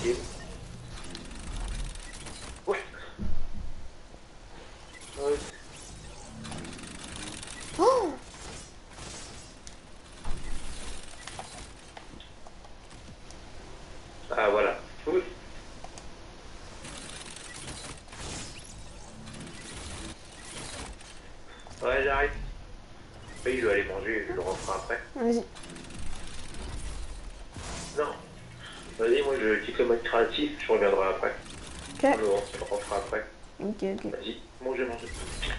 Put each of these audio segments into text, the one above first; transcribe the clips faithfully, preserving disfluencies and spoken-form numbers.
tranquille. Ouais. Ouais. Oh. Ah voilà. Oui. Ouais, j'arrive. Oui, je vais aller manger, je le referai après. Vas-y. Non. Vas-y, moi je quitte le mode créatif, je reviendrai après. Ok. Je le je le referai après. Ok, ok. Vas-y, mangez, mangez.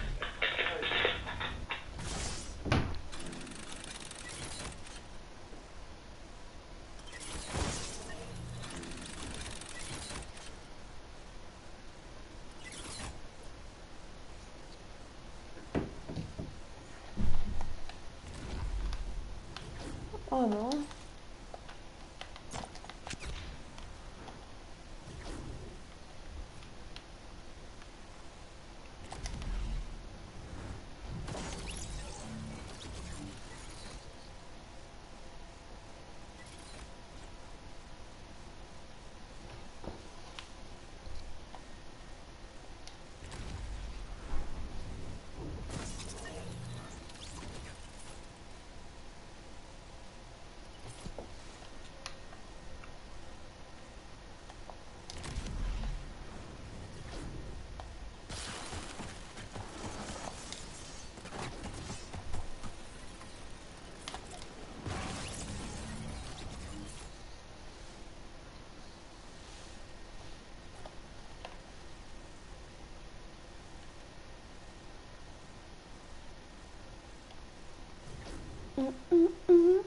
Oh non. Hum, hum, hum.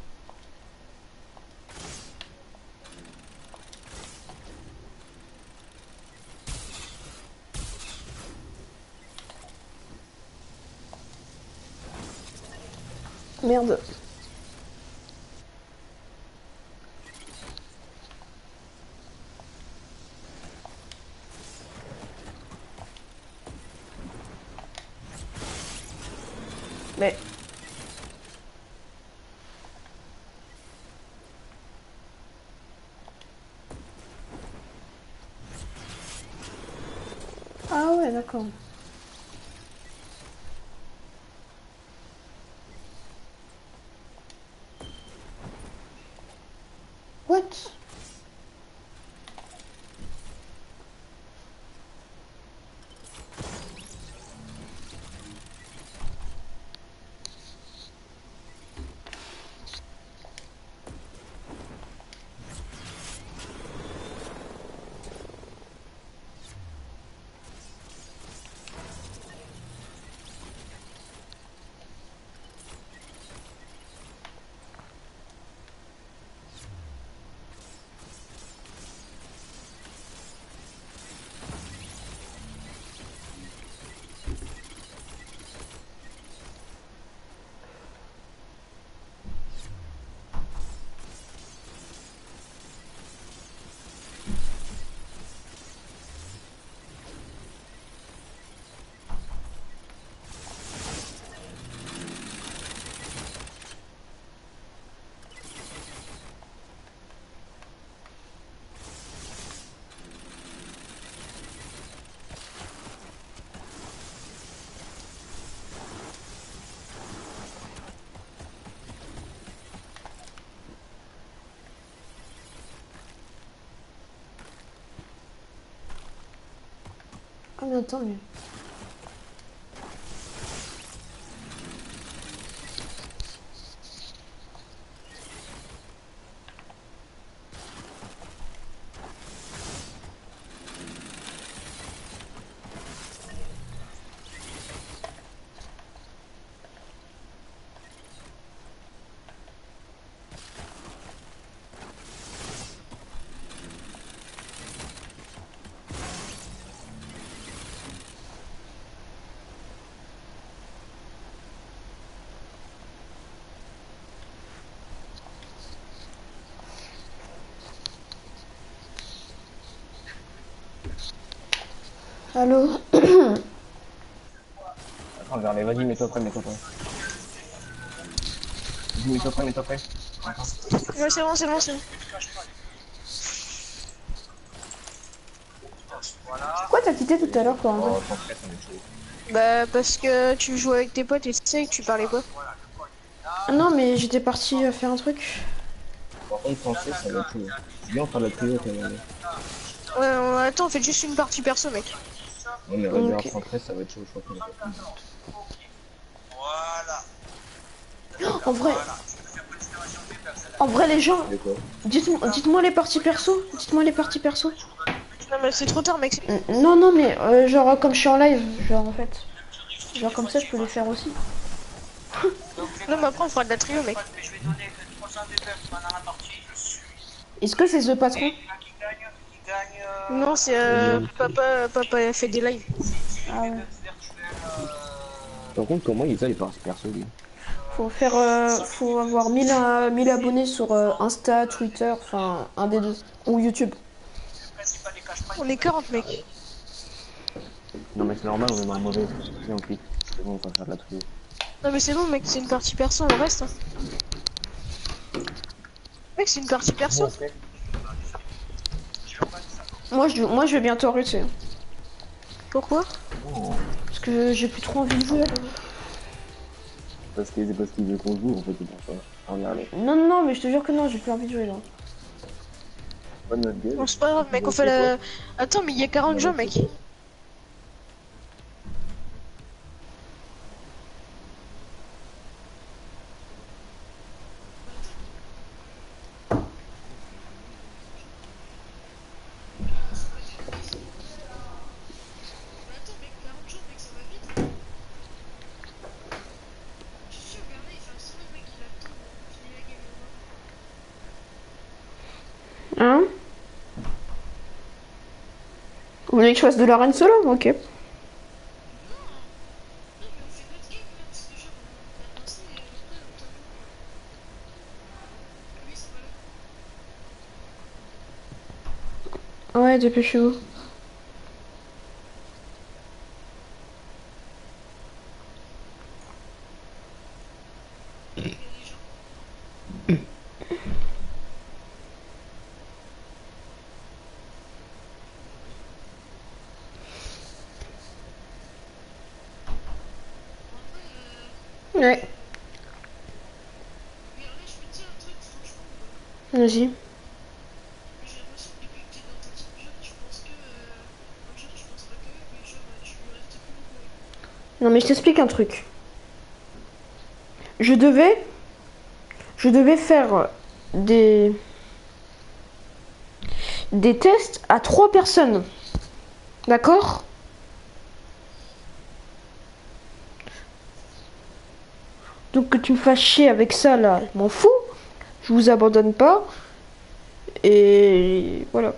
Merde. Mais... Ah ouais, d'accord. What? Ah mais attends, mais... Allô? Attends, regardez, vas-y, mets-toi prêt, mets-toi prêt. Vas-y, mets-toi prêt, mets-toi prêt. Attends. Ouais, c'est bon, c'est bon, c'est bon. Pourquoi t'as quitté tout à l'heure quand même? Oh, sans stress, on est chaud. Bah parce que tu jouais avec tes potes et tu sais que tu parlais pas. Non, mais j'étais partie euh, faire un truc. Par contre, sans stress, ça va être chaud. Viens, on fera la trio quand même. Ouais, ouais, attends, on fait juste une partie perso, mec. Non, mais regarde, Ok. sans stress, ça va être chaud. Je crois qu'on a pas fini. En vrai, en vrai les gens, C'est quoi? dites-moi dites-moi les parties perso. Dites-moi les parties perso. Non mais c'est trop tard, mec. N- Non, non, mais euh, genre comme je suis en live, genre en fait. Genre comme ça, je peux les faire aussi. Non mais après on fera de la trio, mec. Est-ce que c'est The Patron? Non, c'est euh, papa, papa a fait des lives. Ah ouais. Par contre, comment il fait les parties perso, lui? Faut faire, euh, faut avoir mille euh, mille abonnés sur euh, Insta, Twitter, enfin un des deux, ou YouTube. On est quarante, mec. Non, mais c'est normal, on est dans le mauvais. Viens, on clique. C'est bon, on va faire de la trio. Non mais c'est bon, mec, c'est une partie perso, on reste. Hein. Mec, c'est une partie perso. Moi, je, moi, je vais bientôt arrêter. Pourquoi? Parce que j'ai plus trop envie de jouer. Parce que c'est parce qu'il veut qu'on joue, en fait, c'est pour ça. Regardez. Non, non, non, mais je te jure que non, j'ai plus envie de jouer là. Pas de notre gueule. Bon, c'est pas grave, mec, on fait la... Attends, mais il y a quarante jeux, mec. Hein? Vous voulez que je fasse de l'arène solo? Ok. Ouais, dépêchez-vous. Ouais. Vas-y. Non mais je t'explique un truc. Je devais... Je devais faire des... Des tests à trois personnes. D'accord? Donc que tu me fasses chier avec ça là, je m'en fous. Je vous abandonne pas. Et voilà.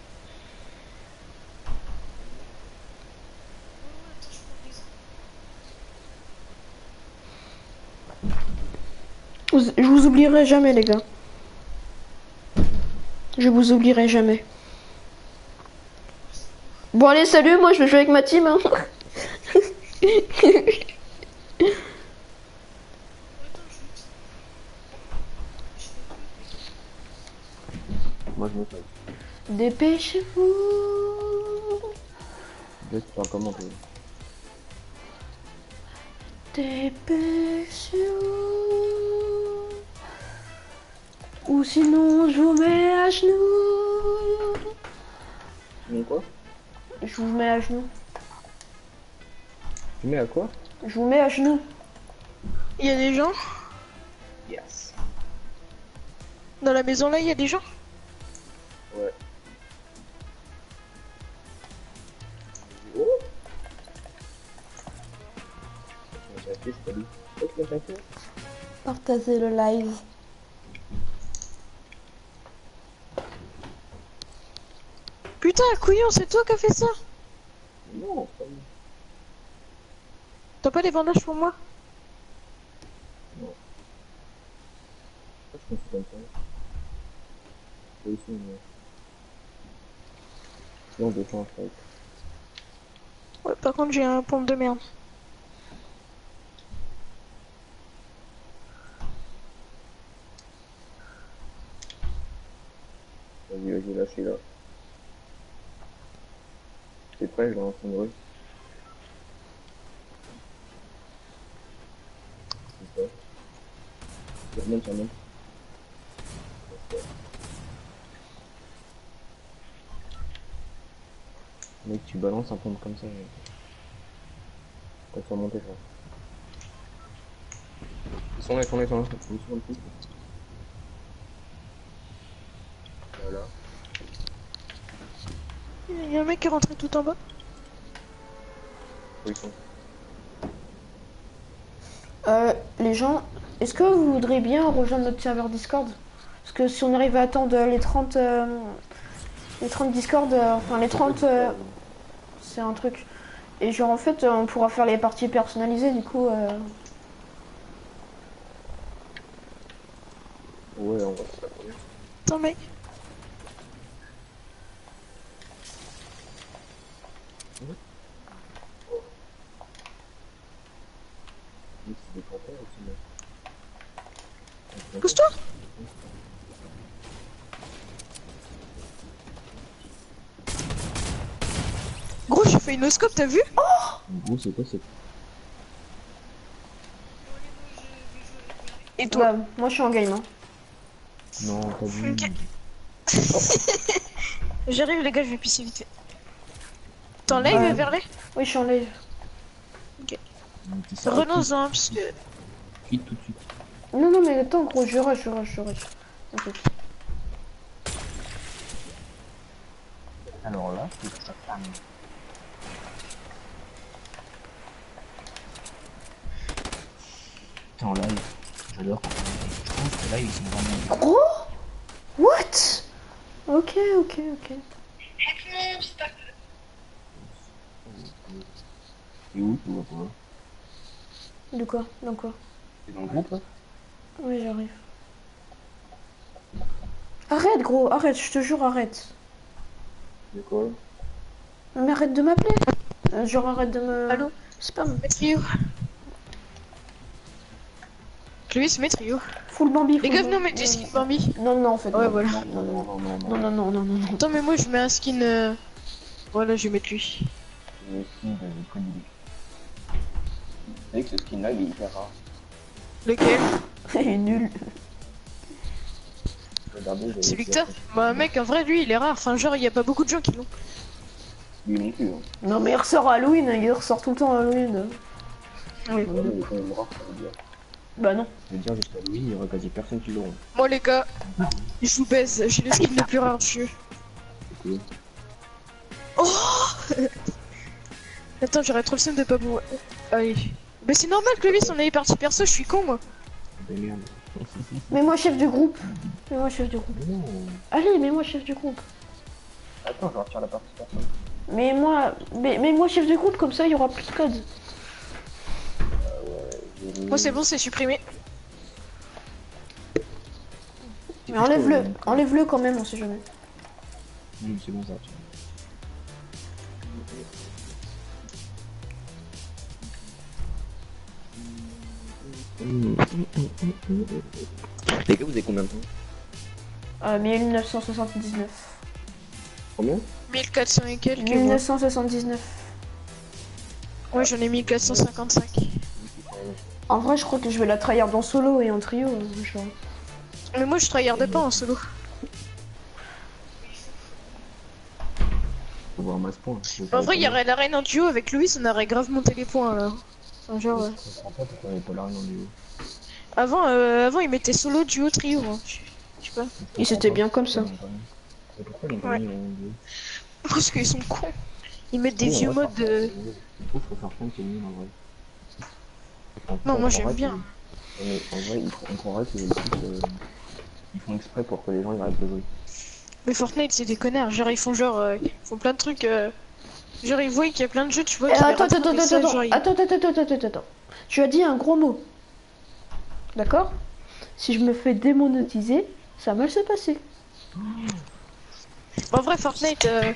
Vous- Je vous oublierai jamais les gars. Je vous oublierai jamais. Bon allez salut, moi je vais jouer avec ma team. Hein. Moi, je me fais. Dépêchez-vous. Juste pas comment tu veux. Dépêchez-vous. Ou sinon je vous mets à genoux. Mais quoi? Je vous mets à genoux. Tu mets à quoi? Je vous mets à genoux. Il y a des gens? Yes. Dans la maison là, il y a des gens? Ouais. Oh. Je vais c'est pas lui. Ok, d'accord. Partagez le live. Putain, couillon, c'est toi qui as fait ça? Non, c'est pas lui. T'as pas des bandages pour moi? Non. Je pense que c'est comme ça. C'est aussi une... Sinon, on défend en fait. Ouais, par contre, j'ai un pompe de merde. Vas-y, vas-y, là, je suis là. T'es prêt, je lance une rue. C'est ça. Tu remontes, tu remontes. Mec, tu balances un pompe comme ça. T'as fait remonter ça. Ils sont là, ils sont là, ils sont là. Ils sont là, ils sont là. Voilà. Il y a un mec qui est rentré tout en bas. Où ils sont? Euh, les gens, est-ce que vous voudrez bien rejoindre notre serveur Discord? Parce que si on arrive à attendre les trente, euh, les trente Discord, euh, enfin les trente, euh, c'est un truc. Et genre en fait, on pourra faire les parties personnalisées du coup. Euh... Ouais, on va se faire combien? Attends, mec. C'est des campeurs aussi, mec. Pousse-toi. Gros, j'ai fait une oscope, t'as vu? Gros, c'est quoi c'est... Et toi? Bah, moi je suis en game. Hein. Non, t'as vu. Ok. J'arrive, les gars, je vais pisser vite fait. T'es en live, Ouais. Verlet? Oui, je suis en live. Relance-en, parce que... Quitte tout de suite. Non, non, mais attends, gros, je rush, je rush, je rush. Ok. Alors là, c'est sa femme. T'es en live. J'adore quand on est en live. Je pense que là, ils sont vraiment... Gros? What? Ok, ok, ok. Et où tu vois pas? De quoi? Dans quoi? T'es dans le groupe là? Oui, j'arrive. Arrête, gros, arrête, je te jure, arrête. De quoi? Mais arrête de m'appeler. Euh, genre, arrête de me... Allô? Spam. Métrio. Lui, c'est Métrio. Full Bambi. Les full gars, Bambi. non, mais des skins Bambi. Non, non, en fait. Ouais, non. voilà. Non, non, non, non, non, non, non, non, non, non. Attends, mais moi, je mets un skin... euh, Voilà, je vais mettre lui. Le skin de prédilection. Tu sais que ce skin là, il est hyper rare. Lequel? Il est nul. Regardez, j'avais Celui que fait- t'as? Bah, mec, en vrai, lui, il est rare. Enfin, genre, il y a pas beaucoup de gens qui l'ont. Lui non plus. Hein. Non, mais il ressort à Halloween, il ressort tout le temps à Halloween. Oui. Ouais, mais il est quand même rare, ça veut dire. Bah non. Je veux dire, jusqu'à lui, il y aura quasi personne qui l'aura. Moi, les gars, je vous baise. J'ai le skin le plus rare du jeu. C'est cool. Oh Attends, j'aurais trop le seum de pas vous. Allez. Mais c'est normal que lui, on avait parti perso, je suis con, moi. Mais merde. Mais moi chef du groupe. Mais moi chef du groupe. Mais non. Allez, mais moi chef du groupe. Attends, je retire la partie personne. Mais moi, mais, mais moi chef du groupe, comme ça il y aura plus de code. Moi, c'est bon, c'est supprimé. Mais enlève-le, enlève-le quand même, on sait jamais. Non, c'est bon ça. Les gars, vous avez combien de temps? Euh, mille neuf cent soixante-dix-neuf. Combien? mille quatre cents et quelques. mille moi. neuf cent soixante-dix-neuf. Ouais, j'en ai mille quatre cent cinquante-cinq. En vrai, je crois que je vais la tryhard en solo et en trio. euh, genre. Mais moi, je tryhardais pas en solo. Faut voir masse point. En vrai, il y aurait la reine en duo avec Louis, on aurait grave monté les points alors. Enfin, genre, ouais. Je comprends pas pourquoi il n'y avait pas la reine en duo. Avant, euh, avant, ils mettaient solo, duo, trio. Hein. Je je sais pas. Et c'était bien comme ça. Mais pourquoi ils n'ont pas Ouais. mis en duo? Parce qu'ils sont cons. Ils mettent des Oui, vieux en vrai, modes de. Je trouve que Fortnite c'est nul en vrai. On Non, moi, comprendra j'aime que- bien. Mais en vrai, il faut comprendre que les trucs, euh, ils font exprès pour que les gens ils arrêtent de jouer. Mais Fortnite, c'est des connards. Genre, ils font genre. euh, ils font plein de trucs. euh, Genre, ils voient qu'il y a plein de jeux, tu vois. Eh, qui les attends, attends, rattrapent, et attends, ça, attends, genre, ils- attends, attends, attends, attends, attends. Tu as dit un gros mot. D'accord? Si je me fais démonétiser, ça va mal se passer. En vrai, Fortnite. Euh...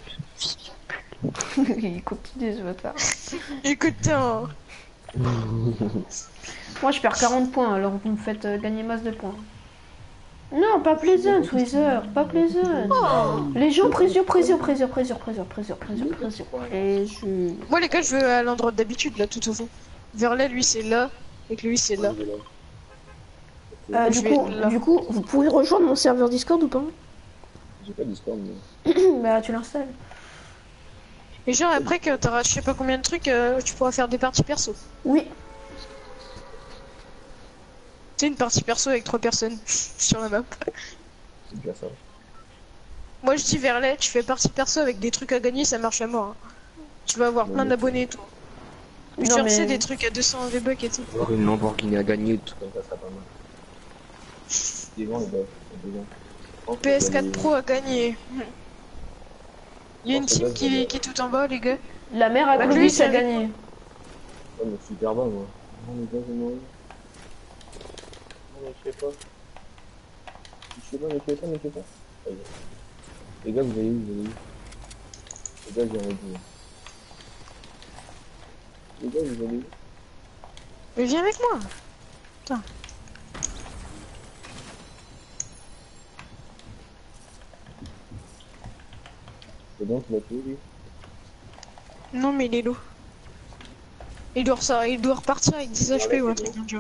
Il continue ce bâtard. Écoute, hein. Moi je perds quarante points, alors vous me faites euh, gagner masse de points. Non, pas Pleasant, Wither, pas Pleasant. Les gens, présure, présure, présure, présure, présure, présure, présure, présure. Présure. Moi les gars, je veux à l'endroit d'habitude là, tout au fond. Verlet, lui c'est là, et que lui c'est là. Euh, Je du vais coup, là. du coup, vous pouvez rejoindre mon serveur Discord ou pas? J'ai pas Discord, mais. Bah, tu l'installes. Et genre après que t'auras je sais pas combien de trucs, euh, tu pourras faire des parties perso. Oui. C'est une partie perso avec trois personnes sur la map. C'est bien ça. Moi je dis Verlet, tu fais partie perso avec des trucs à gagner, ça marche à mort. Hein. Tu vas avoir Non, plein mais- d'abonnés et tout. Non, Genre mais- c'est des trucs à deux cents V-Bucks et tout. Alors une Lamborghini à gagner, tout comme ça, ça serait pas mal. Des gens, ils doivent. Des gens. Je pense que P S je vais quatre aller- Pro à gagner. Il y a une team qui est, qui est tout en bas les gars. La mère à Bah, Clovis lui, a c'est avec- gagné. Ouais, mais super bas, moi. Non, les gars, je vais mourir. Non, mais je sais pas. Je sais pas, mais je sais pas, mais je sais pas. Allez. Les gars, vous allez où, vous allez où? Les gars, j'ai envie de. Les gars, vous allez où? Mais viens avec moi. C'est bon, tu l'as tué, lui? Non mais il est lourd. Il doit, ressa- il doit repartir avec dix H P ou un truc comme ça.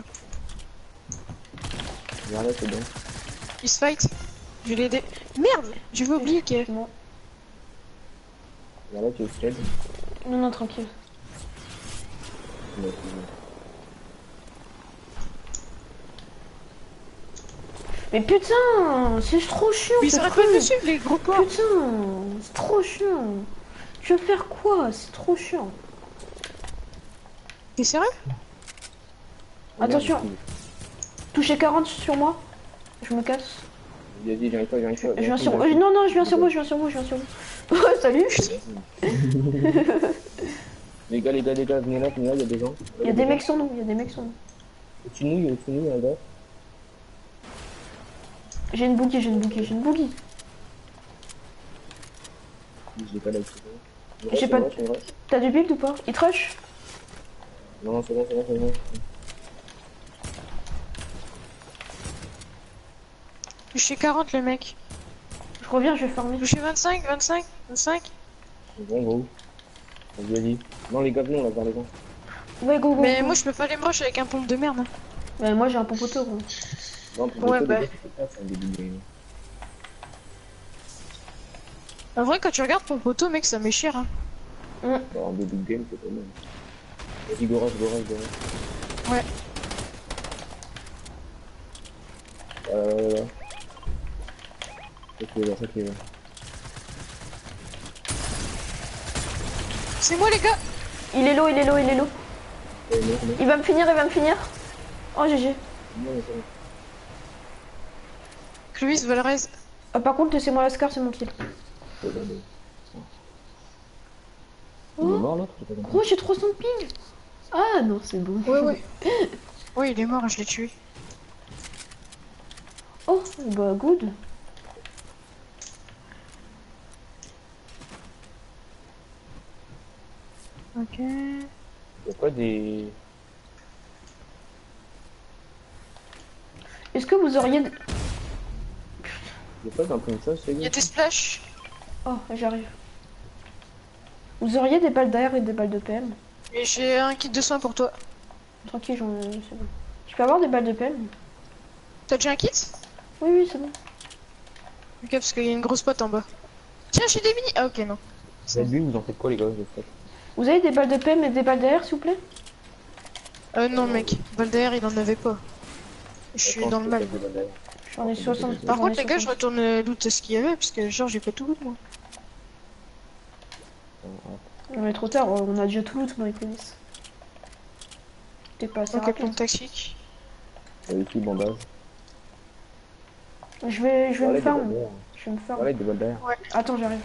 Viens là, c'est bon. Il se fight. Je vais l'aider. Merde, je vais oublier que. Non, Viens là, tu es scared. non, non, tranquille. Ouais, c'est bon. Mais putain, c'est trop chiant. Mais ils ce arrêtent pas de truc. me suivre les gros porcs. Putain, c'est trop chiant. Tu veux faire quoi? C'est trop chiant. T'es sérieux? Attention. Toucher quarante sur moi. Je me casse. Vas-y, j'arrive pas, j'arrive pas. Je viens sur... euh, non, non, je viens sur vous, je viens sur vous, je viens sur vous. Oh, salut. Les gars, les gars, les gars, venez là, venez là, il y a des gens. Il y a des mecs sur nous, il y a des mecs sur nous. Au-dessus de nous, il y a au-dessus de nous, il y a un gars. J'ai une boogie, j'ai une boogie, j'ai une boogie. Je l'ai pas là, c'est J'ai bon. pas- T'as du build ou pas? Il te rush? Non, non, c'est bon, c'est bon, c'est bon. Touché quarante le mec. Je reviens, je vais farmer. Touché vingt-cinq, vingt-cinq, vingt-cinq. C'est bon, gros. Vas-y, vas-y. Non, les gars, venez, on va voir les gens. Ouais, go, go. Mais go. moi je peux pas les rush avec un pompe de merde. Hein. Ouais, moi j'ai un pompoteau, gros. Non, pour Ouais, le bah. coup, les gars, c'est pas, c'est un début de game. En vrai quand tu regardes ton poteau mec ça m'est cher. Hein. Bah, en début de game, c'est pas mal. Vas-y, go rush, go rush, go rush. Ouais. Euh... Ok, là, ok, là. C'est moi les gars. Il est low, il est low, il est low. Ouais, non, non, Il va me finir, il va me finir. Oh, G G. non, mais c'est bon. Clovis Valrez. Ah, par contre, laissez-moi la scar, c'est mon kill. C'est bon, mais- Il est Oh, mort, l'autre? J'ai pas compris. oh j'ai trois cents de ping. Ah non, c'est bon. Ouais ouais. Ouais il est mort, je l'ai tué. Oh, bah good. Ok. Y'a pas des... Est-ce que vous auriez... de- Y'a pas d'un point de chasse, les Il y a gars? des splashs. Oh, j'arrive. Vous auriez des balles d'air et des balles de P M? Et j'ai un kit de soins pour toi. Tranquille, j'en ai... c'est bon. Je peux avoir des balles de P M? T'as déjà un kit? Oui, oui, c'est bon. Ok parce qu'il y a une grosse pote en bas. Tiens j'ai des mini. Ah ok non. Mais lui, vous en faites quoi, les gars? Je sais. Vous avez des balles de P M et des balles d'air, s'il vous plaît? Euh non mec, Baldair il en avait pas. Je suis dans le mal. J'en ai soixante. Par j'en contre ai les gars je soixante. retourne euh, loot ce qu'il y avait parce que genre j'ai pas tout loot moi. Non mais trop tard, on a déjà tout loot dans les polices. T'es pas assez Ok rapide. pompe toxique. Avec qui, bandage? Je vais, je vais Voilà, me des farm. balles d'air. Je vais me farm. Voilà, des balles d'air. Attends, j'arrive.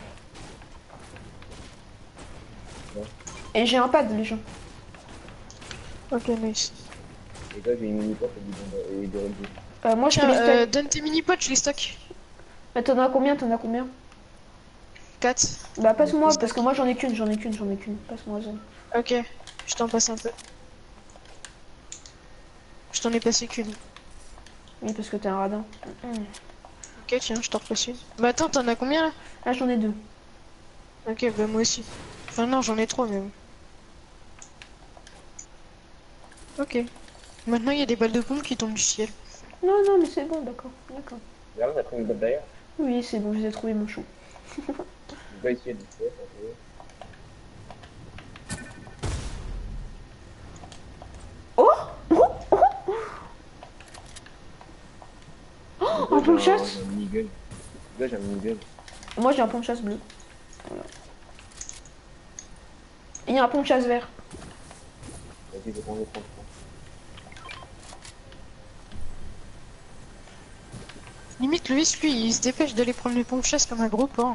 Ouais. Et j'ai un pad, les gens. Ok nice. Les gars, j'ai une mini porte et du bandage et des Red Bull. Euh, moi, je peux Tiens les euh, stack. donne tes mini potes je les stocke. Mais t'en as combien? T'en as combien? quatre. Bah, passe-moi, parce que moi, j'en ai qu'une, j'en ai qu'une, j'en ai qu'une. Passe-moi ça. Ok, je t'en passe un peu. Je t'en ai passé qu'une. Oui, parce que t'es un radin. Ok, tiens, je t'en repasse une. Bah attends, t'en as combien là? Ah, j'en ai deux. Ok, bah moi aussi. Enfin non, j'en ai trois même. Ok. Maintenant, il y a des balles de pompe qui tombent du ciel. Non, non, mais c'est bon, d'accord. D'accord. Regarde, t'as pris une botte d'ailleurs. Oui, c'est bon, je les ai trouvés, mon chou. Je vais essayer de faire, ça fait. Oh, oh, oh, oh, un pompe chasse. J'ai un minigun. Là, j'ai un minigun. Moi, j'ai un pompe chasse bleu. Voilà. Il y a un pompe chasse vert. Vas-y, je vais prendre le prendre. Limite, Loïs, lui, il se dépêche d'aller prendre les pompes chasse comme un gros porc.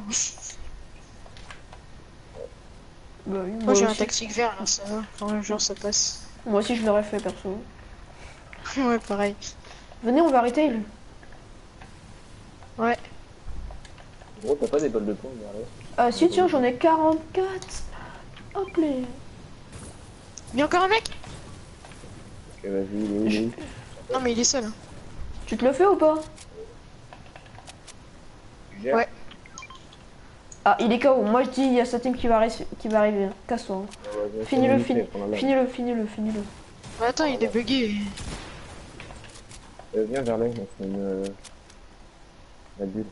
Bah, oui, Moi, moi, j'ai un aussi. tactique vert, là, ça va. Enfin, genre, ça passe. Moi aussi, je l'aurais fait, perso. Ouais, pareil. Venez, on va retail. Ouais. Gros, t'as pas des balles de pompe derrière? Ah, si, tiens, j'en ai quarante-quatre. Hop là. Il y a encore un mec? Ok, vas-y, il est où, il est où? Non, mais il est seul. Hein. Tu te le fais ou pas? Tu gères? Ouais. Ah, il est K O. Moi, je dis, il y a sa team qui va, arri- qui va arriver. Casse-toi. hein. Ah, ouais, ouais, Finis-le, c'est finis- limité, prends la lame. finis-le, finis-le, finis-le. Bah, attends, il est bugué. Euh, viens vers là, on fait une. Euh... La bulle.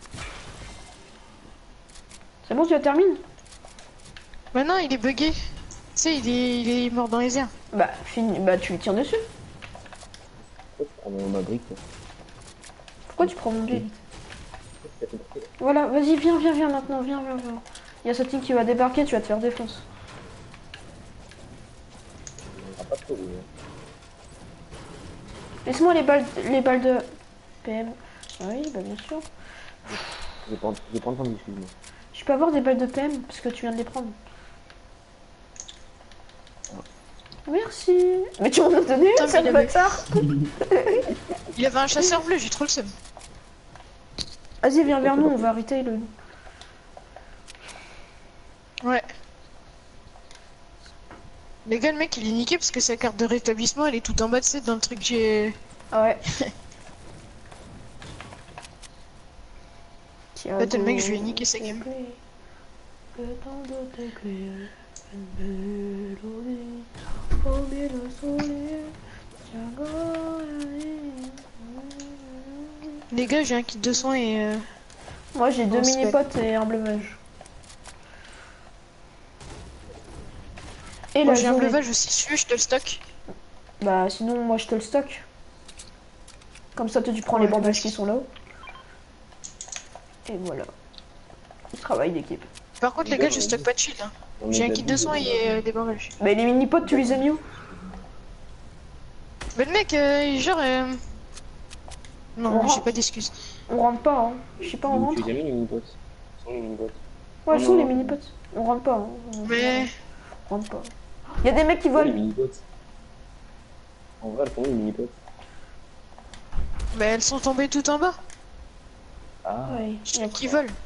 C'est bon, tu la termines? Bah, non, il est bugué. Tu sais, il est... il est mort dans les airs. Bah, fini. Bah, tu lui tires dessus. Pourquoi tu prends mon- ma brique là? Pourquoi tu prends mon build? Qu'est-ce que t'as fait pour ça, là? Voilà, vas-y, viens, viens, viens maintenant, viens, viens, viens. Il y a sa team qui va débarquer, tu vas te faire défonce. On aura pas trop, lui, hein. Laisse-moi les balles, les balles de P M. Ah oui, bah bien sûr. Je vais prendre, je vais prendre ton excuse moi. Je peux avoir des balles de P M parce que tu viens de les prendre. Merci. Mais tu m'en as donné Putain, une, sale mais il avait- bâtard. Il avait un chasseur bleu, j'ai trop le seum. Vas-y, viens vers nous, on va retail le. Ouais. Les gars, le mec, il est niqué parce que sa carte de rétablissement, elle est tout en bas, tu sais, dans le truc que j'ai... Ah ouais. En fait, le mec, je lui ai niqué sa game. Les gars, j'ai un kit de soins et... Euh... Moi j'ai deux On se mini-potes et un bleuvage. Et Moi, la j'ai un journée. bleuvage aussi, celui je te le stock. Bah sinon moi je te le stocke. Comme ça toi tu prends les Ouais, bandages vas-y. qui sont là-haut. Et voilà. Travail d'équipe. Par contre, les gars, je stocke pas de shield. Hein. On est J'ai un déjà kit dit, de soins on a- et euh, des bandages. Bah les mini-potes tu les as mis où? Mais le mec, euh, genre... Euh... Non, Oh. j'ai pas d'excuses. On rentre pas hein. Je sais pas on Tu rentre. les as mis les mini-bots? Sont les mini-bots? Ouais Non, sont non, les non. mini-potes. On rentre pas hein. On Mais... on rentre pas. Y a des mecs qui Les volent. mini-bots. En vrai, elles sont où les mini-bots? Mais elles sont tombées tout en bas. Ah, Ouais. Je y a sais qui quoi. volent.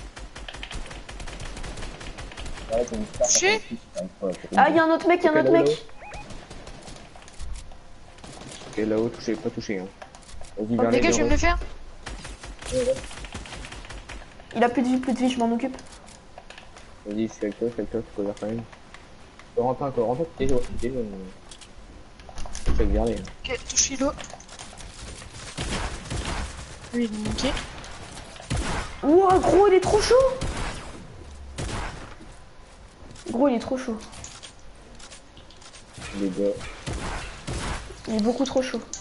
ouais, t'as une star, t'as Touché. pas réussi, c'est incroyable. Ah y'a un autre mec, y'a un Ok, autre là-haut, mec. là-haut. Ok, là-haut, touché, pas touché. Hein. Vas-y, Oh, vers Les les gars, je vais me le faire. Il a plus de vie, plus de vie, je m'en occupe. Vas-y, je suis avec toi, je suis avec toi, tu peux vers quand même. Corentin, Corentin, t'es là, t'es là. Je suis avec Verlet. hein. Ok, touche l'eau. Lui, il est niqué. Ouah gros il est trop chaud. Gros il est trop chaud. Les gars. Il est beaucoup trop chaud.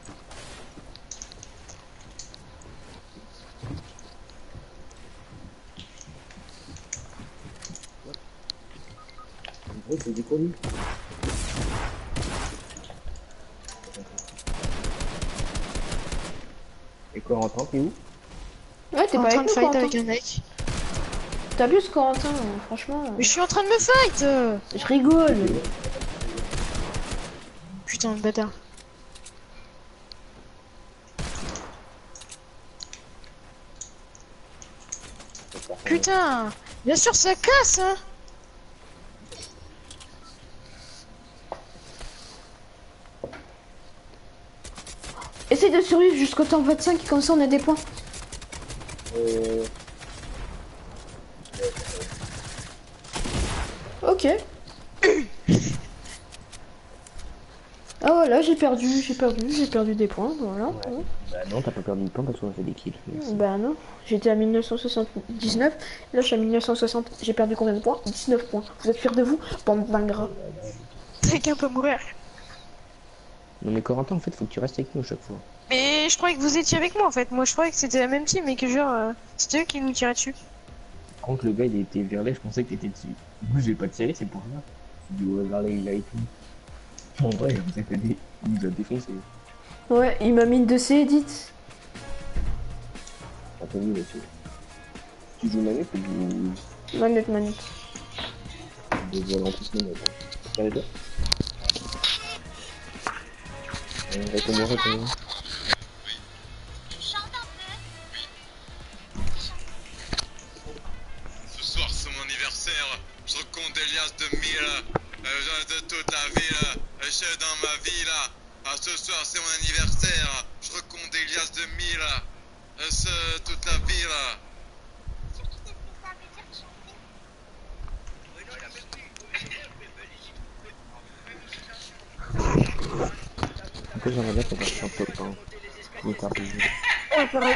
En gros, c'est du connu. Et Corentin, t'es où? Ouais t'es En pas train avec de nous fight Corentin. avec un mec. T'abuses Corentin, euh, franchement. euh, Mais je suis en train de me fight euh. Je rigole. Putain de bâtard. Putain. Bien sûr, ça casse, hein. Essaye de survivre jusqu'au temps vingt-cinq, comme ça on a des points. Euh... Ok. Ah voilà, j'ai perdu, j'ai perdu, j'ai perdu des points, voilà. Ouais. Bah non, t'as pas perdu de temps parce qu'on a fait des kills. Bah non, j'étais à mille neuf cent soixante-dix-neuf, là je suis à mille neuf cent soixante, j'ai perdu combien de points? dix-neuf points. Vous êtes fiers de vous? Bande d'ingrats. Quelqu'un peut mourir. Non mais Corentin, en fait, faut que tu restes avec nous à chaque fois. Mais je croyais que vous étiez avec moi en fait. Moi je croyais que c'était la même team et que genre euh, c'était eux qui nous tiraient dessus. Par contre, le gars, il était vers là, je pensais que t'étais dessus. Du coup, j'ai pas tiré, c'est pour ça. Je dis, ouais, vers là, il a et tout. En vrai, il nous a, fait des... il nous a défoncé. Ouais, il m'a mis une de ses edits. T'as pas vu là-dessus. Tu joues manette ou tu Manette, manette. joues en plus manette? T'as les deux? Réponds-moi, réponds-moi. Ce soir c'est mon anniversaire, je recompte des liasses de mille, euh, de toute la ville, je suis dans ma ville. Ah, ce soir c'est mon anniversaire, je recompte des liasses de mille, euh, ce, toute la ville. En fait, j'aimerais bien qu'on fasse un peu de temps. Il est tardé. Ouais, pareil.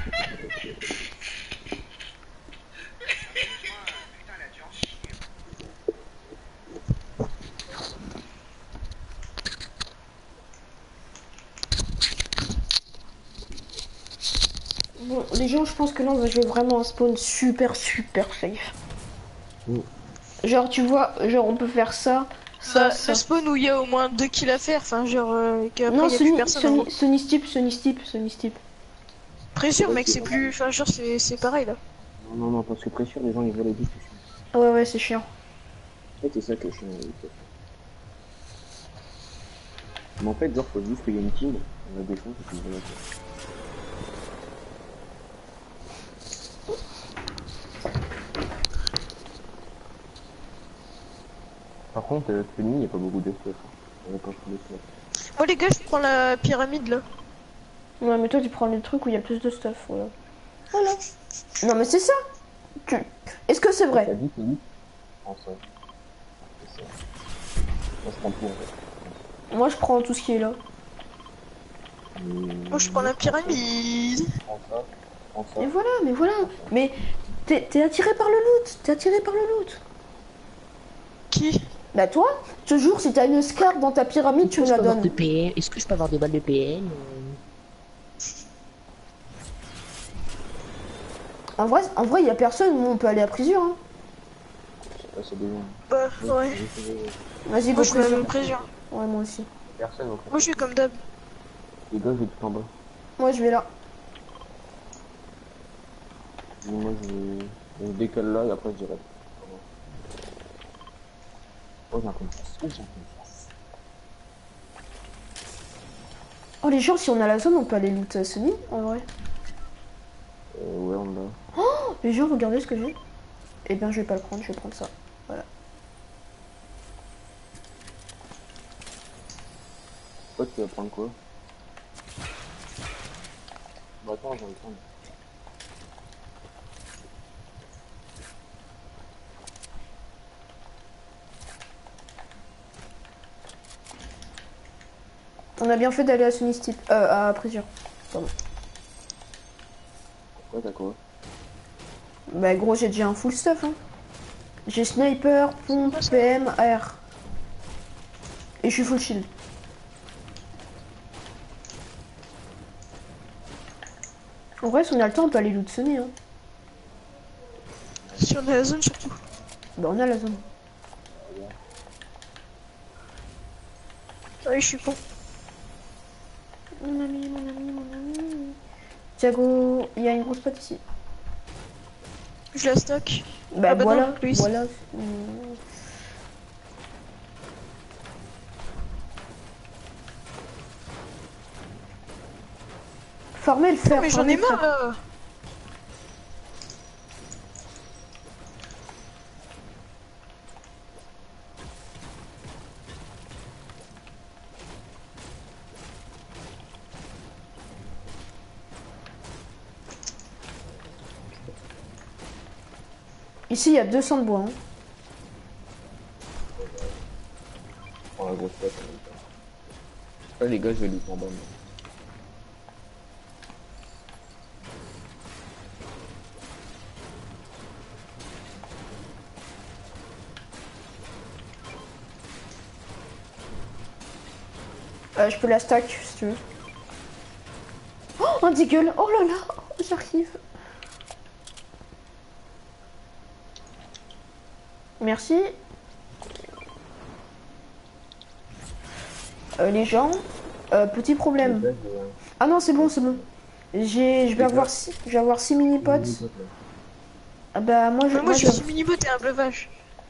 Bon, les gens, je pense que là on va jouer vraiment un spawn super super safe. Mm. Genre, tu vois, genre on peut faire ça, ça, Euh, ça. le spawn où il y a au moins deux kills à faire, enfin genre euh, qu'après Non, il y a plus Sony, personne. en gros. Sony, Sony Steep, Sony Steep, Sony Steep. Pressure mec, c'est plus, enfin genre c'est c'est pareil là. Non, non, non, parce que pressure, les gens, ils veulent les disques. Ah ouais, ouais, c'est chiant. En fait, c'est ça que je suis. Mais en fait, genre, faut juste qu'il y ait une team, on la défense, et puis voilà. Par contre, euh, Sony, il n'y a pas beaucoup de stuff. On n'a pas trop de stuff. Moi les gars, je prends la pyramide là. Ouais, mais toi tu prends le truc où il y a plus de stuff, voilà. Voilà. Non, mais c'est ça. Tu... Est-ce que c'est T'as vrai? dit Sony? En ça. C'est ça. Moi, je prends tout en fait. Moi je prends tout ce qui est là. Mais... Moi je prends la pyramide. Prends ça, prends ça. Et voilà, mais voilà. Mais t'es t'es attiré par le loot. T'es attiré par le loot. Qui? Bah toi, toujours si t'as une scar dans ta pyramide, tu me la donnes. P M Est-ce que je peux avoir des balles de P M? En vrai, en vrai, y a personne où on peut aller à prison. Hein. Ah, c'est des gens. Bah ouais. Vas-y, go Moi je suis la prison. même pression. Ouais, moi aussi. Personne au Moi je suis comme d'hab. Les gars, je vais tout en bas. Moi je vais là. Moi, je vais... je décale là et après, je dirais. Oh, j'ai un peu de face. Oh, j'ai un peu de face. Oh les gens, si on a la zone, on peut aller loot à Sony, en vrai. Euh, ouais, on l'a. Oh, les gens, regardez ce que j'ai. Eh bien, je vais pas le prendre, je vais prendre ça. Voilà. Toi, tu vas prendre quoi? Bah, attends, j'en ai prendre. On a bien fait d'aller à Sony Steep. Euh, à prison. Pardon. Quoi, t'as quoi? Bah gros, j'ai déjà un full stuff. Hein. J'ai sniper, pompe, P M, A R. Et je suis full shield. En vrai, si on a le temps, on peut aller loot Sony. Hein. Si on est à la zone surtout. Bah on a la zone. Ouais, je suis con. Mon ami, mon ami, mon ami. Thiago, il y a une grosse pote ici. Je la stock. Bah, Ah bah voilà, non, lui, voilà. Mmh. Farmer le fer. Mais j'en farmer ai le fer. marre là. Ici, il y a deux cents de bois. Hein. Je prends la grosse patte en même temps. Là, les gars, je vais loot en bas. moi. Euh, je peux la stack si tu veux. Oh, un deagle. Oh là là, j'arrive. Merci. Euh, les gens, euh, petit problème. Les gars, je vais- Ah non, c'est bon, c'est bon. J'ai, je vais Les avoir gars. six, je vais avoir six mini potes. les potes, là. Ah bah moi je, Mais moi, moi, je je- suis mini-bot et un bleuvage.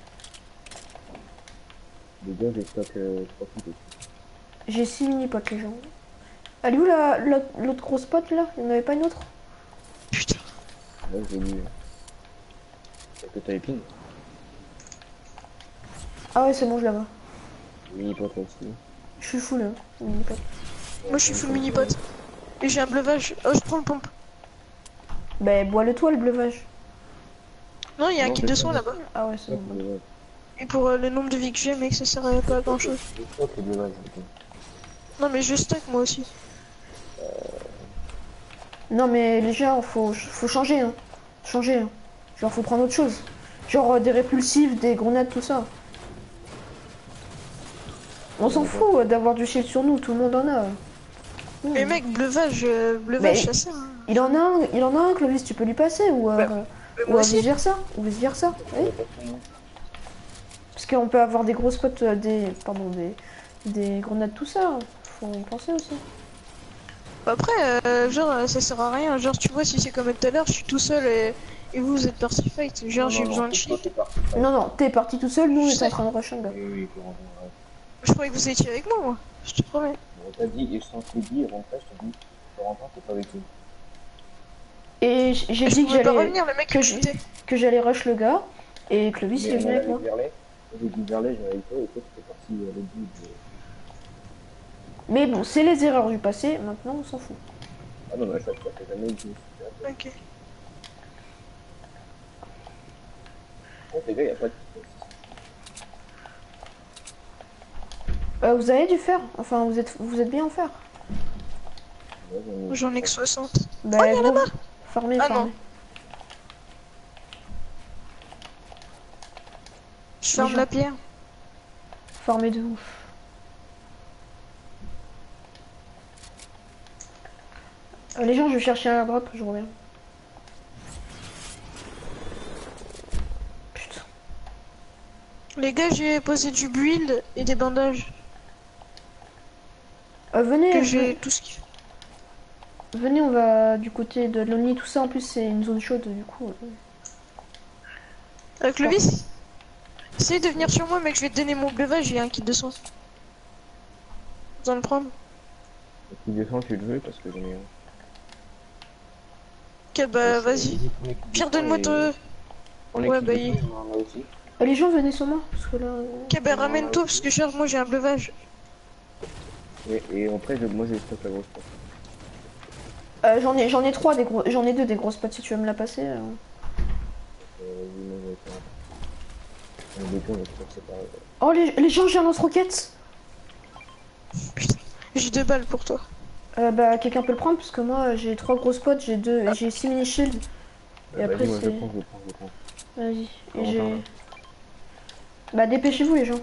Les gars, j'ai stock euh, trois trucs aussi. j'ai six mini potes les gens. Elle est où la l'autre l'autre grosse pote là? Il n'y en avait pas une autre? Putain. Là, j'ai mis. T'as que t'as épine. Ah ouais, c'est bon, je la vois. Mini pote aussi. Je suis full hein, mini pote. Moi, je suis full mini-bot. Et j'ai un bleuvage. Oh, je prends le pompe. Bah bois-le toi le bleuvage. Non, il y a un Non, kit c'est de pas soins bon. là-bas. Ah ouais, c'est Ouais, bon. c'est vrai. Et pour euh, le nombre de vies que j'ai, mec, ça sert à pas à grand chose. Je stock les bleus, ok. Non, mais je stack moi aussi. Non mais les gens, faut, faut changer hein. Changer hein. Genre faut prendre autre chose. Genre euh, des répulsifs, des grenades, tout ça. On s'en fout euh, d'avoir du shield sur nous, tout le monde en a. Mmh. Mais mec, bleuvage, euh, bleuvage, Mais- ça sert. Hein. Il en a un, il en a un, Clovis, tu peux lui passer ou, euh, Mais ou moi euh, aussi. vice versa, ou vice versa. Oui. Parce qu'on peut avoir des grosses potes, euh, des, pardon, des, des grenades, tout ça. Faut y penser aussi. Après, euh, genre, euh, ça sert à rien. Genre, tu vois, si c'est comme tout à l'heure, je suis tout seul et, et vous, vous êtes parti fight. Genre, j'ai besoin de shield. Non, non, t'es parti tout seul, nous on Je est sais. en train de rush un gars. Oui, oui, pour rentrer. Je croyais que vous étiez avec moi, moi. Je te promets. On t'a dit, et je t'en ai dit, avant ça, je t'ai dit, je te rentre, t'es pas avec nous. Et j- j'ai Et je dit que pouvais pas j'allais revenir, le mec que me je- shootait. que j'allais rush le gars, et Clovis il est Mais venu on avec moi. allait vers les- J'ai dit Verlet, j'ai avec toi, et toi, tu es parti à l'autre bout de... Mais bon, c'est les erreurs du passé, maintenant on s'en fout. Ah non, mais ça, ça fait jamais dit. Ok. Bon, les gars, y'a pas de... Euh, vous avez du fer, enfin vous êtes vous êtes bien en fer. Ouais, j'en ai- J'en ai que soixante. Bah, Oh, il y en a gros, là-bas. farmez, Ah, farmez. non. Je ferme Déjà. la pierre. Farmez de ouf. Euh, les gens, je vais chercher un drop, je reviens. Putain. Les gars, j'ai posé du build et des bandages. Euh, venez, Que venez, j'ai tout ce qu'il faut. venez, on va du côté de l'Oni, tout ça. En plus, c'est une zone chaude, du coup. euh. Euh, Clovis, essaye de venir sur moi, mec. Je vais te donner mon bleuvage. J'ai un kit de soins. Vous en le prendre. Et puis descends, tu le veux, parce que j'en ai un. Ok, bah vas-y. Pierre, donne-moi ton. Ouais, bah, il- On en a aussi. Euh, les gens, venez sur moi, parce que là. euh, Ok, bah ramène-toi parce que cher, moi j'ai un bleuvage. Et, et après, je, moi, j'ai stock la grosse patte. Euh, j'en ai, j'en ai trois, des gros, j'en ai deux des grosses potes si tu veux me la passer. euh. Euh, oui, moi, j'ai fait un... Un béton, mais c'est séparé. Oh les, les gens, j'ai un lance-roquette. Putain, j'ai deux balles pour toi. Euh, bah quelqu'un peut le prendre parce que moi j'ai trois grosses potes, j'ai deux, j'ai six mini shields. Et Euh, après, Vas-y, moi, je c'est- le prends, je le prends, je le prends. Vas-y. Et Comment j'ai. ça va Bah dépêchez-vous les gens.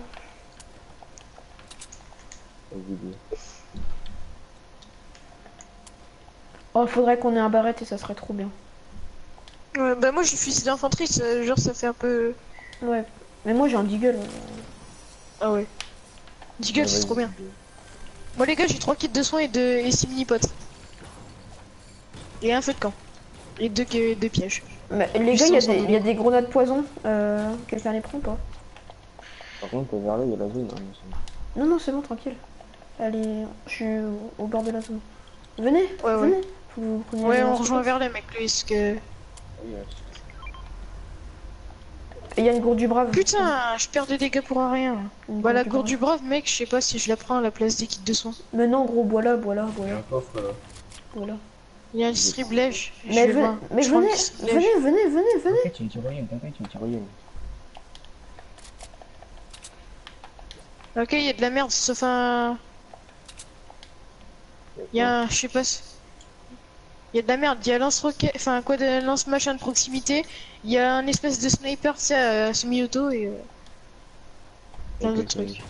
Vas-y, dis. Oh faudrait qu'on ait un barrette et ça serait trop bien. Ouais, bah moi j'ai fusil d'infanterie, ça- genre ça fait un peu. Ouais. Mais moi j'ai un deagle. Ah ouais. Deagle, Ouais, c'est vas-y, trop bien. dis. Moi les gars, j'ai trois kits de soins et deux et six mini potes. Et un feu de camp. Et deux, deux, deux pièges. Mais, les Juste gars, il y, a ensemble. des- il y a des grenades poison. Euh, quelqu'un les prend ou pas? Par contre, vers là, il y a la zone. Hein, il me semble. Non, non, c'est bon, tranquille. Allez, je suis au, au bord de la zone. Venez, Ouais, ouais. venez. Faut que vous preniez Ouais, les on lance-roquettes. rejoint vers les mecs, parce que. Ah oui, ouais. Et il y a une gourde du brave. Putain, je perds des dégâts pour un rien. Une Bah la gourde gourde du du brave, mec, je sais pas si je la prends à la place des kits de soins. brave. Mais non, gros, voilà, voilà, Il y a voilà. un coffre là. voilà. Il y a un distriblège. Mais, ve- mais venez, venez, venez, venez, venez. T'inquiète, tu me tyroliennes, t'inquiète, tu me tyroliennes. Ok, il y a de la merde, sauf un... Il y a un... Je sais pas... si- Il y a de la merde, il y a lance-roquette... Enfin, quoi de lance-machin de proximité. Il y a un espèce de sniper, tu sais, euh, semi-auto et... Euh... plein Ok, d'autres ça y est. trucs.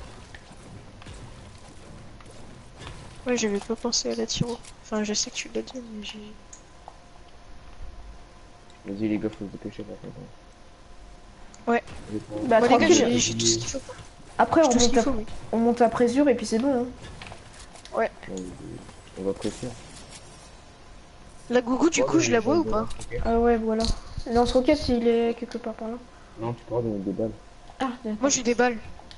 Ouais, j'avais pas pensé à la tiro. Enfin, je sais que tu l'as dit, mais j'ai... Vas-y les gars, faut se dépêcher par contre. Ouais. Je vais prendre- Bah, Bon, les gars, tranquille. j'ai j'ai tout ce qu'il faut. Après, J'ai on tout ce monte, qu'il à... faut, mec. on monte à présure et puis c'est bon. Hein. On on va presser. La gougou, du coup, je la vois ou pas? Ah ouais, voilà. Le lance-roquette, il est quelque part par là. Non, tu pourras donner des balles. Ah, d'accord. Moi, j'ai des balles.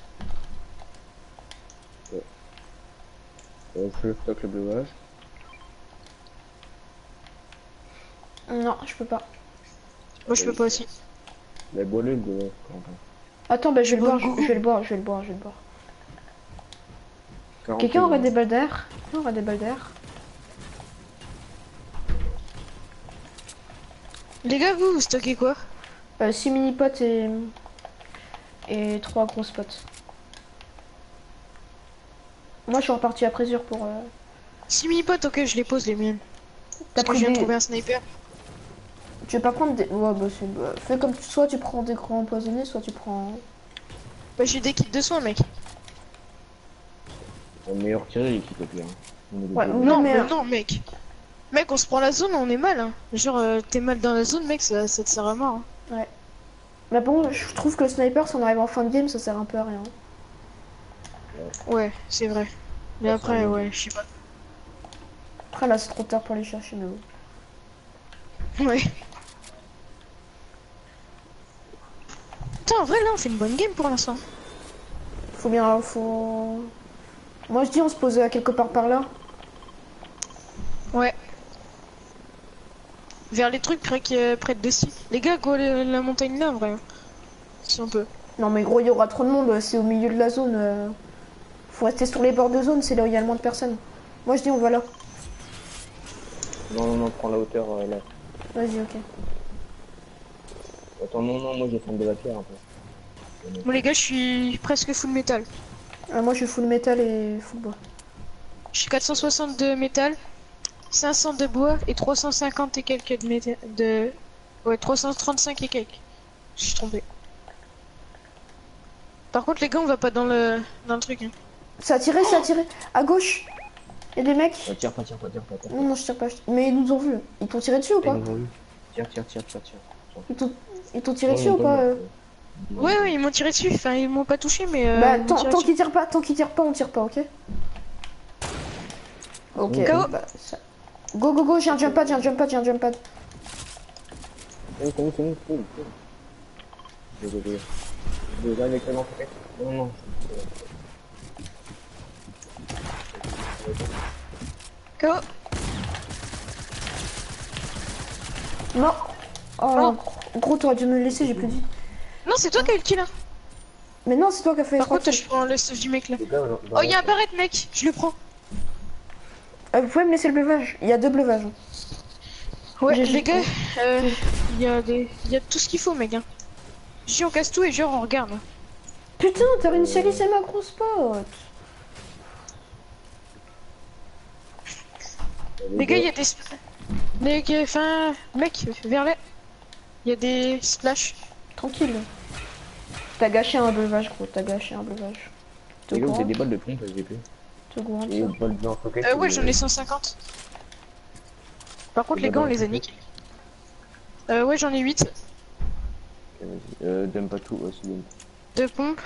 Euh, je stocke le breuvage. Non, je peux pas. Moi, je peux pas aussi. Mais bois-le le breuvage, Corentin. Attends, bah je vais le boire, bois le je je vais le boire, je vais le boire, je vais le boire. quarante Quelqu'un aurait des secondes. balles d'air? Quelqu'un aurait des balles d'air? Les gars, vous, vous stockez quoi? Euh, six mini-potes et... et trois grosses potes. Moi, je suis reparti à présure pour... Euh... six mini-potes, ok, je les pose, les miennes. T'as Parce que pris je viens de des... trouver un sniper. Tu veux pas prendre des... Ouais, bah c'est... bah, fais comme... Soit tu prends des grands empoisonnés, soit tu prends... Bah, j'ai des kits de soins, mec. Le meilleur tiré, s'il te plaît. Hein. On est les Ouais, deux. ou- Non, mais- mais non, mec. Mec, on se prend la zone, on est mal. Hein. Genre, euh, t'es mal dans la zone, mec, ça, ça te sert à mort. Hein. Mais bon, je trouve que le sniper, si on arrive en fin de game, ça sert un peu à rien. Ouais, c'est vrai. Mais Ouais, après, ça, ouais, je sais pas. Après, là, c'est trop tard pour les chercher, mais bon. Ouais. Putain, en vrai, là, on fait une bonne game pour l'instant. Faut bien... faut... Moi, je dis, on se pose euh, quelque part par là. Ouais. Vers les trucs près, que, près de Dusty. Les gars, go la, la montagne là, en vrai. Si on peut. Non, mais gros, il y aura trop de monde, c'est au milieu de la zone. euh. Faut rester sur les bords de zone, c'est là où il y a le moins de personnes. Moi, je dis, on va là. Non, non, non, prends la hauteur euh, là. Vas-y, ok. Attends, non, non, moi je vais prendre de la pierre un peu. Bon, les gars, je suis presque full métal. Ah, moi, je suis full métal et full bois. Je suis quatre cent soixante de métal, cinq cents de bois et trois cent cinquante et quelques de métal. De... Ouais, trois cent trente-cinq et quelques. Je suis trompé. Par contre, les gars, on va pas dans le, dans le truc. Hein. Ça a tiré, ça a tiré. À gauche. Il y a des mecs. Ah, tire pas, tire pas, tire pas, tire pas. Non, non, je tire pas. je- Mais ils nous ont vus. Ils t'ont tiré dessus ou Ils pas? nous ont eu. Tire, tire, tire, tire, tire. Ils t'ont ils t'ont tiré Non, dessus non, ou pas? euh non. Ouais, ouais, ils m'ont tiré dessus. Enfin, ils m'ont pas touché, mais. Euh, Bah, ils m'ont tant, tiré tant dessus. qu'ils tirent pas, tant qu'ils tirent pas, on tire pas, ok? Ok. Go. Bah, ça- Go, go, go, j'ai un jump pad, j'ai un jump pad, j'ai un jump pad. C'est où, c'est où, c'est où, c'est où, c'est où. Je vais ouvrir. Je vais ouvrir avec le lance roquette. Non, non. K O. Non. Oh, Non. gros, t'aurais dû me le laisser, j'ai plus dit. Non, c'est toi qui as eu le kill. Hein. Mais non, c'est toi qui as fait les Par trois contre, kills. je prends le stuff du mec là. Les gars, dans- dans Oh, il y a un la- barrette, mec. Je le prends. Euh, vous pouvez me laisser le bleuvage. Il y a deux bleuvages. Ouais, J'ai- les gars, euh, il y a des, il y a tout ce qu'il faut, mec. Hein. Si on casse tout et genre on regarde. Putain, t'as réussi à laisser ma grosse pote. Les gars, il y a des, sp- les gars, enfin, mec, vers là, il y a des splash. Tranquille. T'as gâché un bleuvage, gros. T'as gâché un bleuvage. T'es Les au gars, vous avez courant? des balles de pompe, S V P. T'es au courant de Et ça? des balles de lance roquette. Euh, ouais, j'en ai cent cinquante. Par contre, les gars, on les a niqués. Euh, ouais, j'en ai huit. Euh, donne pas tout, ouais, c'est bon. Deux pompes.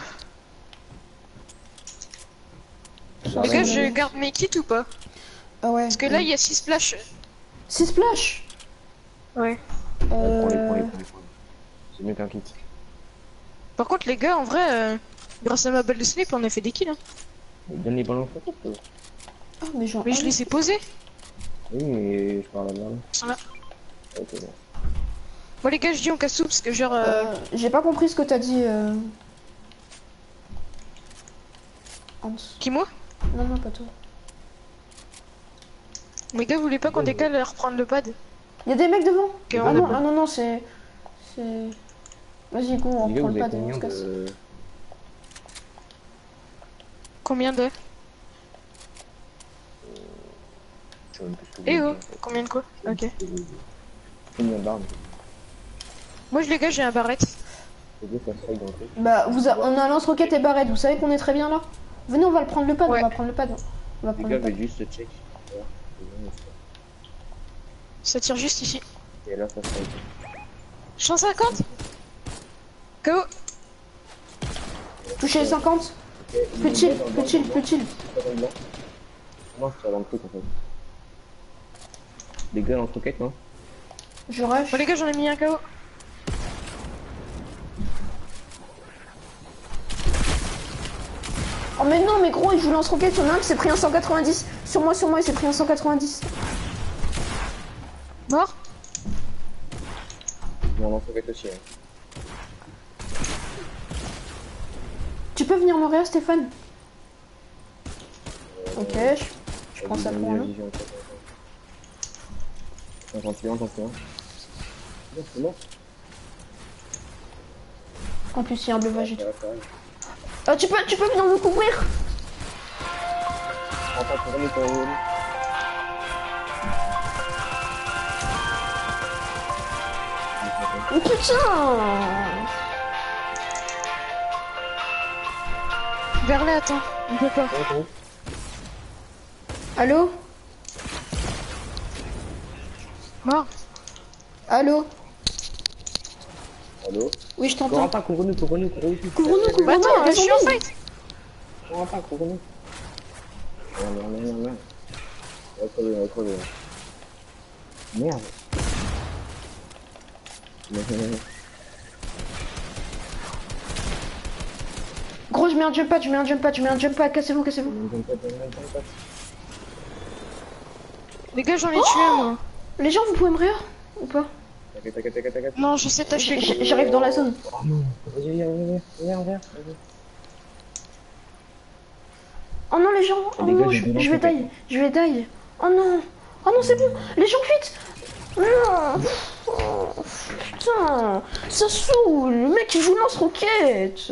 Ça Les va, gars, mais- je garde mes kits ou pas? Ah ouais. Parce que là, il y a six splash. six splash. Ouais. Ouais, Prends-les, Euh... prends-les, prends-les, prends-les. C'est mieux qu'un kit. Par contre, les gars, en vrai, euh, grâce à ma balle de snipe, on a fait des kills. Hein. Donne les ballons roquettes, quoi. Ah, mais genre... Mais je les ai posés. Oui, mais je parle à la Ils sont là. Ok, bon. Bon, les gars, je dis on casse tout parce que genre. Euh... Euh, J'ai pas compris ce que t'as dit, euh... Hans. Qui moi? Non, non, pas toi. Les gars, vous voulez pas qu'on décale à reprendre le pad? Il y a des mecs devant. Ok, Ah on non, a- ah non, non, c'est... C'est... Vas-y, go, on Les gars, reprend vous le avez pad et on combien se casse. de... Combien de... Je sais même plus ce que vous Eh voulez oh, dire, en fait. combien de quoi? Ok. Combien d'armes? Moi, je les gars, j'ai un barrette. Les gars, ça strike dans le truc. Bah, vous a... on a un lance-roquette et barrette, vous savez qu'on est très bien là. Venez, on va le prendre le pad, Ouais. on va prendre le pad. On va Les prendre gars, le pad. je vais juste check. Voilà. C'est bon, Ça tire juste ici. et là, ça strike. cent cinquante. K O. Touchez les cinquante. Ok, il Plus est chill, dans le plus blanc, chill, dans le plus chill. blanc, dans le blanc. Non, je tire dans le truc en fait. Les gars, lance-roquette, non? Je rush. Bon, les gars, j'en ai mis un K O. Oh mais non, mais gros, il joue lance-roquette, il y en a un qui s'est pris un cent quatre-vingt-dix. Sur moi, sur moi, il s'est pris un cent quatre-vingt-dix. Mort. Non, lance-roquette aussi. Hein. Tu peux venir me réa, Stéphane? Euh, Ok, je, je prends vas-y, ça vas-y, pour vas-y, nous. j'ai un truc, attends. J'en tire un, j'en tire un. Non, c'est bon. En plus, il y a un bleuvage et tout. Ça va, ça va. Ah, tu peux, tu peux venir me couvrir? Prends pas pour revenir, pour revenir. Oh putain! Vers là, attends. On peut pas. Ouais, gros. Allô? Mort. Allô? Allô? Oui, je Courons t'entends. pas, couvre-nous, couvre-nous, couvre-nous. Couvre-nous, Bah couvre-nous, attends, je raison suis en de- fight. Courons pas, couvre-nous. Merde, merde, merde, merde. On va crever, on va crever. Merde. Merde, merde, merde. Gros, je mets un jump pad, je mets un jump pad, je mets un jump pad, cassez-vous, cassez-vous. On donne pas, on donne pas, on donne pas. Les gars, j'en ai tué un, moi. Les gens, vous pouvez me réa ou pas? T'inquiète, t'inquiète, t'inquiète, t'inquiète. Non, je sais tâcher. J- j- J'arrive dans la zone. Oh non. Vas-y, viens, viens, viens, viens, viens. Vas-y. Oh non, les gens, oh Les gars, non, j'ai je, deux je vais lance-roquettes. die, je vais die. Oh non, oh non, c'est bon, les gens, vite. Non. Oh, putain, ça saoule, le mec il joue lance-roquette.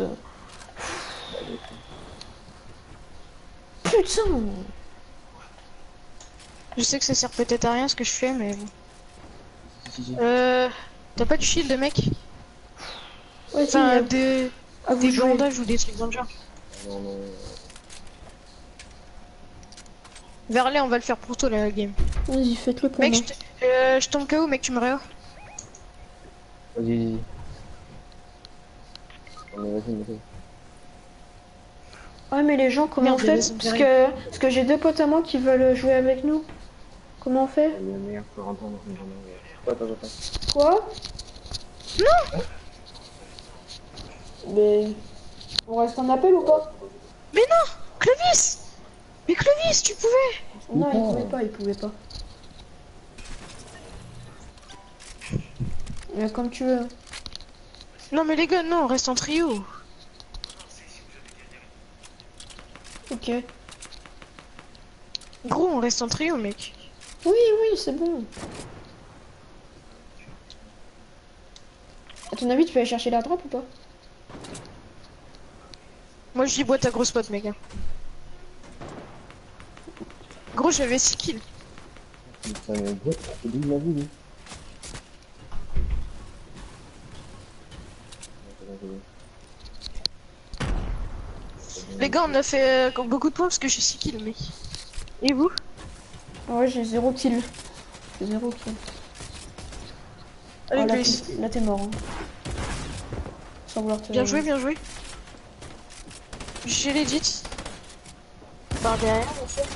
Putain. Je sais que ça sert peut-être à rien ce que je fais, mais bon. Si, si, si. Euh. T'as pas de shield, mec? Ouais, si, Enfin, euh, des, à vous des jouer. bandages ou des trucs dans le genre. Non, non. Vers là, on va le faire pour toi, la game. Vas-y, faites-le pour Mec, moi. je, te- euh, je tombe K O, mec, tu me réa. Vas-y, vas-y. Non, mais vas-y, vas-y. Ouais, mais les gens, comment Merde, on fait? laisse-moi Parce gérer. que, parce que j'ai deux potes à moi qui veulent jouer avec nous. Comment on fait? Il y a meilleur que entendre dans une journée. Attends, attends, attends. Quoi? Non. Mais on reste en appel ou pas? Mais non! Clovis! Mais Clovis, tu pouvais! Non, il pouvait pas, il pouvait pas. Mais comme tu veux. Non, mais les gars, non, on reste en trio. Ok. Gros, on reste en trio, mec. Oui, oui, c'est bon. À ton avis, tu peux aller chercher la drop ou pas? Moi, je dis bois ta grosse pote, mec. hein. Gros, j'avais six kills. Putain, mais gros, c'est d'où il m'a vu, lui. Les gars, on a fait euh, beaucoup de points parce que j'ai six kills, mec. Et vous? Ouais, j'ai zéro kill. J'ai zéro kill. Allez, Ah, là, Clovis. t'es- là, t'es mort. Hein. Sans vouloir te... Bien joué, bien joué. J'ai l'edit. Par derrière, en fait.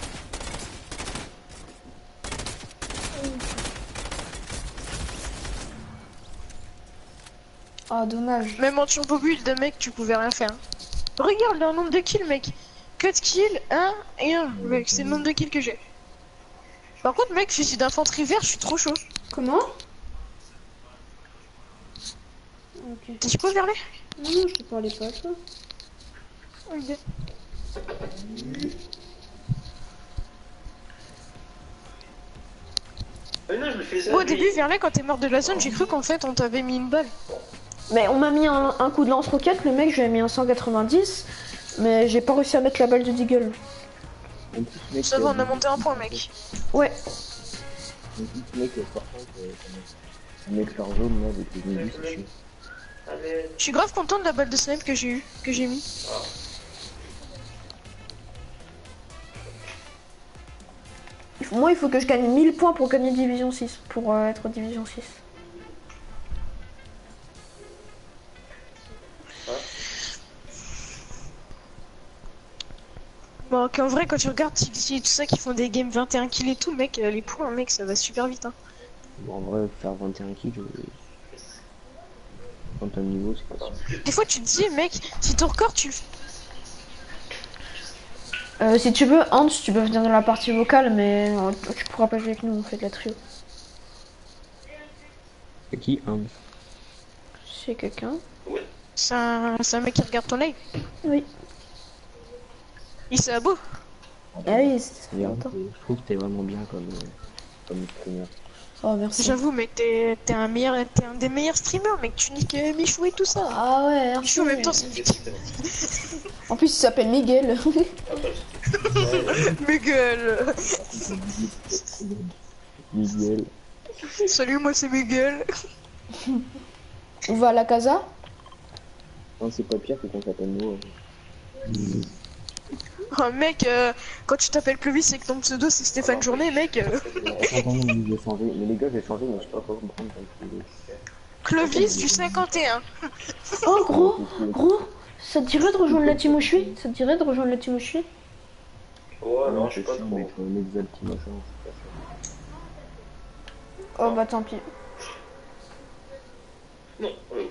Ah, dommage. Même en turbo build, mec, tu pouvais rien faire. Regarde le nombre de kills, mec. quatre kills, un et un, mec. C'est le nombre de kills que j'ai. Par contre, mec, fusil d'infanterie vert, je suis trop chaud. Comment? Ok. T'es pas vers les? Non, non, je te parlais pas à toi. Ok. Ah non, je le faisais. Moi, au début, vers là, quand t'es mort de la zone, j'ai cru qu'en fait, on t'avait mis une balle. Mais on m'a mis un, un coup de lance-roquette, le mec, je lui ai mis un cent quatre-vingt-dix, mais j'ai pas réussi à mettre la balle de Deagle. En plus, mec, Ça il y va, a on a des- monté un point, mec. Ouais. En plus, mec, euh, par contre, euh, comment- un éclair jaune là avec les minus, c'est chiant. Allez. Je suis grave content de la balle de snipe que j'ai eu, que j'ai mis. Il faut- Moi, il faut que je gagne mille points pour gagner Division six, pour euh, être Division six. Bon, qu'en vrai, quand tu regardes Tixi et tout ça qui font des games vingt et un kills et tout, mec, euh, les points, mec, ça va super vite, hein. Bon, en vrai, faire vingt et un kills, euh, quand t'as le niveau, c'est pas sûr. Des fois, tu te dis, mec, si ton record, tu le fais. Euh, si tu veux, Hans, tu peux venir dans la partie vocale, mais euh, tu pourras pas jouer avec nous, on fait de la trio. C'est qui, hein? C'est quelqu'un? C'est un... c'est un mec qui regarde ton live. Oui. Il s'est beau. Ah oui, c'est Regarde, longtemps. je trouve que t'es vraiment bien comme, euh, comme streamer. Oh, merci. J'avoue, mec, t'es t'es un meilleur, t'es un des meilleurs streamers, mec. Tu niques euh, Michou et tout ça. Ah ouais, merci. Michou, en même temps, c'est une victime. En plus, il s'appelle Miguel. Miguel. Miguel. Salut, moi c'est Miguel. On va à la casa? Non, c'est pas pire que quand t'appelles nous. Oh, mec, euh, quand tu t'appelles Clovis et que ton pseudo c'est Stéphane Journée, mec. Euh... Attends, non, mais j'ai changé. Mais les gars, j'ai changé, mais je sais pas quoi comprendre. Clovis du cinquante et un. Oh, gros, gros, ça te dirait de rejoindre la team où je suis? Ça te dirait de rejoindre la team où je suis? Ouais, non, je sais pas sûr, trop. mettre un exalt machin, c'est pas Oh, bah tant pis. Non, euh,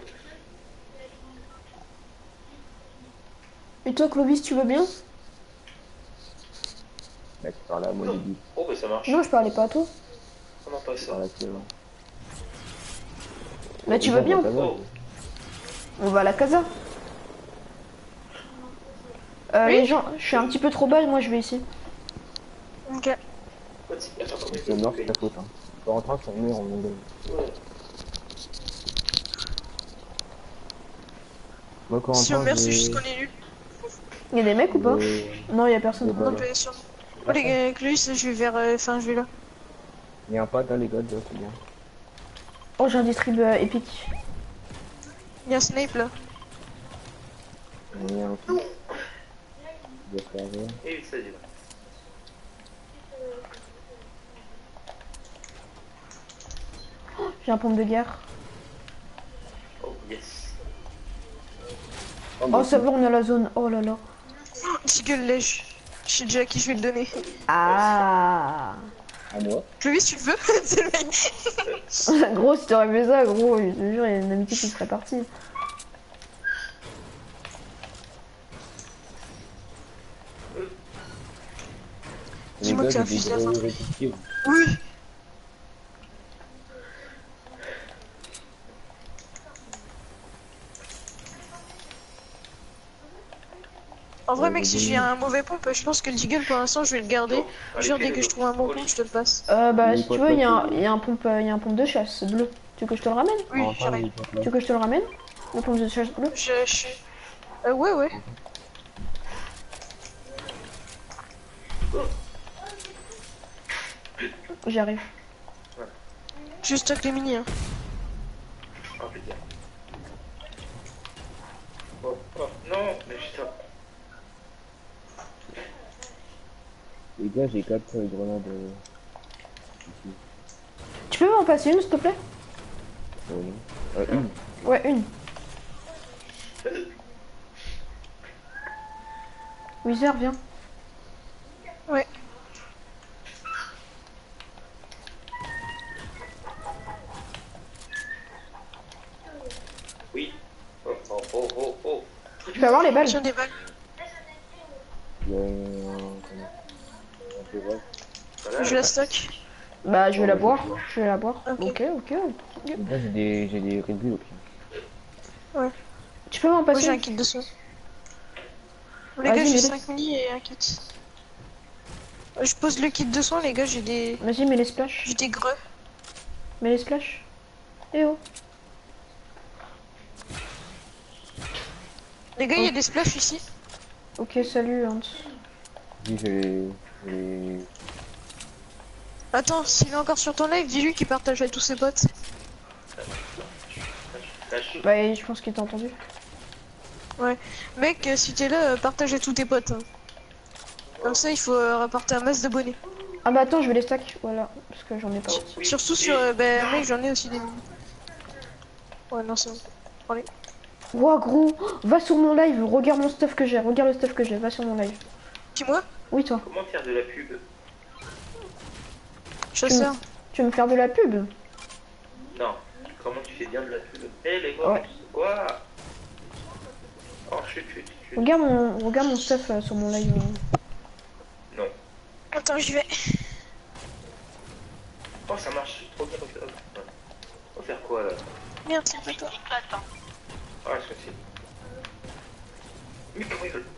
Et toi, Clovis, tu veux bien? ça. Mec, par là, moi, non. j'ai dit, Oh, bah ça marche. Non, je parlais pas à toi. Oh, non, pas ça. par là, c'est là. Bah, tu veux bien? Oh, On va à la casa. Euh, Oui. les gens, je suis un petit peu trop bas, moi je vais ici. Ok. quoi, c'est- attends, comment il Le faut nord, couper c'est ta faute. Hein. Faut rentrer sur le mur en mongol. Ouais. Moi, quand Si on meurt, c'est j'ai- juste qu'on est nul. Il y a des mecs ou pas? Euh, Non, il y a personne. des Non, balles. bien sûr. Oh, les gars, Clovis, je vais vers. euh, Enfin, je vais là. Il y a un pack, hein, les gars, là, c'est bien. Oh, j'ai un distrib euh, épique. Il y a un snipe là. Il y a un truc. Il doit faire vert. Et oui, ça y est. J'ai un pompe de guerre. Oh, yes. Oh, ça va, on a la zone. Oh là là. Petit gueule lèche. Je sais déjà à qui je vais le donner. Ah. À moi. Clovis, tu le veux? C'est le mec. Gros, si t'aurais fait ça, gros, je te jure, il y a une amitié qui serait partie. Dis-moi que Les tu as gars, j'ai un fusil à des fin. gros récupératifs. Oui. En vrai, Ouais, mec, j'ai si des- j'ai un mauvais pompe, je pense que le Deagle pour l'instant, je vais le garder. Allez, Genre, fais dès le que je go. trouve un bon Oli. pompe, je te le passe. Euh, bah, Mais si tu quoi, veux, il y, a toi, un- tu- il y a un pompe, euh, il y a un pompe de chasse bleu. Tu veux que je te le ramène? Oui, Enfin, j'arrive. il est pas Tu veux que je te le ramène? Le pompe de chasse bleu? Je, je... Euh, ouais, ouais. J'arrive. Je stocke les mini, hein. Oh, putain. Oh, oh, non, mais putain. Les gars, j'ai quatre euh, grenades. euh, ici. Tu peux m'en passer une, s'il te plaît? Euh, non. Euh, une. Ouais, une. Wizard, viens. Ouais. Oui. Oh, oh, oh, oh, oh. Tu peux avoir les balles? Tiens des balles. Il y a un. Comment un peu vrai. Voilà, Je la stocke. Bah, je vais la boire. Je vais la boire. Ok. Ok, ok. Les gars, j'ai des, j'ai des Red Bull au pire. Tu peux m'en Moi, passer j'ai un une? kit de soin. Les Vas-y, gars, j'ai mets-les. cinq mini et un kit. Je pose le kit de soin, les gars, j'ai des... Vas-y, mets les splash. J'ai des greux. Mets les splash. Eh oh. Les gars, il y a des splashs ici. Ok, salut Hans. Dis, je vais... je vais- Attends, s'il est encore sur ton live, dis-lui qu'il partage avec tous ses potes. Lâche. Bah, et je pense qu'il t'a entendu. Mec, euh, si t'es là, euh, partage avec tous tes potes. hein. Comme ça, il faut euh, rapporter un masse d'abonnés. Ah bah attends, je vais les stack. Voilà, parce que j'en ai pas. Oui. Surtout sur... euh, bah, mec, j'en ai aussi des... Ouais, non, c'est bon. Ouah gros, va sur mon live, regarde mon stuff que j'ai, regarde le stuff que j'ai, va sur mon live. Qui, moi? Oui toi, Comment faire de la pub? Chasseur. tu veux me faire de la pub? Non. Comment tu fais bien de la pub? Eh les gars, Ouais. quoi? Oh, chut, chut, chut. Regarde mon, regarde mon stuff euh, sur mon live. Non. Attends, j'y vais. Oh, ça marche trop bien. Hop. On va faire quoi là? Merde, c'est pas toi. Ah, je sais. Mais comment il veut?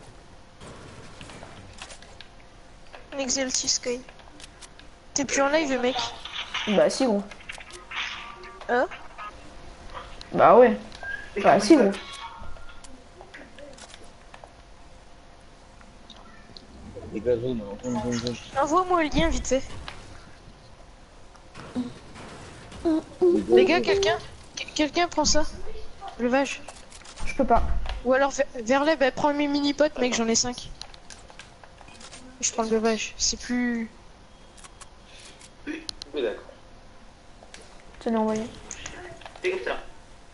Exalti Sky. T'es plus en live, mec. Bah si gros. Hein? Bah ouais. Bah si gros. Les gars, zone, zone, zone, zone. Envoie-moi le lien, vite fait. Les Les gars, quelqu'un Qu- Quelqu'un prend ça. Le vage. Je peux pas. Ou alors vers, vers les, bah, prends mes mini-potes, mec, j'en ai cinq. Je prends le levage, c'est plus... Oui, d'accord. Tenez envoyé. C'est comme ça.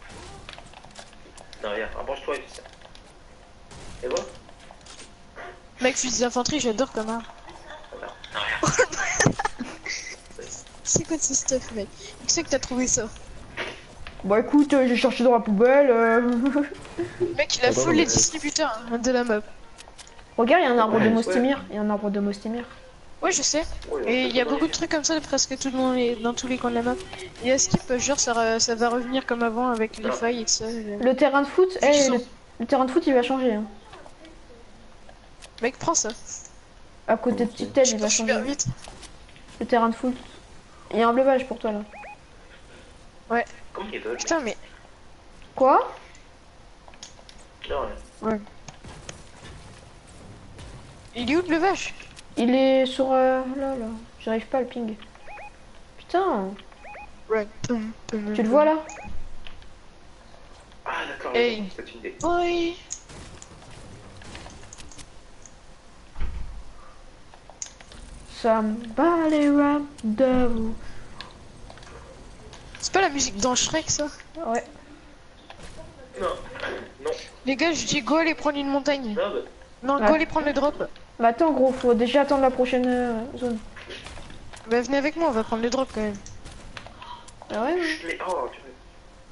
Non, rien. Rapproche-toi et fais ça. Et voilà. Mec, fusil d'infanterie, j'adore comme arme. Voilà. Non, rien. C'est quoi ce stuff, mec? Qui c'est que t'as trouvé ça? Bah écoute, euh, j'ai cherché dans la poubelle. euh. Mec, il a Attends, full mais- les distributeurs hein, de la map. Regarde, il y a un arbre Ouais, de ouais. Mostimir. Il y a un arbre de Mostimir. Ouais, je sais. Ouais, Et il y a ouais. beaucoup de trucs comme ça presque tout dans, les, dans tous les coins de la map. Et à skip, genre, ça, ra- ça va revenir comme avant avec les Ah. failles et tout ça. euh. Le terrain de foot, Je eh, sens. le, le terrain de foot il va changer. Hein. Mec, prends ça. À côté de Titel, Je il va cours super changer. vite. Le terrain de foot. Il y a un bleuvage pour toi là. Comment il veut? Putain, mais... Quoi? Non, rien. Il est où le levage? Il est sur... euh, là, là. J'arrive pas à le ping. Putain. Ouais. Tu le vois là? Ah, d'accord. Hey. C'est une idée. Oui. Ça me bat les rap de vous. C'est pas la musique dans Shrek, ça? Ouais. Non. Non. Les gars, je dis go aller prendre une montagne. Non, bah. Non, Ouais. go aller prendre le drop. Bah attends gros, faut déjà attendre la prochaine euh, zone. Bah venez avec moi, on va prendre le drop quand même. Ah ouais, ouais. Chut, mais. Oh, tu veux.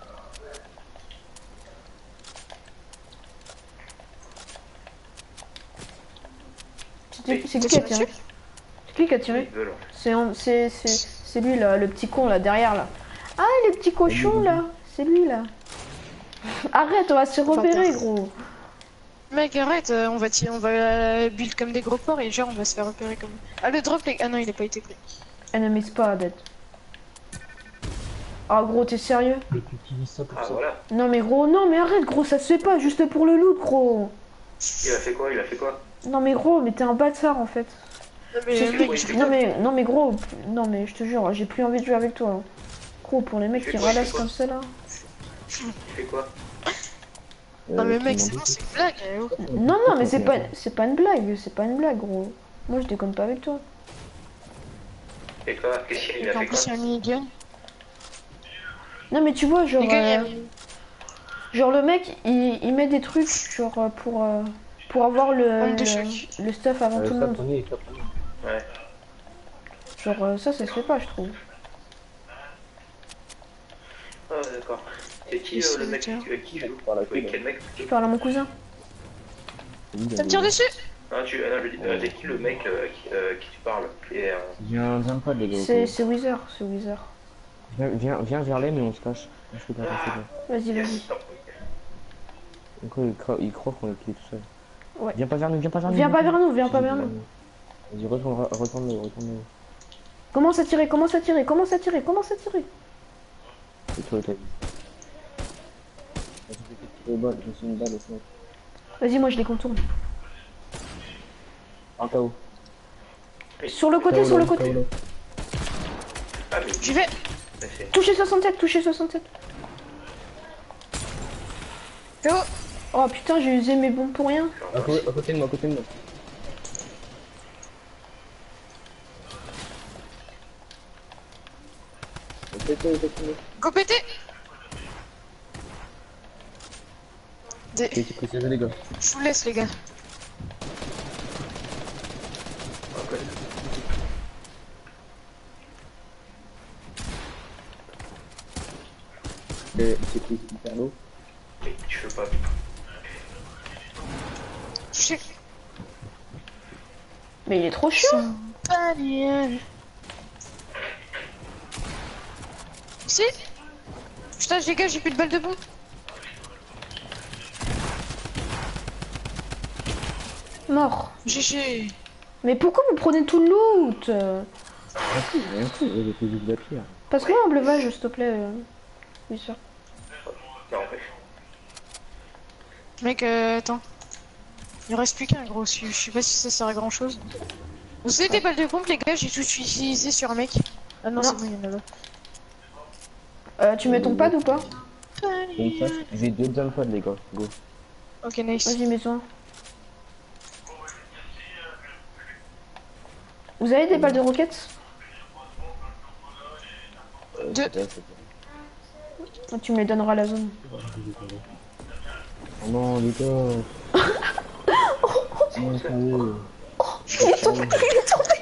C'est c'est T'as qui qui a tiré tiré? C'est qui qui a tiré? Ils veulent. C'est en- c'est c'est c'est lui là, le petit con là derrière là. Ah le petit cochon là, c'est lui là. Arrête, on va se repérer gros. Mec, arrête, euh, on va tirer, on va euh, build comme des gros porcs et genre on va se faire repérer comme. Ah le drop, les... ah non, il a pas été pris. Enemy spotted. Ah gros, t'es sérieux? Mais tu utilises ça pour Ah, ça. voilà. Non mais gros, non mais arrête gros, ça se fait pas, juste pour le loot gros. Il a fait quoi? Il a fait quoi? Non mais gros, mais t'es un bâtard en fait. Non mais C'est mec, ce je- que- Non mais, non mais gros, non mais je te jure, j'ai plus envie de jouer avec toi. hein. Gros, pour les mecs Fais qui quoi, ralassent fais quoi comme ça là. Il fait quoi? non mais Euh, mec, tu c'est m'en bon, dis- c'est une blague. hein, oh. Non non mais c'est pas, c'est pas une blague, c'est pas une blague gros. Moi je déconne pas avec toi. Il fait quoi? Qu'est-ce qu'il Et a qu'en fait plus, il y quoi? a un minigun. Non mais tu vois, genre, Les gars, il y a- euh, genre le mec, il, il met des trucs genre euh, pour, euh, pour avoir le, Honte de le, choc. le stuff avant Euh, tout le ça monde. prenait, ça prenait. Ouais. Genre euh, ça, ça se fait pas, je trouve. Ah, d'accord. C'est qui Et euh, c'est le mec tiens. avec qui joue? Par la Oui, queue, quel mec? Je parle à mon cousin. Ça me tire dessus. Ah, tu, ah, non, je dis, euh, c'est qui le mec euh, qui, euh, qui tu parles? Et, euh, Viens, viens pas les gars. C'est ok. c'est Wither, c'est Wither. Viens, viens, viens vers les mais on se cache. Je peux pas passer là. Vas-y, vas-y. yes. Non. Donc il croit, il croit qu'on est qu'il est tout seul. Ouais. Viens pas vers nous, viens pas vers nous. Viens pas vers nous, viens pas vers nous. Vas-y, retourne, retourne, retourne. Commence à tirer, commence à tirer, commence à tirer, commence à tirer. C'est toi, t'as vu. J'ai une balle, j'ai une balle au final. Vas-y, moi je les contourne. Un K O. Sur le côté, sur le côté. Ah, mais J'y vais. ça fait. Touchez soixante-sept, touchez soixante-sept. K O. Oh putain, j'ai usé mes bombes pour rien. À côté, à côté de moi, à côté de moi. Pété, pété. Go pété. Des... J'ai été précisé les gars. Je vous laisse les gars. Ok. C'est c'est pris hyper lourd. Mais tu fais pas. Touché. Mais il est trop chiant. Panier. Si. Putain, les gars, j'ai plus de balles de bombe. Mort. G G. Mais pourquoi vous prenez tout le loot? Rien fou, rien fou, j'ai fait juste battre. Passe-moi un breuvage, s'il te plaît. euh. Oui, sûr. Non, en fait. Mec, euh, attends. Il reste plus qu'un gros. Je je sais pas si ça sert à grand chose. Vous avez des balles de pompe, les gars? J'ai tout utilisé sur un mec. Ah non, Non. c'est bon, il y en a là. Euh, tu mets ton pad ou pas? Comme ça, j'ai deux jump pads les gars, go. Ok, nice. Vas-y, mets-toi. Vous avez des balles de roquettes? Euh, Deux. c'est bien, c'est bien. Ah, tu me les donneras à la zone. Oh non les gars. Non, sérieux. Il est tombé, il est tombé.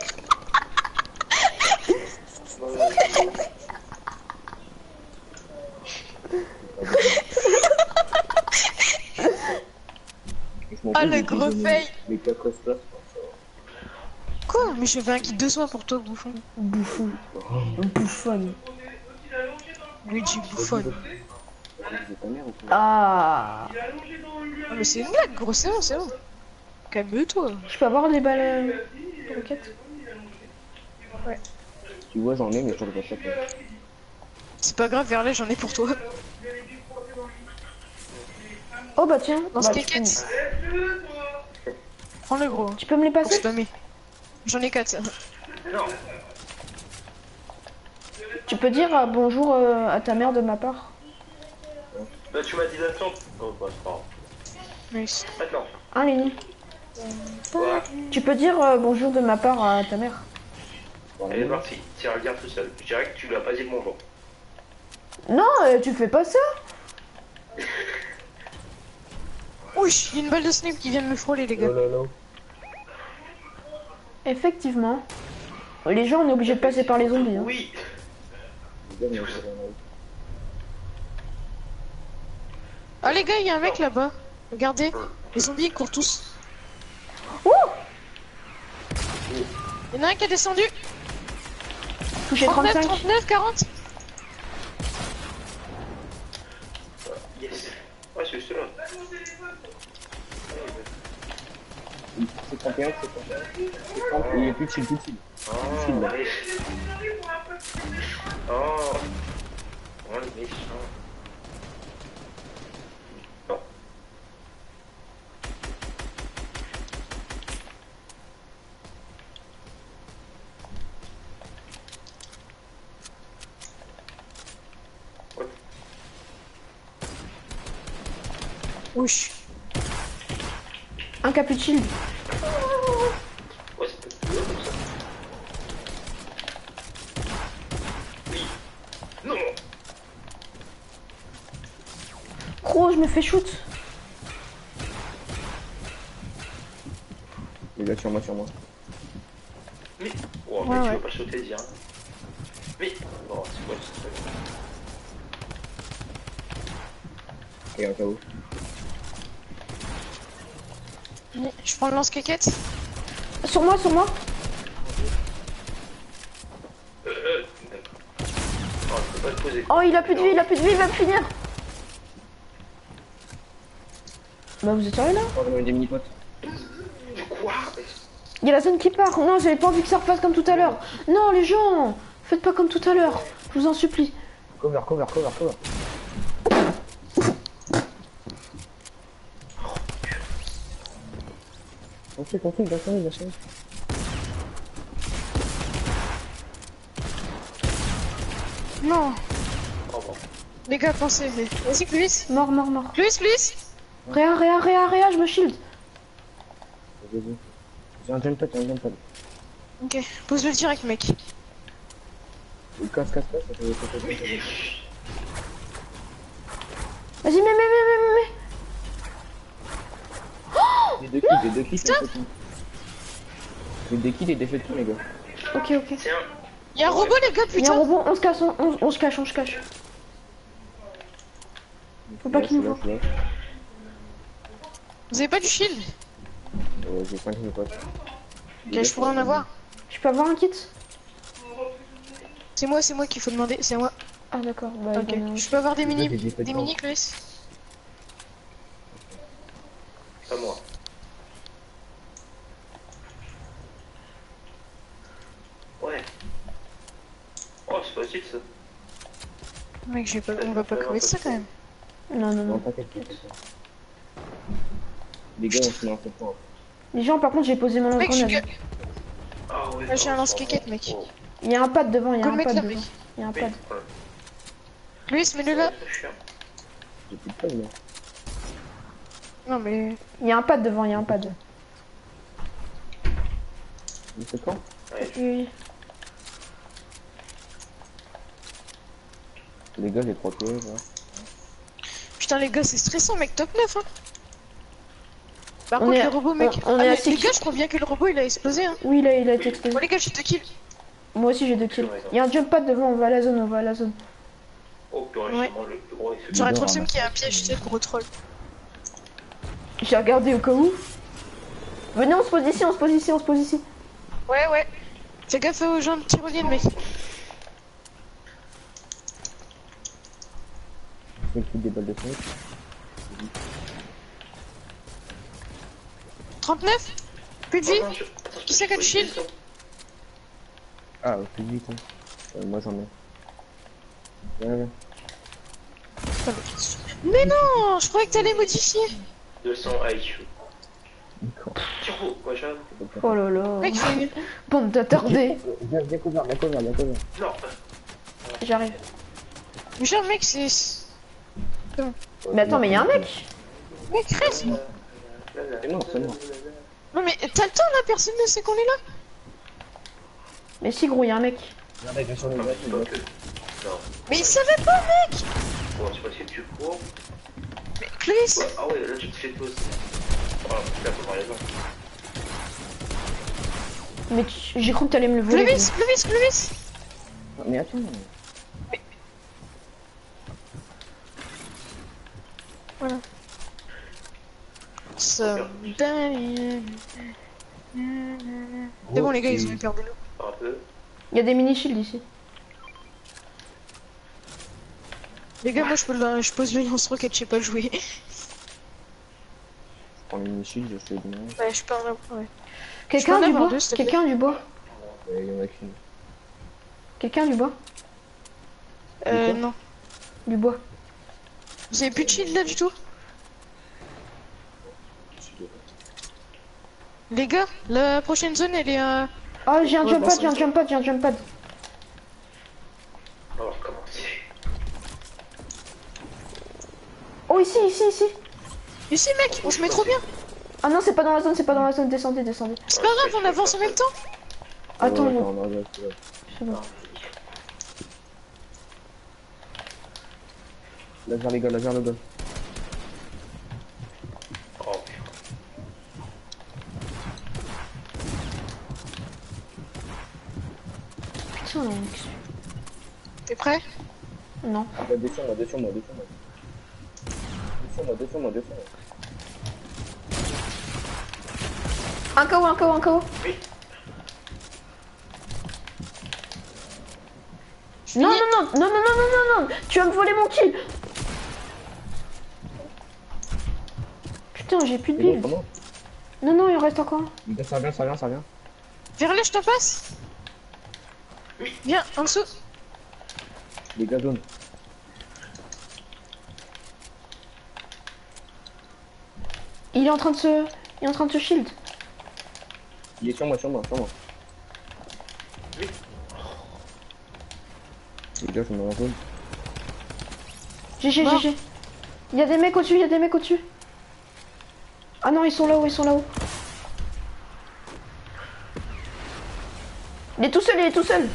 Ah, le gros fail. Les quatre places. Quoi? Mais je fais un kit de soin pour toi, bouffon. Bouffon. Bouffonne. Luigi Bouffon. C'est ta mère ou quoi? Ah. Ah, mais c'est une blague, gros, c'est bon, c'est bon. Calme-toi. Je peux avoir des balles euh, de roquettes? Tu vois, j'en ai, mais je trouve pas ça. C'est pas grave, Verlet, j'en ai pour toi. Oh bah tiens. Dans Bah, ce tu, peux, quéquette. Prends le gros. tu peux me les Pour passer? spammer. J'en ai quatre. Non. Tu peux dire euh, bonjour euh, à ta mère de ma part? Bah, tu m'as dit d'attendre. Oh, bah, c'est pas grave. Nice. Maintenant. Hein, Lénie? Voilà. Tu peux dire euh, bonjour de ma part à ta mère? Elle est partie. Tiens, regarde tout seul. Je dirais que tu lui as pas dit le bonjour. Non, euh, tu fais pas ça. Oui, il y a une balle de snipe qui vient de me frôler, les gars. Oh là là. Effectivement. Les gens, on est obligé de passer par les zombies. Hein. Oui. Les gars, mais j'en ai- Ah, les gars, il y a un mec là-bas. Regardez. Les zombies ils courent tous. Ouh. Il y en a un qui est descendu. Touché trente-neuf, trente-cinq. trente-neuf, quarante. Yes. Ouais, c'est celui-là. C'est trente et un, c'est trente et un. C'est trente, il est plus chill, plus chill. Oh, ouais. Oh. Oh, le méchant. Non. Ouais. Ouch. Un capuchin. Ouais, c'est peut-être plus haut comme ça. Oui. Non. Gros, je me fais shoot. Les gars, sur moi, sur moi. Mais. Oh, Ouais, mais tu ouais. veux pas sauter, dire. Mais. Oh, c'est quoi ce truc? Et un K O. Je prends le lance-caquette. Sur moi, sur moi. Euh, euh. D'accord. Oh, je peux pas le poser. Oh, il a plus de vie, il a plus de vie, il va me finir. Bah, vous êtes sérieux là? Oh, j'en ai des mini-potes. De quoi? Il y a la zone qui part. Non, j'avais pas envie que ça repasse comme tout à l'heure. Non, les gens, faites pas comme tout à l'heure. Je vous en supplie. Cover, cover, cover, cover. Confie, confie, va sonner, va sonner. Non. Oh, bon. Les gars, pensez. Vas-y, Clovis. Mort, mort, mort. Clovis, Clovis. Réa, réa, réa, réa, je me shield. Vas-y. J'ai un jump pad, j'ai un jump pad. Ok, pose-le direct, mec. Il casse, casse, casse, ça fait, ça fait, ça fait. Vas-y, mais, mais, mais, mais, mais. Des deux kills, des deux kills, c'est tout. Des deux kills et des faits de tout, les gars. Ok, ok. Tiens. Y'a un robot, les gars, Il y a un putain. robot, on se casse, on, on, on se cache, on se cache. Faut pas qu'il nous voit. voit. Vous avez pas du shield? Euh, j'ai cinq mille potes. Ok, je pourrais en avoir. Je peux avoir un kit? C'est moi, c'est moi qu'il faut demander, c'est moi. Ah d'accord, bah Ok, il y en a un. je peux avoir des mini, j'ai des des mini, Clovis. Pas moi. Ouais. Oh, c'est facile ça. Mec, j'ai pas, on va pas crever de ça quand même. Non, non, Non, non. t'inquiète, t'inquiète. Les gars, on se met en point. Les gens, par contre, j'ai posé mon Mec, je suis lance-grenade. que... Ah ouais. Là, j'ai un non, lance-quéquette, c'est mec. bon. Il y a un pad devant, il y a Go un le mec pad là, devant. mec. Il y a un Oui, pad. voilà. Clovis, mets-le là. C'est chiant. J'ai plus de pad, là. Non, mais... Il y a un pad devant, il y a un pad. Mais c'est quand? Ouais, je- Oui. Les gars, j'ai trois P, là. Putain, les gars, c'est stressant, mec, top neuf, hein. Par On contre, est- le robot, mec... on- on ah, est mais assez les gars, qui- je crois bien que le robot, il a explosé, hein. Oui, là, il a été explosé. Bon, les gars, j'ai deux kills. Moi aussi, j'ai deux kills. Il y a un jump pad devant, on va à la zone, on va à la zone. Oh, purée, Ouais. justement, le plus gros est celui J'aurais Ils trop le ont seum ramassé. qu'il y a un piège, tu sais, gros troll. J'ai regardé au cas où. Venez, on se pose ici, on se pose ici, on se pose ici. Ouais, ouais. Fais gaffe aux gens de tyrolienne, mec. Je vais foutre des balles de snipe. trente-neuf. Plus de vie. Oh, non, je- attends, Qui je c'est qui a peux le pas shield? utiliser Ah, au plus vite, hein. Euh, moi, j'en ai. Viens, viens. Mais non, je croyais que t'allais modifier. ça. deux cents I Q. D'accord. Turbo, moi j'avoue. Oh là là. Mec, fais... Bande d'attardés. Viens, viens, cover, viens, cover, viens, cover. Non. J'arrive. Mais genre, mec, c'est... Mais attends, mais il y a un mec. Mec, reste. C'est mort, c'est mort. Non, mais t'as le temps, là, personne ne sait qu'on est là. Mais si, gros, il y a un mec. Regardez, viens sur les Non, gars, mais c'est pas que. Non. Mais il savait pas, mec. Bon, c'est facile, tu cours. Mais Clovis. Ouais, ah ouais, là tu te fais pause. Oh putain, faut voir les gens. Mais tu- j'ai cru que t'allais me le voler. Clovis, Clovis, Clovis. Mais attends. Voilà. Ça... C'est bon, les gars, ils ont eu peur de nous. Un peu. Il y a des mini shields ici. Les gars, moi, je, peux le... je pose le lance-roquette, je sais pas jouer. Je prends les mini-shields, je fais bien. Ouais, je peux en avoir, ouais. Quelqu'un en du avoir bois. deux, s'il te plaît. Quelqu'un du bois. Ouais, il y en a qu'une. Quelqu'un du bois. Euh, quoi non. Du bois. Vous avez plus de shield, là, du tout? Les gars, la prochaine zone, elle est à... Oh, j'ai un Ouais, jump bah, pad, ça j'ai un va. jump pad, j'ai un jump pad. On va recommencer. Oh, ici, ici, ici. Ici, mec, on se met trop bien. Ah non, c'est pas dans la zone, c'est pas dans la zone. Descendez, descendez. C'est pas grave, on avance en même temps. Attends, Ouais, bon. attends, non, non, c'est vrai. C'est bon. Laser les gars, laser le gars. Oh putain. Putain, non. T'es prêt? Non. Ah bah descends-moi, descends-moi, descends-moi. Descends-moi, descends-moi, descends-moi. Un K O, un K O, un K O. Oui. Non, non, non, non, non, non, non, non, non. Tu vas me voler mon kill. Putain, j'ai plus de C'est bon, build. comment? Non, non, il en reste encore un. Les gars, ça vient, ça vient, ça vient. Vers là, je te passe. Viens, en dessous. Les gars, zone. Il est en train de se... Il est en train de se shield. Il est sur moi, sur moi, sur moi. Oui. Les gars, je me rends compte. G G, Mort. G G. Il y a des mecs au-dessus, il y a des mecs au-dessus. Ah non, ils sont là-haut, ils sont là-haut. Il est tout seul, il est tout seul.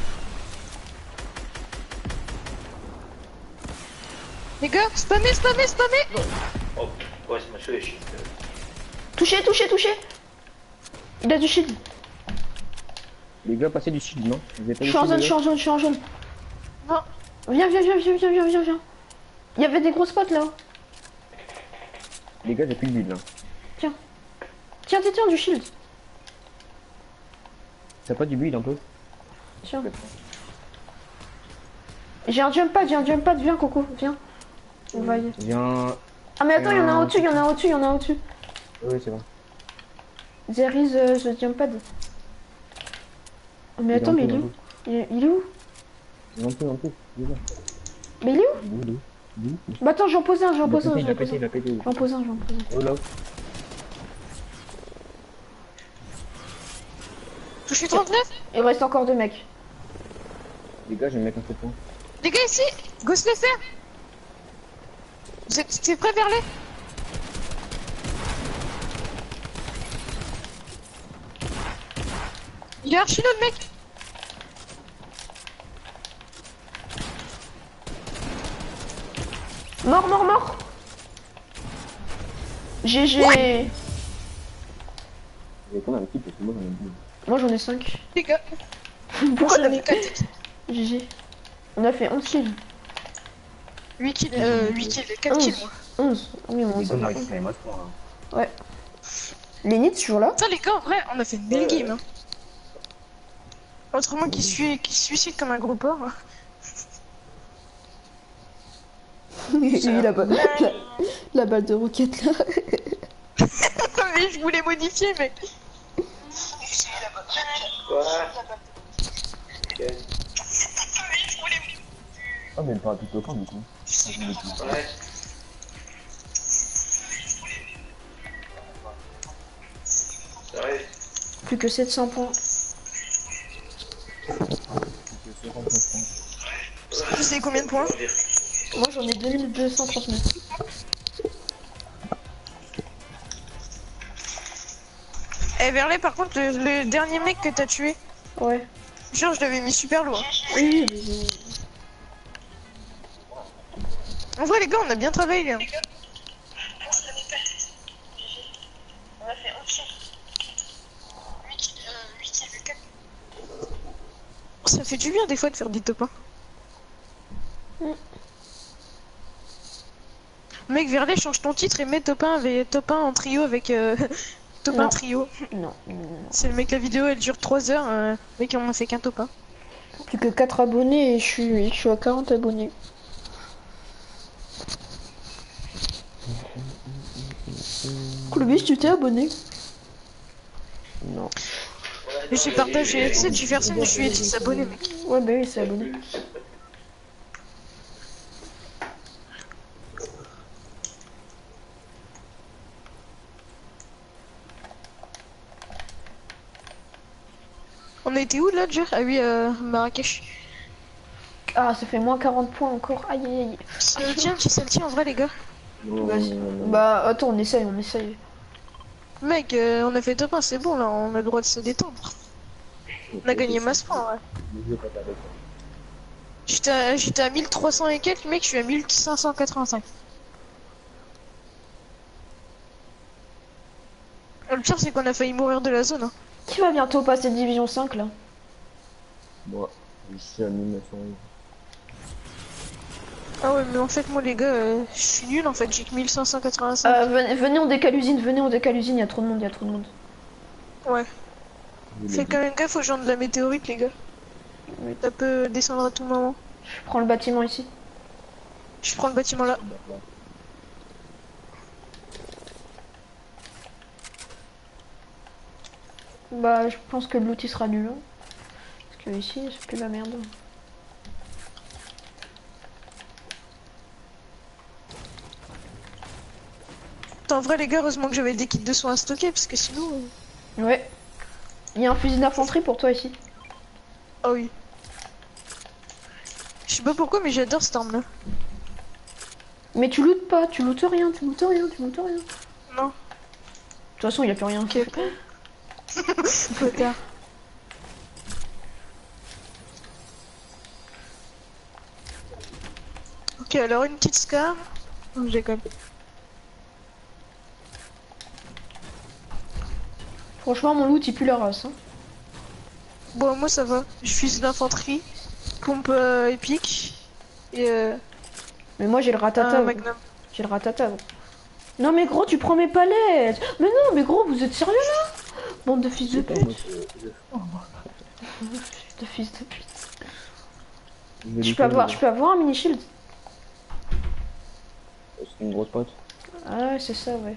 Les gars, spammez, spammez, spammez. Oh, ouais, ça m'a tué. je- Touché, touché, touché. Il a du shield. Les gars, passez du shield, non? Vous avez pas Je du suis en shield, zone, les je suis en zone, je suis en zone. Non. Viens, viens, viens, viens, viens, viens, viens, viens. Il y avait des gros spots là. gars Les gars, j'ai plus de build là. Tiens, tiens, tiens, du shield. T'as pas du build un peu? Tiens. J'ai un jump pad, j'ai un jump pad, viens Coco, viens. On va y... Viens. Ah mais attends, il y en a un Euh, au-dessus, il y en a un au-dessus, il y en a un au-dessus. Oui, c'est vrai. There is uh, the jump pad. Mais attends, mais il est où? Il est, il est où? Il est en dessous, en dessous. Il est là. Mais il est où? Il est où, il est où? Il est où? Bah attends, j'en pose un, j'en Il a pose un, pété, il j'en a pose pété, il un. a pété. J'en pose un, j'en pose un. Oh là. Touché trente-neuf. Il reste encore deux mecs. Les gars, je vais me mettre un coup de poing. Les gars, ici. Ghost le faire. Vous êtes, t'es prêt vers les? Il est archi low, le mec. Mort, mort, mort. G G. Vous avez combien de kills? Parce que moi j'en ai deux. Moi j'en ai cinq. Les gars. Pourquoi J'en t'as ai quatre. G G. On a fait onze kills. huit kills, euh, huit kills, quatre kills, moi. onze. Oui, on Les gars, on a arrive à les modes points. Ouais. Les nits toujours là. Putain, les gars, en vrai, on a fait une belle game, hein. Autrement qui se qui se suicide comme un gros porc. hein. Il a pas... la... la balle de roquette là. Mais je voulais modifier, mec. Quoi? Ok. Ah, mais elle part tout au camp du coup. Ah, je me dis. Ouais. Ouais. Plus que sept cents points. Vous savez combien de points? Moi j'en ai deux mille deux cent trente-neuf. Eh, Verlet, par contre, le, le dernier mec que t'as tué, Ouais. genre, je l'avais mis super loin. Oui, oui, oui. En vrai, les gars, on a bien travaillé, hein. Ça fait du bien des fois de faire des top un. Mm. Mec, Verlet, change ton titre et mets top un, avec, top un en trio avec euh, top un Non. trio. Non, non, non. C'est le mec, la vidéo elle dure trois heures, euh, mec, on a fait qu'un top un. Plus que quatre abonnés et je suis, je suis à quarante abonnés. Coolbis, tu t'es abonné? Non. J'ai partagé, tu sais, tu fais ça, mais je suis dix abonnés, mec. Ouais, bah oui, c'est abonné. On a été où là déjà? Ah oui, euh, Marrakech. Ah, ça fait moins quarante points encore. Aïe, aïe, aïe. Ça le tient, ça le tient en vrai, les gars. Vas-y. Bah, attends, on essaye, on essaye. Mec, euh, on a fait top un, c'est bon là, on a le droit de se détendre. On a gagné masse points, ouais. J'étais à, j'étais à mille trois cents et quelques, mec, je suis à mille cinq cent quatre-vingt-cinq. Le pire, c'est qu'on a failli mourir de la zone. Hein. Qui va bientôt passer division cinq là? Moi, je suis à mille neuf cent. Ah ouais, mais en fait, moi, les gars, euh, je suis nul en fait, j'ai que mille cinq cent quatre-vingt-cinq. Euh, venez, venez, on décale l'usine, venez, on décale l'usine, il y a trop de monde, il y a trop de monde. Ouais. Faites quand même gaffe aux gens de la météorite, les gars. Oui. Ça peut descendre à tout moment. Je prends le bâtiment ici. Je prends le bâtiment là. Bah, je pense que l'outil sera nul. Hein. Parce que ici, c'est plus la merde. Attends, en vrai, les gars, heureusement que j'avais des kits de soins à stocker, parce que sinon. euh, Ouais. Il y a un fusil d'infanterie pour toi ici. Ah oui. Je sais pas pourquoi, mais j'adore cette arme là. Mais tu lootes pas, tu lootes rien, tu lootes rien, tu lootes rien. De Non. toute façon, il y a plus rien. Ok. Trop tard. Ok, alors une petite scar. Oh, je déconne. Franchement, mon loot il pue la race. Hein. Bon, moi ça va. Je fusil d'infanterie, pompe euh, épique et euh, Mais moi j'ai le ratata. un magnum. J'ai le ratata. Non mais gros, tu prends mes palettes. Mais non, mais gros, vous êtes sérieux là? Bande de fils de Pas, pute. moi, je- je- De fils de pute. je vais Je lui peux faire avoir, une- je peux avoir un mini shield. C'est une grosse pote. Ah ouais, c'est ça, ouais.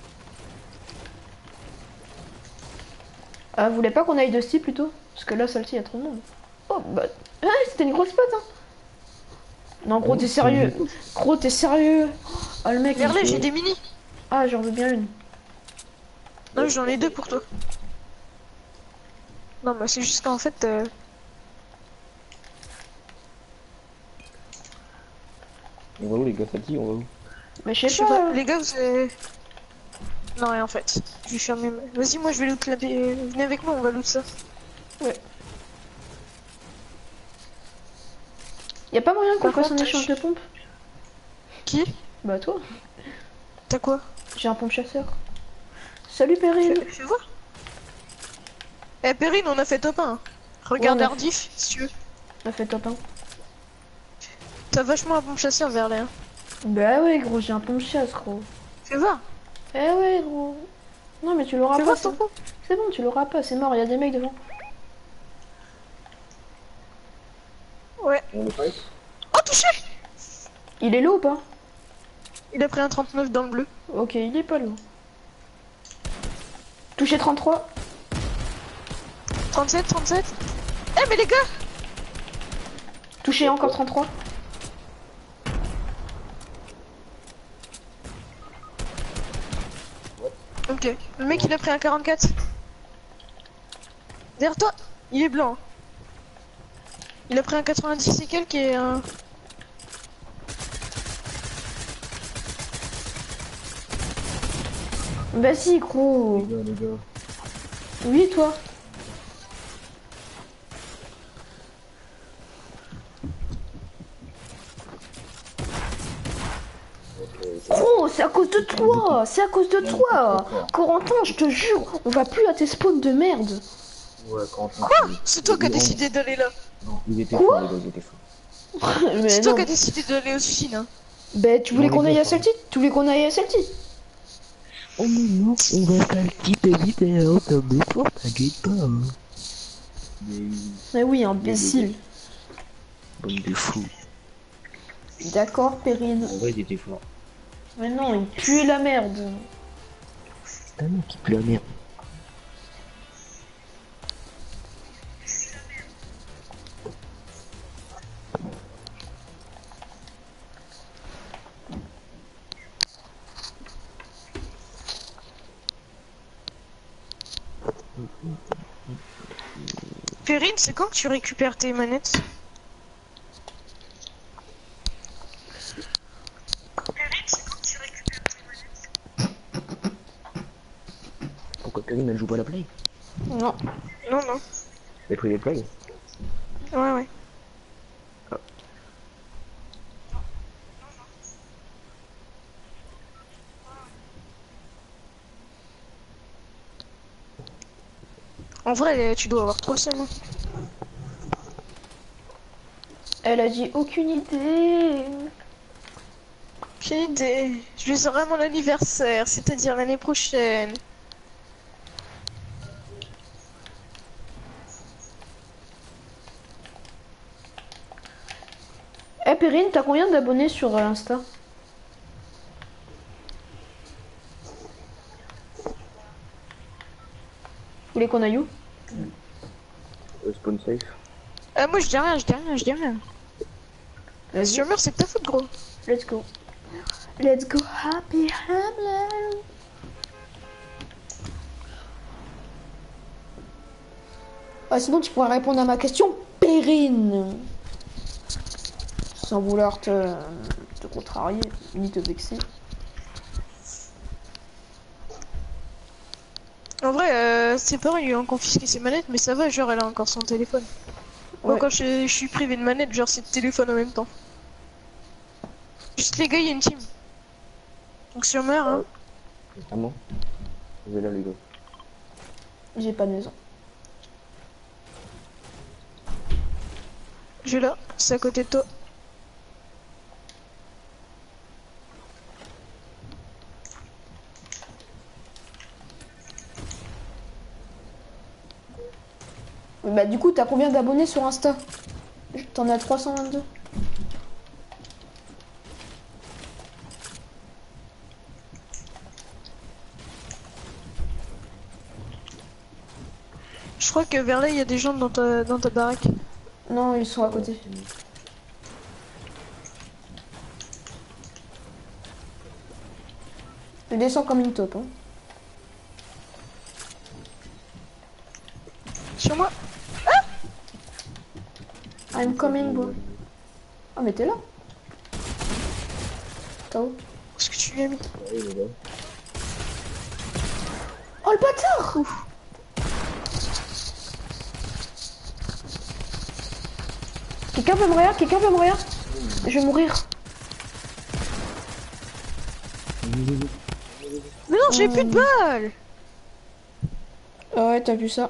Ah, vous voulez pas qu'on aille de style plutôt? Parce que là, celle-ci, il y a trop de monde. Oh, bah. Ah, c'était une grosse pote, hein. Non, gros, t'es sérieux. Gros, t'es sérieux. Oh, le mec. Regardez, il- j'ai des mini. Ah, j'en veux bien une. Non, j'en ai deux pour toi. Non, bah c'est juste qu'en fait. Euh... On va où les gars, Fatih? On va où? Mais je Je sais sais pas. pas, les gars, vous avez. Non, rien en fait. Je vais fermer. ma- Vas-y, moi je vais loot la. Venez avec moi, on va loot ça. Y a pas moyen qu'on Par fasse un contre, échange je- de pompes? Qui? Bah, toi. T'as quoi? J'ai un pompe chasseur. Salut, Perrine. Fais, fais voir. Eh, Perrine, on a fait top un. Regarde Ouais, on a- Ardif, si tu veux. On a fait top un. T'as vachement un bon chasseur vers là. Hein. Bah ouais, gros, j'ai un pompe chasse, gros. Fais voir. Eh ouais, gros. Non, mais tu l'auras Fais pas. voir C'est ton pompe. c'est bon, tu l'auras pas, c'est mort, il y a des mecs devant. Ouais. On le fight? Oh, touché! Il est low ou pas? Il a pris un trente-neuf dans le bleu. Ok, il est pas low. Touché trente-trois. trente-sept, trente-sept. Eh, mais les gars! Touché encore trente-trois. Ok. Le mec, il a pris un quarante-quatre. Derrière toi, il est blanc. Il a pris un quatre-vingt-dix et quelques et un. Bah si, gros. Les gars, les gars. Oui, toi. Gros, c'est à cause de toi. C'est à cause de toi. Corentin, je te jure, on va plus à tes spawns de merde. Ouais, Quentin. Quoi? il- C'est toi qui as il- décidé d'aller là. Non, il était Quoi? fort, les gars, il était fort. Mais C'est toi non. qui as décidé d'aller aux usines. Hein. Bah tu voulais Non, qu'on les aille gars, à Celtic? Tu voulais qu'on aille à Celtic? Oh mais non, on va faire le petit vite et on te met fort, t'inquiète pas. Hein. Mais Mais oui, imbécile. Bande de fous. D'accord, Perrine. en vrai, il était fort. Mais non, il pue la merde. C'est un mec qui pue la merde. Perrine, c'est quand que tu récupères tes manettes? Pourquoi Karim elle joue pas à la play? Non. Non, non. T'as pris les plays? Ouais, ouais. En vrai, tu dois avoir trois semaines. Elle a dit aucune idée. Quelle idée. Je lui aurai mon anniversaire, c'est-à-dire l'année prochaine. Eh Perrine, t'as combien d'abonnés sur euh, Insta? Vous voulez qu'on aille où? Euh, spawn safe. Euh, moi, je dis rien, je dis rien, je dis rien. Vas-y, Sur le mur, c'est de ta faute, gros. let's go. Let's go happy Hamlet. Ah, sinon, tu pourrais répondre à ma question, Perrine. Sans vouloir te, te contrarier, ni te vexer. En vrai, euh, ses parents ils lui ont confisqué ses manettes, mais ça va, genre elle a encore son téléphone. Moi Ouais. quand je, je suis privé de manette, genre c'est de téléphone en même temps. Juste les gars, il y a une team. Donc sur mer, hein. Vraiment. Je vais là, les gars. J'ai pas de maison. Je vais là, c'est à côté de toi. Bah, du coup, t'as combien d'abonnés sur Insta? T'en as trois cent vingt-deux. Je crois que vers là, il y a des gens dans ta, dans ta baraque. Non, ils sont à côté. Je descends comme une taupe. Hein. Sur moi. I'm coming, bro. Ah, mais t'es là. T'as où? Où est-ce que tu lui as mis? Ouais, il est là. Oh, le bâtard! Ouf. Quelqu'un peut me regarder? Quelqu'un peut me regarder? Je vais mourir. Mais non, j'ai plus de balles. Ah ouais, t'as vu ça?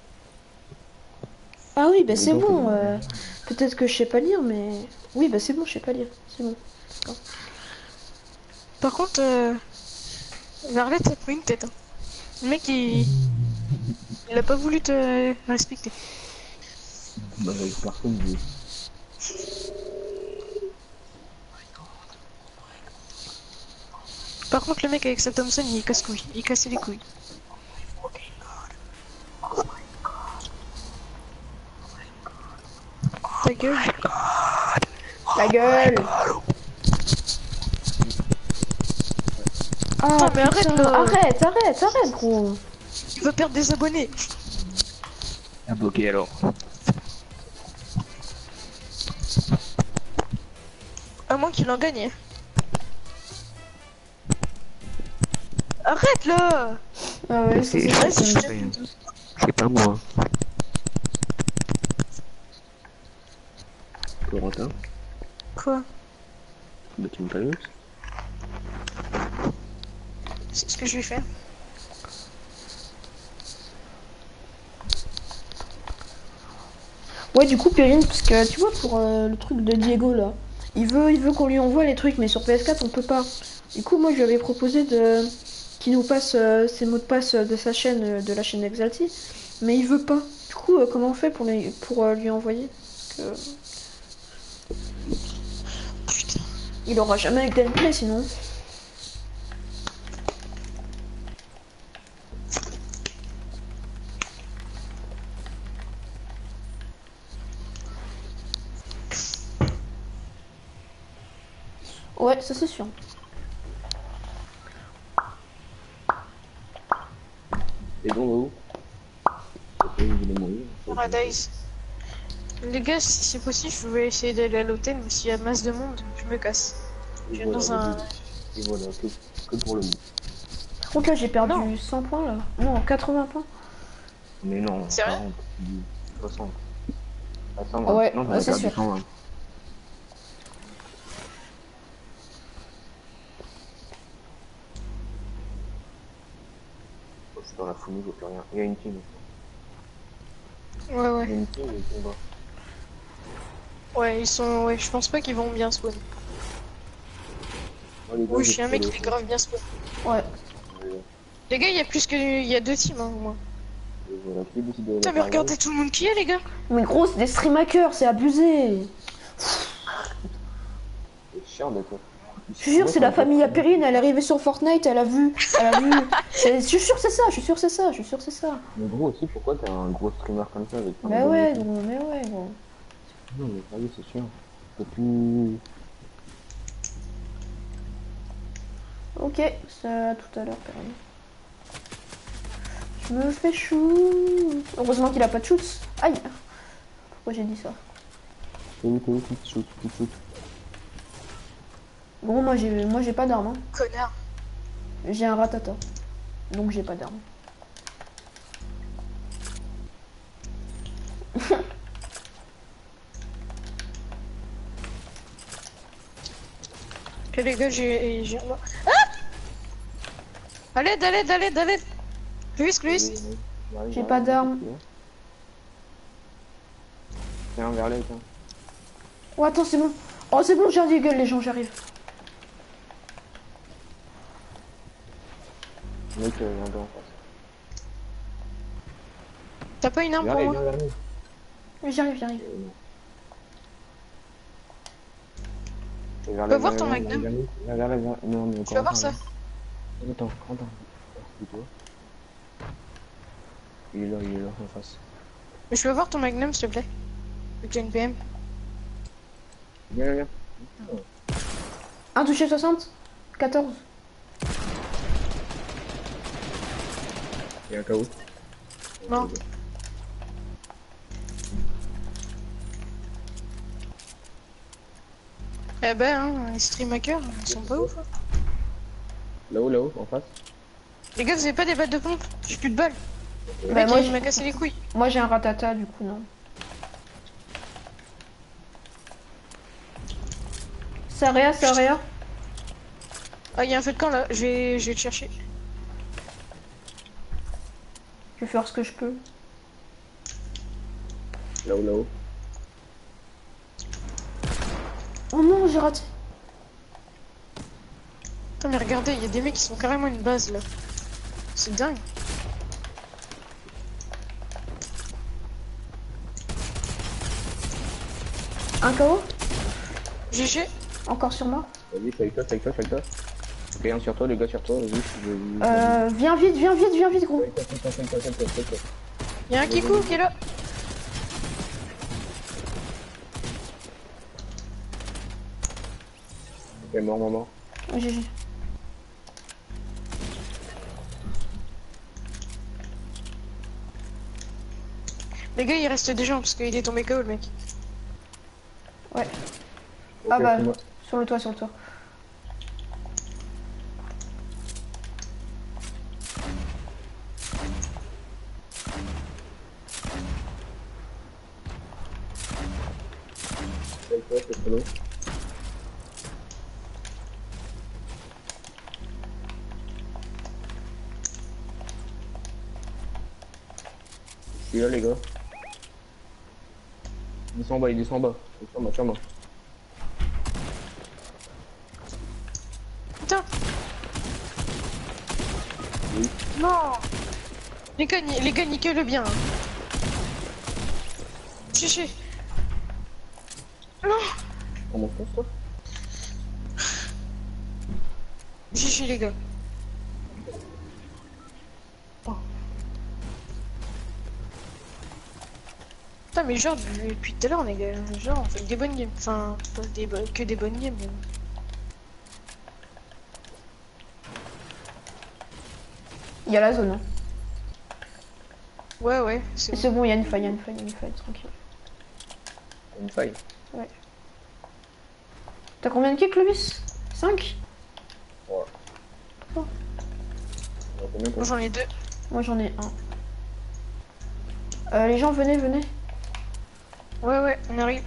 Ah oui, bah c'est bon. euh, Peut-être que je sais pas lire, mais... Oui, bah c'est bon, je sais pas lire. C'est bon. Par contre, euh... Verlet, t'as pris une tête. Hein. Le mec, il... il a pas voulu te respecter. Bah, avec personne, je... Par contre, le mec avec sa Thompson, il casse couilles. Il cassait les couilles. Ta gueule. La gueule! Ah, Non, mais arrête, putain, là. arrête, arrête, arrête, gros. Il va perdre des abonnés. Ah, ok alors. À moins qu'il en gagne. Arrête là. Ah ouais, ça c'est C'est ça. Vas-y, je ça- t'aime. c'est pas moi. Corentin, Quoi? bah tu me t'amuses. C'est ce que je vais faire. Ouais, du coup, Perrine, parce que tu vois, pour euh, le truc de Diego là, il veut, il veut qu'on lui envoie les trucs, mais sur P S quatre on peut pas. Du coup, moi je lui avais proposé de qu'il nous passe euh, ses mots de passe de sa chaîne, euh, de la chaîne Exalti, mais il veut pas. Du coup, euh, comment on fait pour lui, pour euh, lui envoyer? Parce que Putain. il aura jamais le gameplay sinon. Ouais, ça c'est sûr. Et donc, où? Pourquoi il voulait mourir? Paradise. Les gars, si c'est possible, je vais essayer d'aller à l'hôtel, mais s'il y a masse de monde, je me casse. Et Je vais voilà, dans un... et voilà, que, que pour le monde. Par contre là j'ai perdu Non. cent points là. Non, quatre-vingts points. Mais non, Sérieux? quarante, soixante. Ah, cent vingt. Ouais, non, j'en ouais, ai c'est perdu sûr. cent vingt. Oh, je suis dans la fourmi, je vois plus rien. Il y a une team. Ouais, Il y a ouais. une team, ils sont bas. Ouais, ils sont... Ouais, je pense pas qu'ils vont bien spawn. Moi, les gars, Oui, je j'ai suis un mec pris qui le- fait grave bien spawn. Ouais. Euh, Les gars, il y a plus que... Il y a deux teams, hein, au moins. et voilà, qui est décidé de Putain, mais regardez tout le monde qui est, les gars. Mais gros, c'est des stream hackers, c'est abusé. C'est chiant d'être. Je suis sûr, c'est la famille à Perrine, elle est arrivée sur Fortnite, elle a vu, elle a vu. C'est- Je suis sûr, c'est ça, je suis sûr, c'est ça, je suis sûr, c'est ça. Mais gros aussi, pourquoi t'es un gros streamer comme ça avec plein Mais d'abonnés ouais, et tout? gros, mais ouais, gros. Non, mais sérieux, c'est chiant. Je peux plus. Ok, ça à tout à l'heure, Perrine. Me fait chou. Heureusement qu'il a pas de shoot. Aïe. Pourquoi j'ai dit ça? T'es où, t'es où, qui shoot, qui shoot. Bon, moi j'ai moi j'ai pas d'arme. Hein. Connard. J'ai un ratata. Donc j'ai pas d'arme. Que les gars, j'ai... j'ai- Ah à l'aide, à l'aide, à l'aide, à l'aide. Luis, Luis. J'ai pas d'arme. Tiens, vers là, tiens. Oh attends, c'est bon. Oh c'est bon, j'ai un deagle les gens, j'arrive. Mec, il y a un dos en face. T'as pas une arme Viens, pour allez, moi? viens vers nous. J'arrive, j'arrive. Et vers peux là, voir vers ton là, magnum? vers là, vers là, vers là. Non, mais Tu vas voir ça? Attends, attends. Plutôt. Il est là, il est là, en face. Mais je peux voir ton magnum, s'il te plaît? Vu que t'as une P M. Viens, viens. Un touché soixante. quatorze. Il y a un K O. Non. Eh ben, hein, les stream hackers, ils sont pas ouf. Hein. Là-haut, là-haut, en face. Les gars, vous avez pas des balles de pompe? J'ai plus de balles. Le Bah, mec, moi, il j'ai- m'a cassé les couilles. Moi j'ai un ratata du coup non. Saria, Saria. Ah, il y a un feu de camp là, je vais, je vais le chercher. Je vais faire ce que je peux. Là-haut, là-haut. Oh non, j'ai raté. Putain, mais regardez, il y a des mecs qui sont carrément une base là. C'est dingue. Un K O. G G. Encore sur moi. Vas-y, fais avec toi, fais avec toi, fais avec toi. Ok, un sur toi, les gars sur toi, vas-y. je- Euh, viens vite, viens vite, viens vite gros. Fais avec toi, fais avec toi, fais avec toi, fais avec toi, fais avec toi. Il y a un Kikou qui est là. Ok, mort, mort, mort. G G. Les gars, il reste des gens parce qu'il est tombé K O le mec. Ouais. Ok, Ah bah, c'est moi. sur le toit, sur le toit. Fais avec toi, c'est solo. Je suis là, les gars. Il descend en bas, il descend en bas. Sur moi, sur moi. Putain. Oui. Non. Les gars, ni- les gars, niquez-le bien. Chichi. Non. On m'enfonce, toi? Chichi, les gars. Putain, mais genre, depuis tout à l'heure, on est genre, on fait des bonnes games. Enfin, pas des bo- que des bonnes games. Mais... Il y a la zone. Hein. Ouais, ouais, c'est Et bon. c'est bon, il y a une faille, il y a une faille, il y a une faille, tranquille. Une faille. T'as combien de kicks, Clovis? cinq. Ouais. Oh. On a combien, toi? Moi, j'en ai deux. Moi j'en ai un. Euh, les gens, venez, venez. Ouais, ouais, on arrive.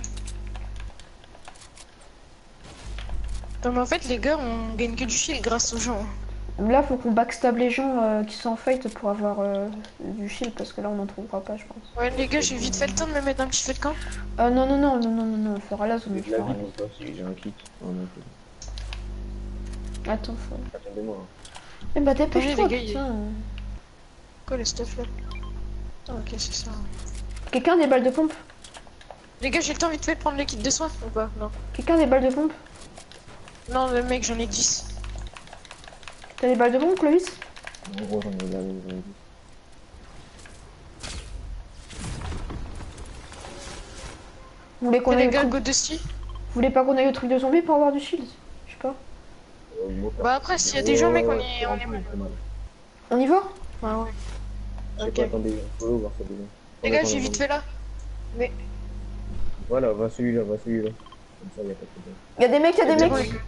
Non, mais en fait, les gars, on gagne que du shield grâce aux gens. Là, faut qu'on backstab les gens euh, qui sont en fight pour avoir euh, du shield parce que là, on n'en trouvera pas, je pense. Ouais, les gars, j'ai vite fait le temps de me mettre un petit feu de camp. Euh, non, non, non, non, non, non, non, on fera la zone. J'ai on de la fera vie, la- moi, toi, si j'ai un kit. Non, non, Attends, faut... attendez-moi. Eh bah, dépêche-toi, les gars, il- putain. Quoi, le stuff là? Ah, ok, c'est ça. Quelqu'un a des balles de pompe? Les gars, j'ai le temps vite fait de prendre les kits de soins ou pas? Non. Quelqu'un a des balles de pompe? Non, le mec, j'en ai dix. T'as des balles de pompe, Clovis? En gros, j'en ai la vie, j'en ai dit. Vous voulez qu'on Et aille les au gars, truc... go Dusty. Vous voulez pas qu'on aille au truc de zombie pour avoir du shield? Je sais pas. Euh, moi, Bah après, s'il y a des gens, mec, on est, on est mal. mal. On y va? Ouais, ouais. Je sais Ok. pas, attendez, faut voir ça déjà. Les gars, j'ai vite fait là. Mais. Voilà, va celui-là, va celui-là. Comme ça, y a pas de problème. Il y a des mecs, il y a des C'est mecs. bon.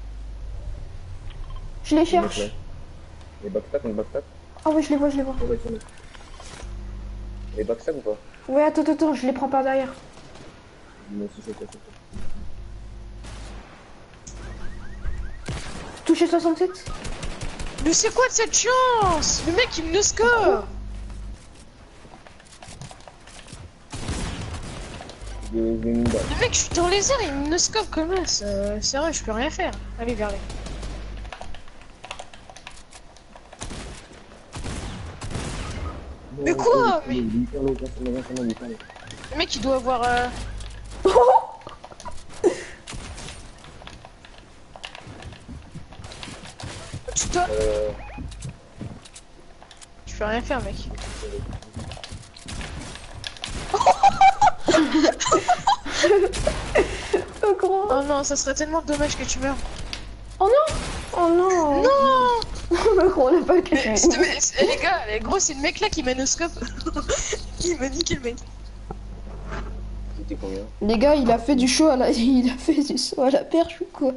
Je les Les mecs là. cherche. Les backstab, on les backstab. Ah oui, je les vois, je les vois. Ouais, ouais, ouais. Les backstab ou pas? Ouais, attends, attends, attends, je les prends par derrière. Moi aussi, c'est quoi, c'est quoi. Touché soixante-sept. Mais c'est quoi de cette chance? Le mec il me score. J'ai j'ai une balle. Le mec je suis dans les airs, il me score comme ça. Euh, sérieux, je peux rien faire. Allez vers les. Mais quoi? Mais- Lui, faire l'eau, faire l'eau, faire l'eau, lui, faire l'eau. Le mec il doit avoir. Euh... Tu dois. Euh... Je peux rien faire, mec. Oh gros. Oh non, ça serait tellement dommage que tu meurs. Oh non. Oh non. Non. Mais gros, on a pas le Mais, caché. c'est- mais, c'est- les gars, les gros, c'est le mec là qui mène au scope. Il m'a niqué le mec. C'était combien? Les gars, il a fait du show à la... Il a fait du saut à la perche ou quoi?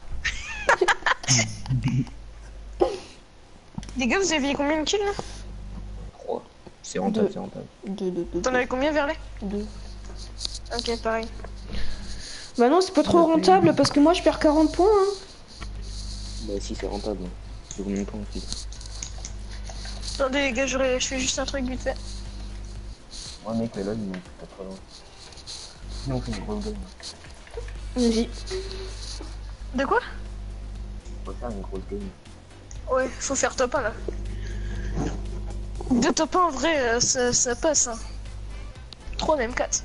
Les gars, vous aviez combien de kills là? trois. C'est rentable, Deux. c'est rentable. Deux, deux, deux. T'en avais combien vers les? deux. Ok, pareil. Bah non, c'est pas trop rentable parce que moi je perds quarante points. Hein. Bah si, c'est rentable. C'est combien de temps aussi? Attendez les gars, je, je fais juste un truc vite fait. Ouais mec, mais là, il est quatre-vingts. Sinon, on fait une grosse game. Vas-y. De quoi? On va faire une grosse game. Ouais, faut faire top un là. De top un en vrai, euh, ça, ça passe. Hein. trois même quatre.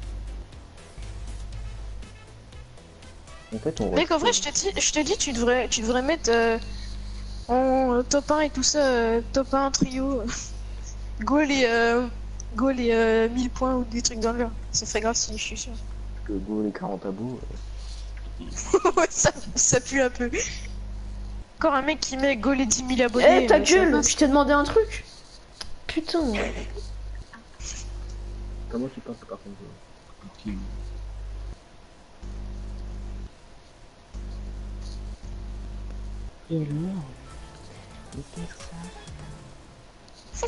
En fait, on va... Mec, en vrai, je te dis, je te dis tu, devrais, tu devrais mettre euh, en euh, top un et tout ça, euh, top un trio. Goal et, euh, goal et euh, mille points ou des trucs dans le genre. Ça ferait grave si je suis sûr. que Go les quarante à bout. Ouais, ça, ça pue un peu. Encore un mec qui met goal et dix mille abonnés. Eh, ta euh, ça gueule, passe. je t'ai demandé un truc. Putain. Comment tu penses par contre? Ok. Et alors, c'était ça.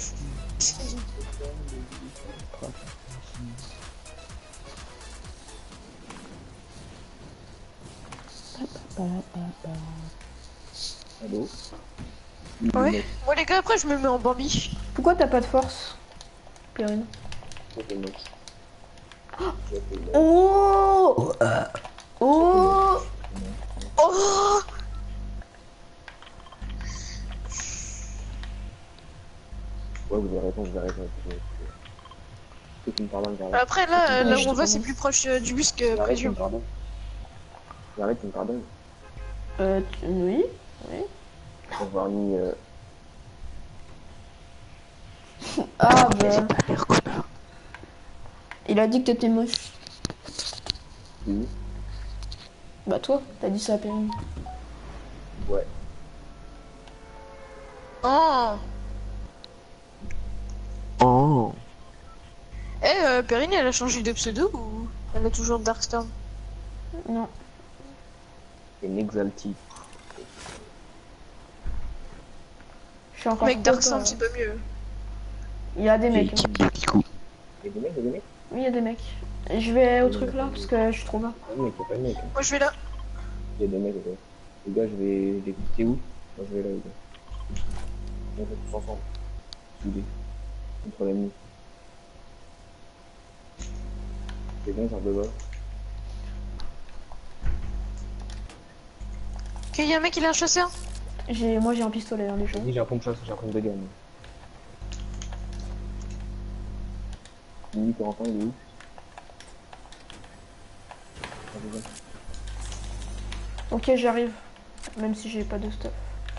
Allô? Ouais. Bon les gars, après je me mets en Bambi. Pourquoi t'as pas de force, Périne? J'ai fait moche. J'ai fait moche. Oh. Oh. Oh Ouais, vous avez raison, vous avez raison. Que tu me pardonnes, j'arrête. Après là, euh, Ouais, là je où on te va, c'est pardonne. plus proche euh, du bus que J'arrête, tu Présion. me pardonnes. J'arrête, tu me pardonnes. Euh, tu- oui. Pour avoir mis... Euh... Ah bah. T'as l'air connard. Il a dit que t'étais moche. Oui. Bah toi, t'as dit ça à Périne. Ouais. Oh Oh. Eh, euh, Perrine, elle a changé de pseudo ou elle a toujours Darkstorm? Non. C'est une exaltie. Je suis encore. Mec, trop Darkstorm, pas- c'est pas mieux. Il y a des mecs. hein. L'équipe de Kikou. Il y a des mecs, il y a des mecs. Oui, il y a des mecs. Je vais au truc là parce que je suis trop bas. Ah mec, il y a pas de mecs. Moi, je vais là. Il y a des mecs, ok. Les gars, je vais... j'ai- T'es où? Moi, je vais là, les gars. On fait tous ensemble. Soudés. Contre l'ennemi. C'est bon, ça de bas. Ok, y a un mec, il a un chasseur. J'ai, moi j'ai un pistolet hein, les gens. Vas-y, j'ai un pompe chasse, j'ai un pompe de gamme. Mini Corentin, il est où? Ah, déjà. Ok, j'arrive. Même si j'ai pas de stuff.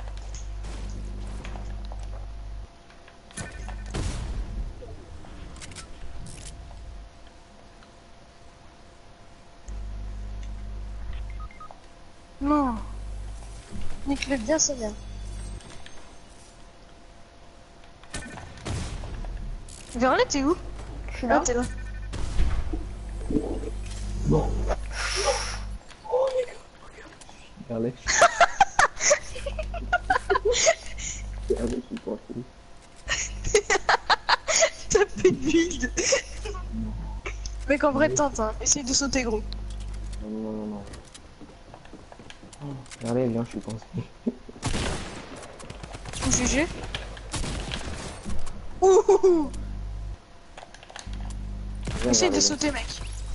Non. Nique-le bien, c'est bien. Verlet, t'es où? Je suis Ah, là. t'es là. Non. Oh les gars, regarde. Regardez. Regardez, je suis coincé. T'as fait de build. Mec, en vrai, tente, hein. Essaye de sauter, gros. Non, non, non, non. Oh, regardez, viens, je suis coincé. Vous jugez? Ouh. Viens, Essaye de regardez, sauter, mec.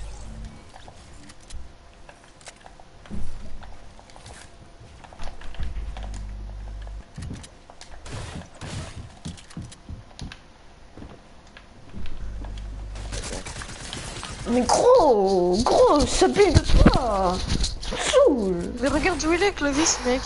Mais gros, gros, ça build pas. Ça me saoule. Mais regarde où il est, Clovis, mec.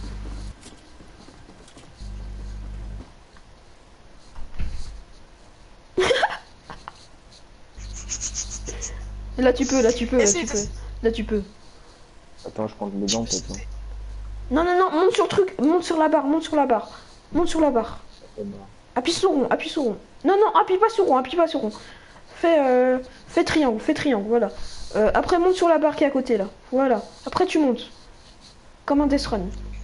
Là tu peux, là tu peux, là Essaye tu de- peux. Là tu peux. Attends, je prends les dents peut-être. hein. Non, non, non, monte sur le truc, monte sur la barre, monte sur la barre. Monte sur la barre. Attends, bah. Appuie sur rond, appuie sur rond. Non, non, appuie pas sur rond, appuie pas sur rond. Fais, euh, fais triangle, fais triangle, voilà. Euh, après, monte sur la barre qui est à côté, là. Voilà. Après, tu montes. Comme un death run.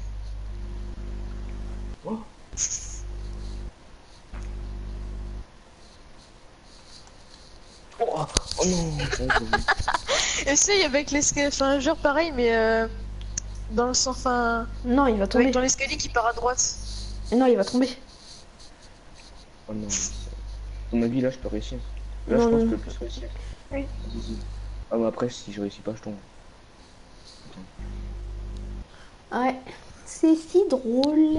Oh, oh non. Ouais, j'ai vu. Essaye avec l'escalier, enfin, genre pareil, mais euh, dans le sens, enfin, Non, il va tomber. avec dans l'escalier qui part à droite. Non, il va tomber. Oh non. À mon avis, là, je peux réussir. Là, Non, je pense non. que je peux plus réussir. Oui. Si, si. Ah, mais après, si je réussis pas, je tombe. Ouais. C'est si drôle.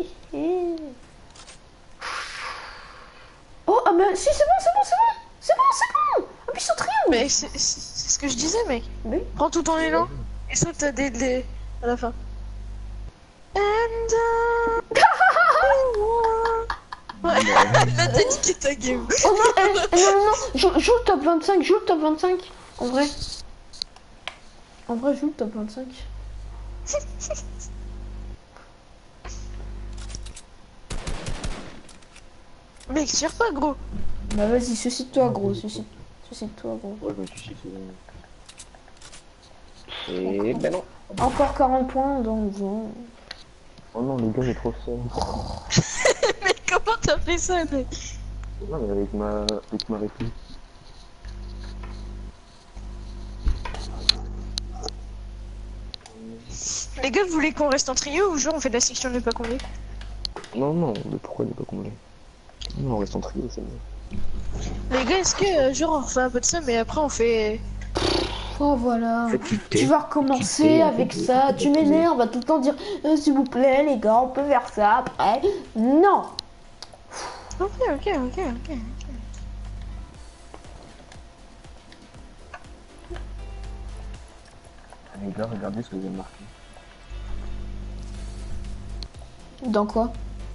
Oh, ah mais si, c'est bon, c'est bon, c'est bon. C'est bon, c'est bon. Appuie sur triangle. Mais c'est c'est- c'est ce que je disais, mec. Oui. Prends tout ton élan et saute dès, dès à la fin. And uh, Ouais, là t'as niqué ta game. Oh non, eh, eh, non, non, non, joue, joue le top vingt-cinq, joue le top vingt-cinq. En vrai. En vrai, joue le top vingt-cinq. Mec, tire pas, gros. Bah vas-y, suscite-toi gros, suscite. Suscite-toi gros. Ouais, je me suis chiffré. Et ben non. Encore quarante points dans le jeu. Oh non, le gars est trop seul. Mais comment t'as fait ça, mec? Non, mais avec ma, avec ma réplique. Les gars, vous voulez qu'on reste en trio ou genre on fait de la section de pas combler? Non, non, mais pourquoi il est pas comblé? Non, on reste en trio, c'est mieux. Les gars, est-ce que euh, genre on refait un peu de ça, mais après on fait. Oh voilà. Fatigué. Tu vas recommencer Fatigué, avec fatigué, ça. Tu fatigué. m'énerves, on va tout le temps dire euh, s'il vous plaît les gars, on peut faire ça après. Non. Ok, ok, ok, ok. Les gars, regardez ce que j'ai marqué. Dans quoi?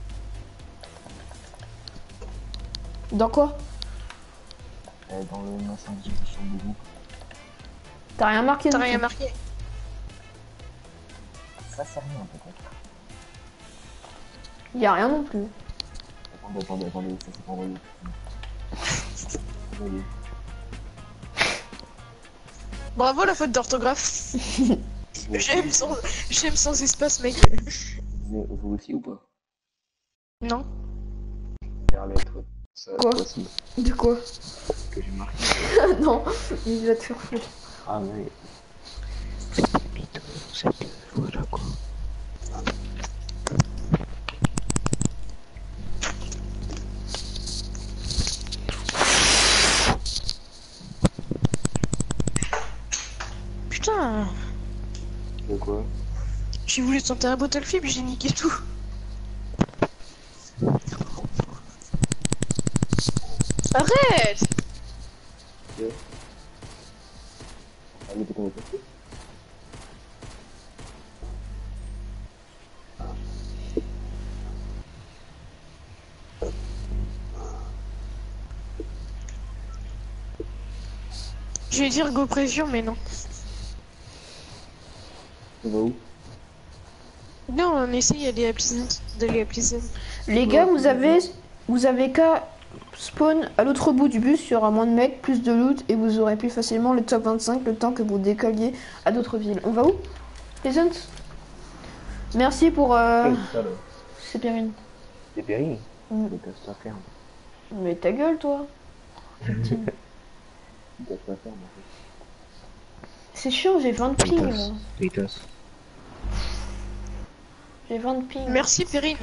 Dans quoi? Euh, dans le machin de gestion de groupe. T'as rien marqué? T'as du rien tout. marqué? Ça, c'est rien, peut-être. Y a rien non plus. Attendez, attendez, attendez, ça s'est pas envoyé. Envoyé. Bravo la faute d'orthographe. J'aime sans... J'aime sans espace, mec. Vous, vous aussi ou pas? Non. Vers lettre. Ça, Quoi? possible De quoi? que j'ai marqué. Non, il va te faire foutre. Ah, mais. Voilà quoi. Putain. De quoi? J'ai voulu tenter un Battlefield, j'ai niqué tout. Arrête! Ah, mais t'es connecté? Je vais dire go pression, mais non. On va où? Non, on essaye d'aller à Pleasant. D'aller à Pleasant. Les gars, vous avez, vous avez qu'à spawn à l'autre bout du bus, il y aura moins de mecs, plus de loot et vous aurez plus facilement le top vingt-cinq le temps que vous décolliez à d'autres villes. On va où? Peasant? Merci pour... Euh... C'est ça, là. C'est Perrine. C'est Perrine. Mm. Mais casse ta ferme. Mais ta gueule, toi. Casse ta ferme, en fait. C'est chiant, j'ai vingt ping. là. Pétasse. J'ai vingt ping. Merci Perrine.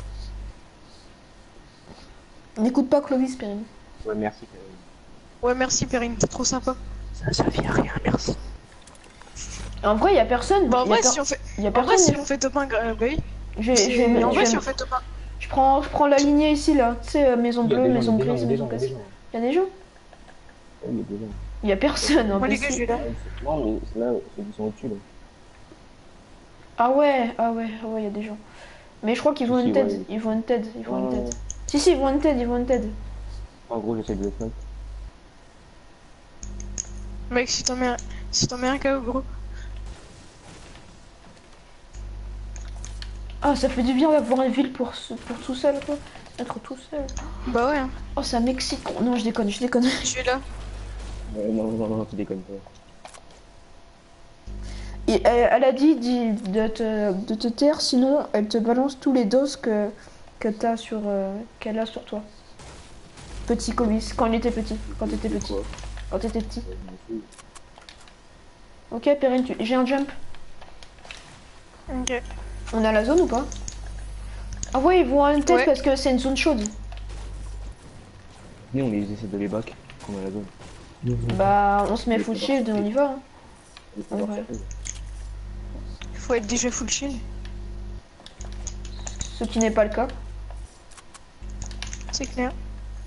N'écoute pas Clovis, Perrine. Ouais, merci Perrine. Ouais, merci Perrine, t'es trop sympa. Ça, ça vient rien, merci. En vrai, il y a personne. Bah, en y a vrai, per- si on fait. y a En vrai, personne. si on fait top un, euh, bah oui. Je vais, je vais, En je vrai, vais- si on fait top un. je prends, je prends la lignée ici, là. Tu sais, euh, maison Il y a bleue, des gens, maison il y a des grise, gens, maison il y a des cassée. gens. Il y a des gens? Ouais, il y a des gens. Il y a personne. en Moi, les plus. gars, je vais là. Non, mais là, ceux qui sont au-dessus, là. Ah ouais, ah ouais, ah ouais, il y a des gens. Mais je crois qu'ils vont Si, une tête. ouais. Ils vont une tête. Ils vont une Ouais. tête. Si, si, ils vont une tête. Ils vont une tête. En gros, j'essaie de le snipe. Mec, si t'en mets un, si t'en mets un K O, gros. Ah, ça fait du bien d'avoir une ville pour, se- pour tout seul, quoi. Être tout seul. Bah ouais, hein. Oh, ça m'excite. Oh, non, je déconne, je déconne. Je suis là. Ouais, non, non, non, tu déconnes pas. Et elle, elle a dit, dit de, te, de te taire, sinon elle te balance tous les dos que, que t'as sur, euh, qu'elle a sur toi. Petit Comis, quand il était petit, quand t'étais petit, Quoi quand t'étais petit. Ouais, je m'en fous. Ok, Perrine, tu... j'ai un jump. Ok. On a la zone ou pas? Ah ouais, ils vont à une tête Ouais. parce que c'est une zone chaude. Venez, on les essaie de les back, comme à la zone. Bah, on se met full shield et on y va. hein. On essaie de Ouais. leur taper. Faut être déjà full shield. Ce qui n'est pas le cas. C'est clair.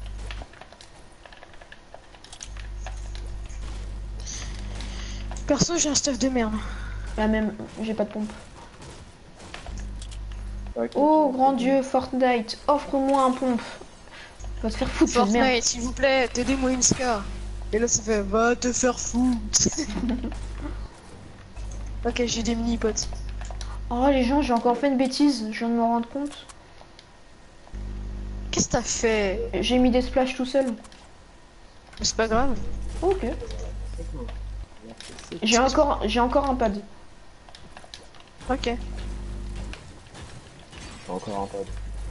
Perso, j'ai un stuff de merde. Là même, j'ai pas de pompe. Ouais, Oh, c'est- grand Dieu, Fortnite, offre-moi un pompe. Va te faire foutre, cette merde. Fortnite, s'il vous plaît, aidez-moi une scar. Et là, ça fait va te faire foutre. Ok, j'ai des mini-potes. Oh, les gens, j'ai encore fait une bêtise, je viens de me rendre compte. Qu'est-ce que t'as fait? J'ai mis des splashs tout seul. Mais c'est pas grave. Ok. J'ai encore, j'ai encore un pad. Ok. J'ai encore un pad.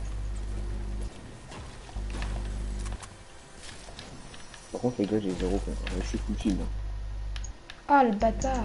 Par contre, les gars, j'ai zéro point. Je suis full shield. hein. Ah, le bâtard.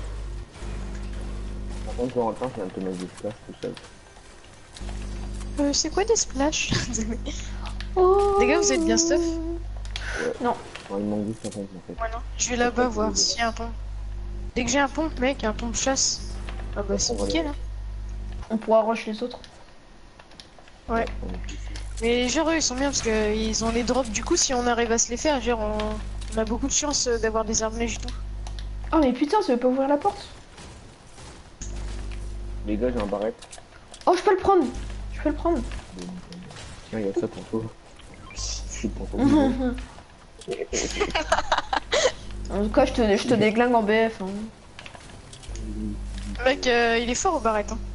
Par contre, Valentin, je viens de te mettre des flash tout seul. Euh, c'est quoi des splash? Oh. Les gars, vous êtes bien stuff? Enfin, il manque juste un pompe en fait. Ouais, non. Je vais là-bas voir s'il y a un pompe. Dès que j'ai un pompe, mec, un pompe chasse. Ah bah c'est nickel, hein. On pourra rush les autres. Ouais. Mais genre eux ils sont bien parce qu'ils ont les drops, du coup si on arrive à se les faire, genre on, on a beaucoup de chance euh, d'avoir des armes légères. Oh, mais putain, ça veut pas ouvrir la porte. Les gars, j'ai un barrette. Oh, je peux le prendre. Je peux le prendre. Tiens, il y a ça pour toi. Je suis pour toi. En tout cas, je te, je te déglingue en B F. Hein. Mec euh, il est fort au barrette hein.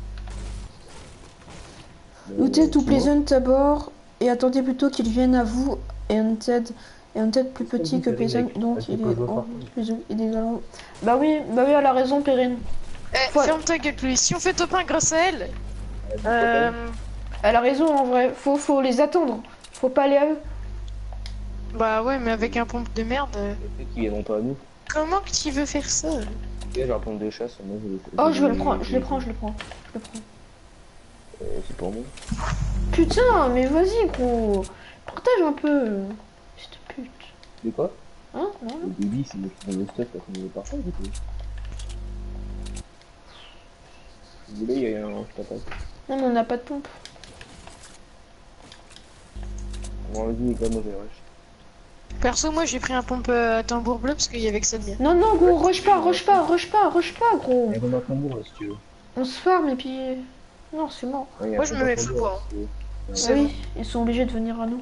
Lootez tout Pleasant à bord et attendez plutôt qu'ils viennent à vous et Hunted. Et Hunted plus petit que Pleasant, donc il est en Pleasant idéalement. Bah oui, bah oui, elle a raison, Perrine. Eh, Faut- ferme ta gueule Chloé, si on fait top un grâce à elle, euh, Elle a raison en vrai. Faut, faut les attendre. Faut pas aller à eux. bah ouais mais avec un pompe de merde, euh, Peut-être qu'ils viendront pas à nous. comment que tu veux faire ça? Les gars, j'ai un pompe de chasse. Moi, je Oh, je vais le prendre. Je le prends, je le prends. Je le prends. Euh, c'est pour moi. Putain, mais vas-y, gros. Partage un peu. Cette pute. De quoi? Hein, non. Le baby, c'est le le stuff parce qu'on est parfait du coup. Si vous voulez, il y a un je t'attaque. Non, mais on n'a pas de pompe. Bon, vas-y, les gars, moi j'ai rush. Perso moi j'ai pris un pompe euh, à tambour bleu parce qu'il y avait que ça de bien. Non, non, gros, rush pas, rush pas, rush pas, rush pas, gros. Il y a un tambour là si tu veux. On se farm et puis. Non, c'est mort. Ouais, il y a Moi, un je me mets tambour, full là, poids, si tu veux. Ah C'est oui, ils sont obligés de venir à nous.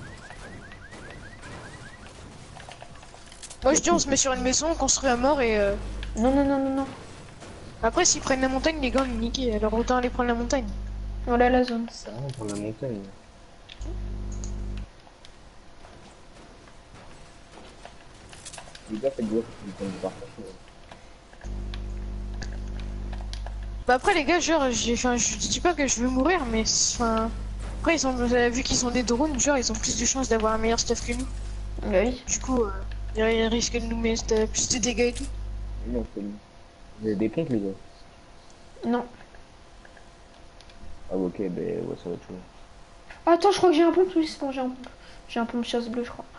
Moi je dis on se met sur une maison, on construit à mort et euh, Non, non, non, non, non. après s'ils prennent la montagne les gars on est niqués, alors autant aller prendre la montagne. Voilà la zone. C'est vraiment pour la montagne. Les gars, faites gaffe, ils vont devoir passer. Bah après les gars, genre, j'ai, enfin, je dis pas que je veux mourir, mais enfin, après ils ont, vu qu'ils sont des drones, genre, ils ont plus de chances d'avoir un meilleur stuff que nous. Bah oui. Du coup, euh, ils risquent de nous mettre euh, plus de dégâts et tout. Non, c'est bon. Vous avez des pompes, les gars? Non. Ah, ok, ben ouais, ça va être chaud. Ah, attends, je crois que j'ai un pompe, oui, c'est bon, j'ai un pompe. J'ai un pompe chasse bleu, je crois.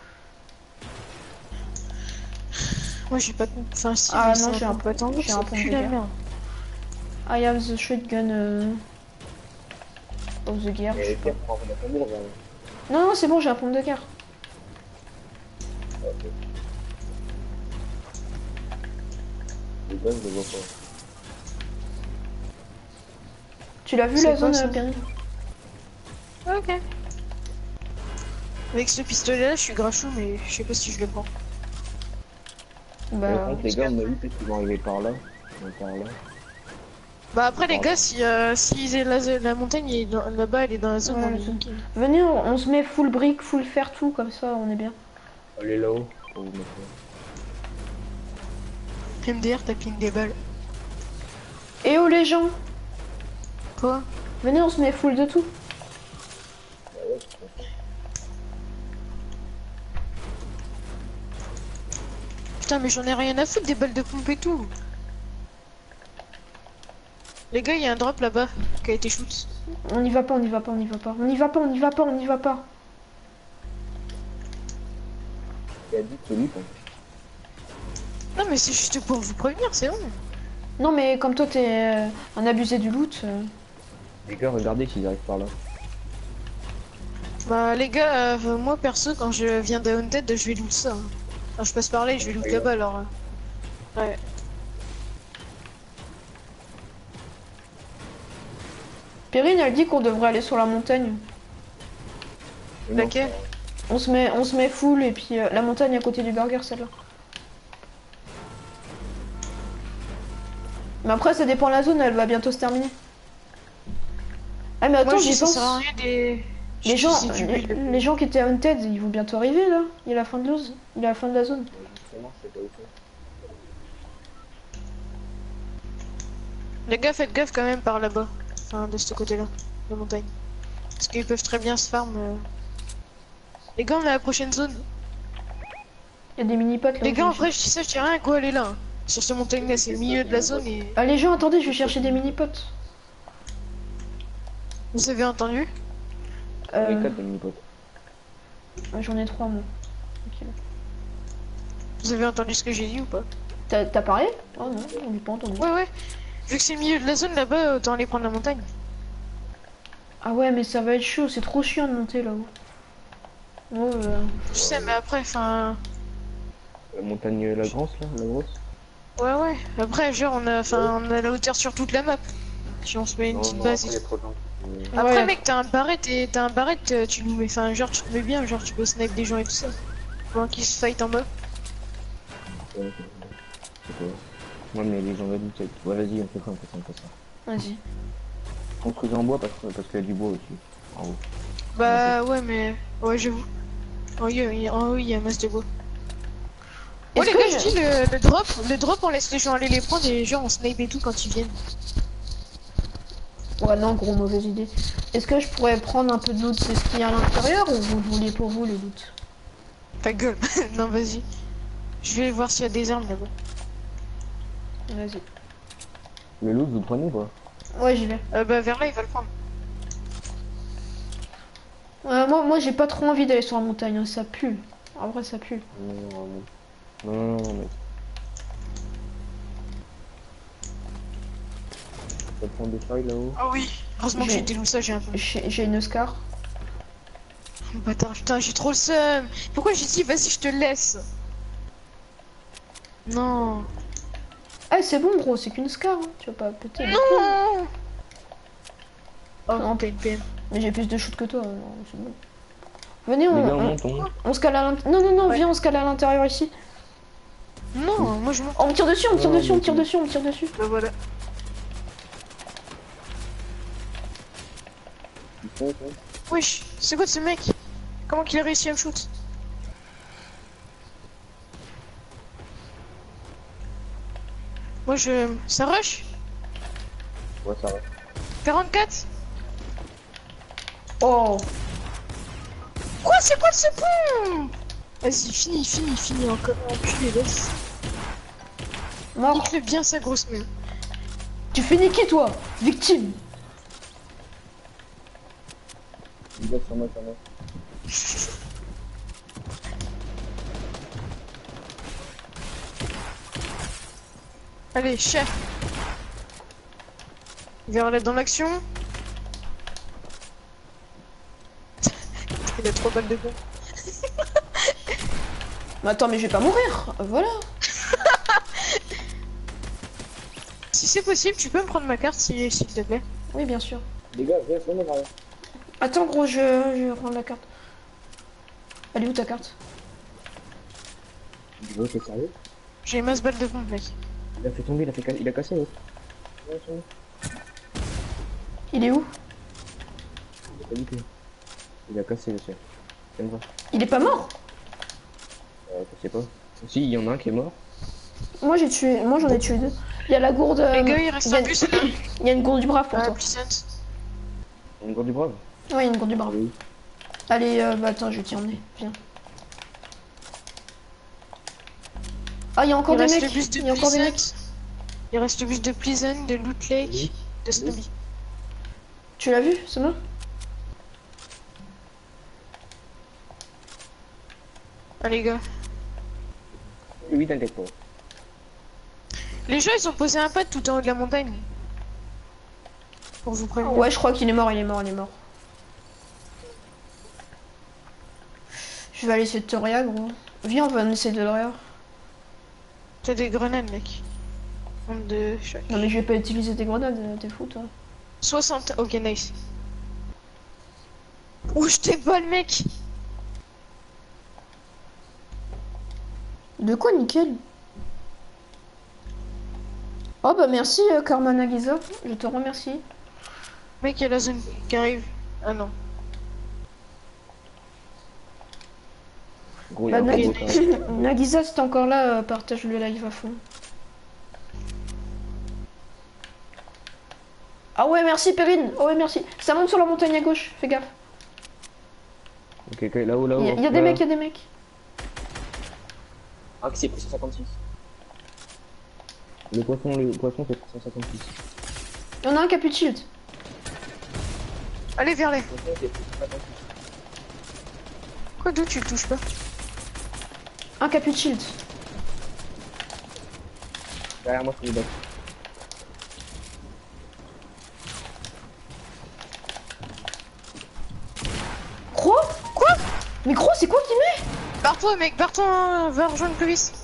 Moi j'ai pas de pompe, enfin si, Ah mais non, c'est j'ai un pompe. Attends, j'ai un pompe pue de la guerre. merde. I have the shotgun euh... of the gear. Mais Pierre, on va pas mourir, là. Non, non, c'est bon, j'ai un pompe de guerre. Ah, ok. Les gars, je les vois pas. Tu l'as vu C'est la quoi, zone, ça euh, Perry? Ok. Avec ce pistolet là, je suis grachou, mais je sais pas si je le prends. Bah, Par contre, les gars, on a vu peut-être qu'ils vont arriver par là. Ils vont par là. Bah après les gars, si, euh, si la, la montagne est dans- là-bas, elle est dans la zone, Ouais, on la est zone. nickel. venez, on, on se met full brick, full fer, tout, comme ça, on est bien. Allez là-haut. Pour vous mettre là. M D R, t'as ping des balles. Et oh les gens, Quoi? venez, on se met full de tout. Bah ouais, c'est ça. Putain, mais j'en ai rien à foutre des balles de pompe et tout. Les gars, il y a un drop là-bas qui a été shoot. On n'y va pas, on n'y va pas, on n'y va pas. On n'y va pas, on n'y va pas, on n'y va pas. Il a dit que lui, quoi. Non, mais c'est juste pour vous prévenir, c'est bon. Non mais comme toi t'es euh, un abusé du loot. euh, Les gars, regardez s'ils arrivent par là. Bah, les gars, euh, moi perso, quand je viens de Haunted, je vais loot ça. hein. Quand je passe par là, je vais loot là-bas alors. euh. Ouais. Perrine elle dit qu'on devrait aller sur la montagne. Mais non, Laquelle? On se met, on se met full et puis euh, la montagne à côté du burger celle-là. Mais après ça dépend de la zone, elle va bientôt se terminer. Ah mais attends Moi, je j'y dis, ça pense. sert à rien des. Les je gens, dis, c'est du les, build. les gens qui étaient haunted, ils vont bientôt arriver là. Il y a la fin de l'ose, il y a la fin de la zone. justement, c'est pas ouf. Les gars, faites gaffe quand même par là-bas. Enfin, de ce côté-là, de la montagne. Parce qu'ils peuvent très bien se farm. euh. Les gars, on est à la prochaine zone. Il y a des mini potes là. Les où gars, en je- vrai, je dis ça, je dis rien, go, allez là. hein. Sur ce montagne-là, c'est le milieu de la zone et. Ah les gens, attendez, je vais chercher des mini potes. Vous avez entendu? Les Euh, quatre de mini-potes. J'en ai trois moi. Ok. Vous avez entendu ce que j'ai dit ou pas? T'as t'as parlé? Oh non, on n'est pas entendu. Ouais, ouais. Vu que c'est le milieu de la zone là-bas, autant aller prendre la montagne. Ah ouais, mais ça va être chaud, c'est trop chiant de monter là-haut. Ouais, euh, Je sais, mais après, enfin. La montagne, la grosse, là, la grosse. Ouais, ouais. Après, genre, on a, enfin, on a la hauteur sur toute la map. Si on se met une petite base. et il y a tout. trop de gens. Euh, Après, Ouais. mec, t'as un barret, et t'as un barret, euh, tu nous mets, enfin, genre, tu te mets bien, genre, tu peux snipe des gens et tout ça. Pendant qu'ils se fight en bas. ouais, c'est c'est quoi? Ouais, mais les gens veulent du ouais, vas-y, on fait ça, on fait ça, on fait ça. Vas-y. Construisez en bois parce que- parce qu'il y a du bois aussi. En haut. Bah, ouais, mais. Ouais, j'avoue. Oh, oui, il y a, oh, oui, il y a masse de bois. Ouais, Est-ce les que gars, je- je dis, le, le drop, le drop, on laisse les gens aller les prendre et genre, on snipe et tout quand ils viennent. Ouais, non, gros, mauvaise idée. Est-ce que je pourrais prendre un peu de loot, c'est ce qu'il y a à l'intérieur, ou vous le voulez pour vous, le loot? Ta gueule. Non, vas-y. Je vais voir s'il y a des armes là-bas. Vas-y. Le loot, vous le prenez ou pas? Ouais, j'y vais. Euh, bah, vers là, il va le prendre. Ouais, moi, moi j'ai pas trop envie d'aller sur la montagne, hein, ça pue. En vrai, ça pue. Non, non, non, non, non, non, mec. Ça prend des failles là-haut. Ah oui. Heureusement que J'ai- j'ai été ça, j'ai un peu. J'ai j'ai une Oscar. Bâtard, putain, j'ai trop le seum. Pourquoi j'ai dit, vas-y, je te laisse? Non. Ah, c'est bon, gros, c'est qu'une Scar, hein. Tu vas pas péter. Non. Oh, Non. P N P M. Mais j'ai plus de shoot que toi, alors c'est bon. Venez, on, Les gars, on on, monte, on monte. on se cale à l'intérieur. Non, non, non, Ouais. viens, on se cale à l'intérieur ici. Non, moi je monte. Oh, on me tire dessus, on me tire Non, dessus, on me mais tire tu- dessus, on me tire dessus. Bah voilà. Ils font, ça. Wesh, c'est quoi ce mec? Comment qu'il a réussi à me shoot? Moi je... Ça rush? Ouais, ça va. quarante-quatre? Oh. Quoi? C'est quoi ce pont? Vas-y, fini, fini, fini, encore enculé, laisse. Mort. Nique-le bien sa grosse mère. Tu fais niquer toi, victime. Les gars, sur moi, sur moi. Allez, chef. Vers là dans l'action. Il a trois balles de bombe. Mais attends, mais je vais pas mourir. Voilà. Si c'est possible, tu peux me prendre ma carte s'il s'il te plaît. Oui, bien sûr. Les gars, viens sur moi, là. Attends, gros, je, je vais prendre la carte. Elle est où ta carte? Tu veux, c'est sérieux? J'ai masse balle de bombe, mec. Il a fait tomber, il a, fait ca... il a cassé, l'autre. Ouais, sur moi. Il est où? Il a pas du tout. Il a cassé, monsieur. Viens me voir. Il est pas mort? Euh, je sais pas. Si, il y en a un qui est mort. Moi j'ai tué, moi j'en ai tué deux. Il y a la gourde. Les euh, gars, il reste il y a- un bus là. Il y a une gourde du brave pour Ah, toi. Pleasant. Il y a une gourde du brave. Ouais, il y a une gourde du brave. Oui. Allez, euh, bah attends, je vais t'y emmener. Viens. Ah, il y a encore Il des reste mecs. le bus de Il y a encore des mecs. Pleasant. Il reste le bus de Pleasant, de Loot Lake, Oui. de Snobby. Tu l'as vu, c'est bon? Allez, les gars. Oui, t'inquiète pas. Les gens, ils ont posé un pad tout en haut de la montagne. Pour vous prévenir. Ouais, je crois qu'il est mort, il est mort, il est mort. Je vais aller essayer de te réa, gros. Viens, on va essayer de le réa. T'as des grenades, mec. Nombre de choc. Non, mais je vais pas utiliser tes grenades, t'es fou, toi. soixante. Ok, nice. Ouh, je t'ai pas le mec. De quoi, nickel? Oh, bah merci, euh, Karma Nagisa. Je te remercie. Mec, il y a la zone qui arrive. Ah non. Gros, il y a Bah, un Nag- robot, quand même. Nagisa, si t'es encore là, euh, partage le live à fond. Ah ouais, merci Perrine. Oh ouais, merci. Ça monte sur la montagne à gauche, fais gaffe. Ok, ok, là-haut, là-haut. Il y a, il y a des là. mecs, il y a des mecs. Ah, qui c'est pris cent cinquante-six. Le poisson, le poisson fait cent cinquante-six. Il y en a un qui a plus de shield. Allez, vers les. Le poisson fait cent cinquante-six. Quoi d'où tu le touches pas? Un qui a plus de shield. Derrière moi, c'est les bacs. Gros? Quoi? Mais gros, c'est quoi qui met? Barre-toi, mec, barre-toi, hein, va rejoindre Clovis.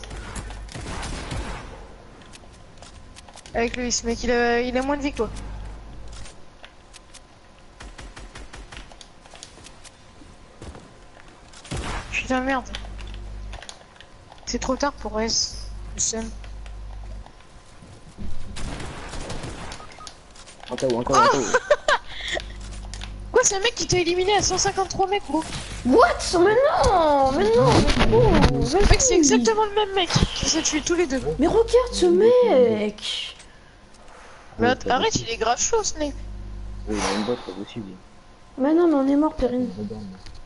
Avec Clovis, mec, il a, il a moins de vie que toi. Putain, merde. C'est trop tard pour S. Le seum. Encore, encore, encore. Quoi, c'est un mec qui t'a éliminé à cent cinquante-trois mecs, gros. What? Mais non! Mais non! Mais gros! vas-y. Mec, c'est exactement le même mec qui s'est tué tous les deux. Mais regarde ce mec! Mais att- arrête, il est grave chaud, ce mec. Oui, il a une botte, pas possible. Mais non, mais on est mort, Perrine. Regarde.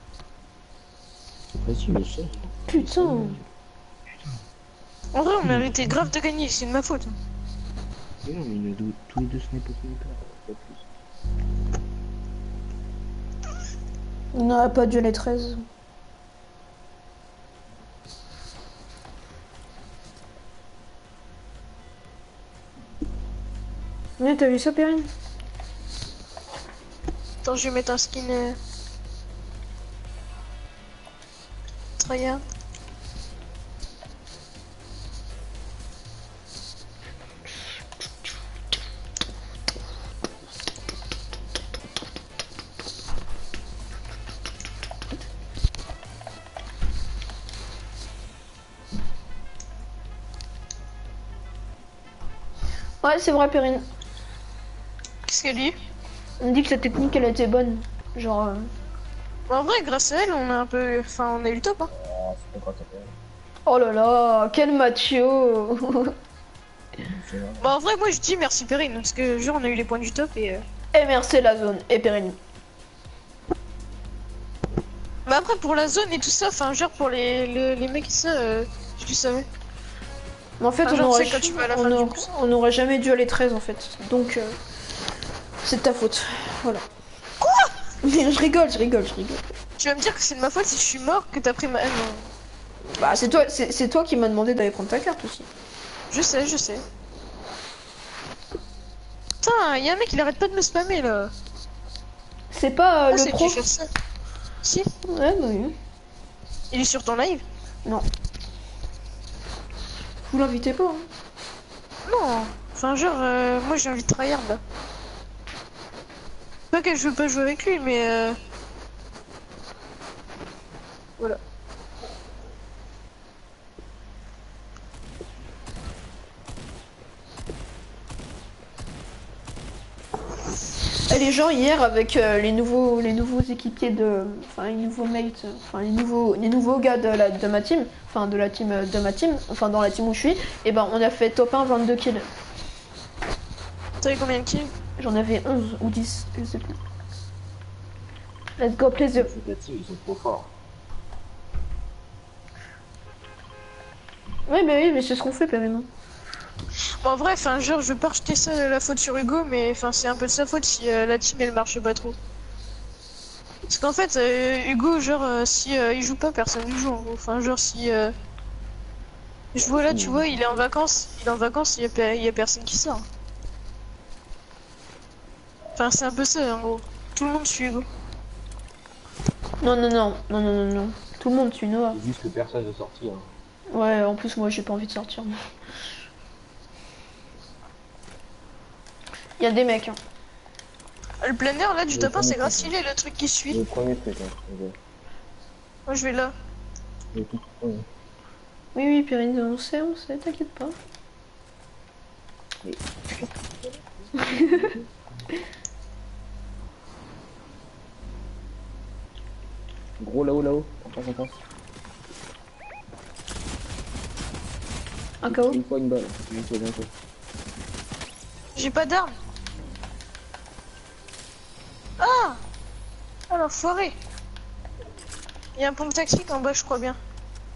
Vas-y, mais c'est. Putain! En vrai, on méritait grave de gagner, c'est de ma faute. Mais non, mais il y a deux- tous les deux snipers sniper, pas plus. On n'aurait pas dû les treize. Mais t'as vu ça, Perrine? Attends, je vais mettre un skin. Euh... Tryhard. Ouais, c'est vrai, Perrine. Qu'est-ce qu'elle dit? On dit que sa technique, elle était bonne. Genre... euh, En vrai, grâce à elle, on a un peu. Enfin, on a eu le top, hein. Ah, c'est pas grave, ça fait. Oh là là, quel macho! Bah en vrai moi je dis merci Perrine parce que genre on a eu les points du top et... Euh... Et merci la zone, et Perrine. Bah après pour la zone et tout ça, enfin genre pour les, les, les mecs et ça, euh, tu savais. Mais en fait, Ah, on genre, aurait, tu sais, quand tu vas à la on fin du aurait- bus. on aurait jamais dû aller treize en fait. Donc, euh, c'est de ta faute. Voilà. Quoi? Mais je rigole, je rigole, je rigole. Tu vas me dire que c'est de ma faute si je suis mort que t'as pris ma... Ah, non. Bah, c'est toi, c'est c'est toi qui m'as demandé d'aller prendre ta carte aussi. Je sais, je sais. Putain, y'a un mec il arrête pas de me spammer là. C'est pas euh, Ah, le c'est pro. qui fait ça? Si, Ouais, bah oui. il est sur ton live? Non. Vous l'invitez pas, hein. Non. Enfin genre, euh, moi j'ai envie de tryhard là. Pas que je veux pas jouer avec lui, mais euh... voilà. Et les gens hier avec euh, les nouveaux les nouveaux équipiers de enfin les nouveaux mates, euh, enfin les nouveaux les nouveaux gars de la de ma team, enfin de la team euh, de ma team, enfin dans la team où je suis, et ben on a fait top un vingt-deux kills. T'avais combien de kills? J'en avais onze ou dix, je sais plus. Let's go play the... Ils sont trop forts. Oui bah oui mais c'est ce qu'on fait Pérément. Bon, en vrai, enfin, genre, je veux pas rejeter ça la faute sur Hugo, mais enfin, c'est un peu de sa faute si euh, la team elle marche pas trop. Parce qu'en fait, euh, Hugo, genre, euh, si euh, il joue pas, personne ne joue en gros. Enfin, genre, si euh, je vois là, tu vois, il est en vacances, il est en vacances, il y a, pe- il y a personne qui sort. Enfin, c'est un peu ça en gros. Tout le monde suit Hugo. Non non non non non non non. Tout le monde suit Noah. C'est juste que personne n'est sorti. Hein. Ouais en plus moi j'ai pas envie de sortir. moi. Il y a des mecs. Hein. Le plein air là du Le top un, c'est premier grave truc, stylé le truc qui suit. Le premier truc, hein. Ok. Moi je vais là. Le tout premier. Oui oui Périne, on sait, on sait, t'inquiète pas. Mais- Gros là-haut, là-haut. En face, en face. Un K O. Une fois une balle. Une fois, une fois. J'ai pas d'arme. Ah Oh l'enfoiré. Il y a un pompe tactique en bas, je crois bien.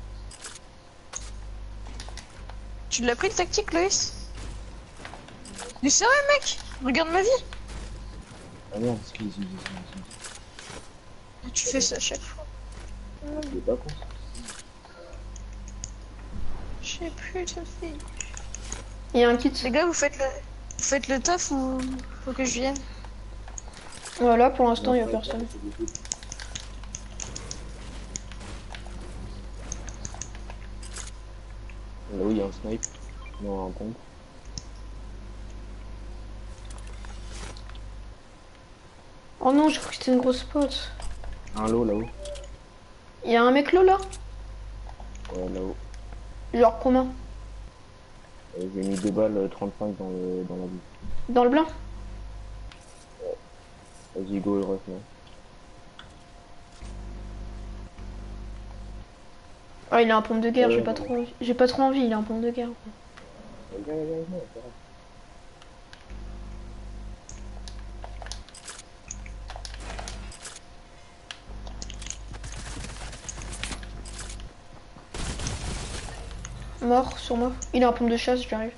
Tu l'as pris le tactique, Loïs? Mais sérieux, mec? Regarde ma vie. Ah merde, excuse, excuse, excuse. Tu fais ça à chaque fois. Il est pas con. Je sais plus, ça fait. Il y a un kit. Les gars, vous faites le, vous faites le taf ou faut que je vienne? Voilà pour l'instant il y a personne. Là où il y a un snipe. Non, un pompe. Oh non j'ai cru que c'était une grosse pote. Un lot là-haut. Il y a un mec là là. Ouais, là-haut. Genre combien? Euh, J'ai mis deux balles euh, trente-cinq dans, le, dans la vie. Dans le blanc? Vas-y, go, le ref, là. Ah il a un pompe de guerre, Ouais, j'ai pas ouais. trop envie. J'ai pas trop envie, il a un pompe de guerre. Viens, viens, viens, viens, c'est vrai. Mort sur moi. Il a un pompe de chasse, j'arrive.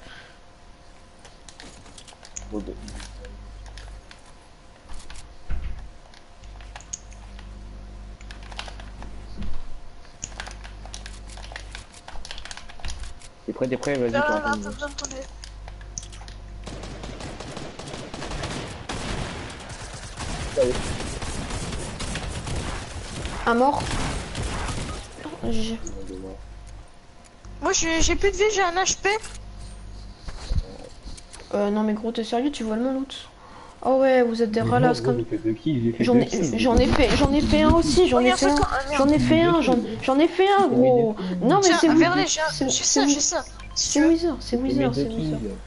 Go, go. T'es prêt, t'es prêt, vas-y, Là, t'es là, en là, train de- t'as besoin de tomber. Un mort. J'ai- Moi, j'ai j'ai plus de vie, j'ai un H P. Euh non mais gros t'es sérieux, tu vois le mon loot. Oh ouais vous êtes des Mais ralasses non, comme... j'ai fait deux kills, j'ai fait J'en deux ai, kills. j'en ai fait, j'en ai fait un aussi, j'en Oh, ai y'a fait un, cinq ans. Ah, merde. j'en ai fait un, j'en, j'en ai fait un gros. Non mais c'est Tiens, vous, Verlet, j'ai un- c'est j'ai c'est ça, vous- j'ai ça. Si tu c'est veux. Wizard, c'est J'ai mis Wizard, deux c'est Wizard. kills.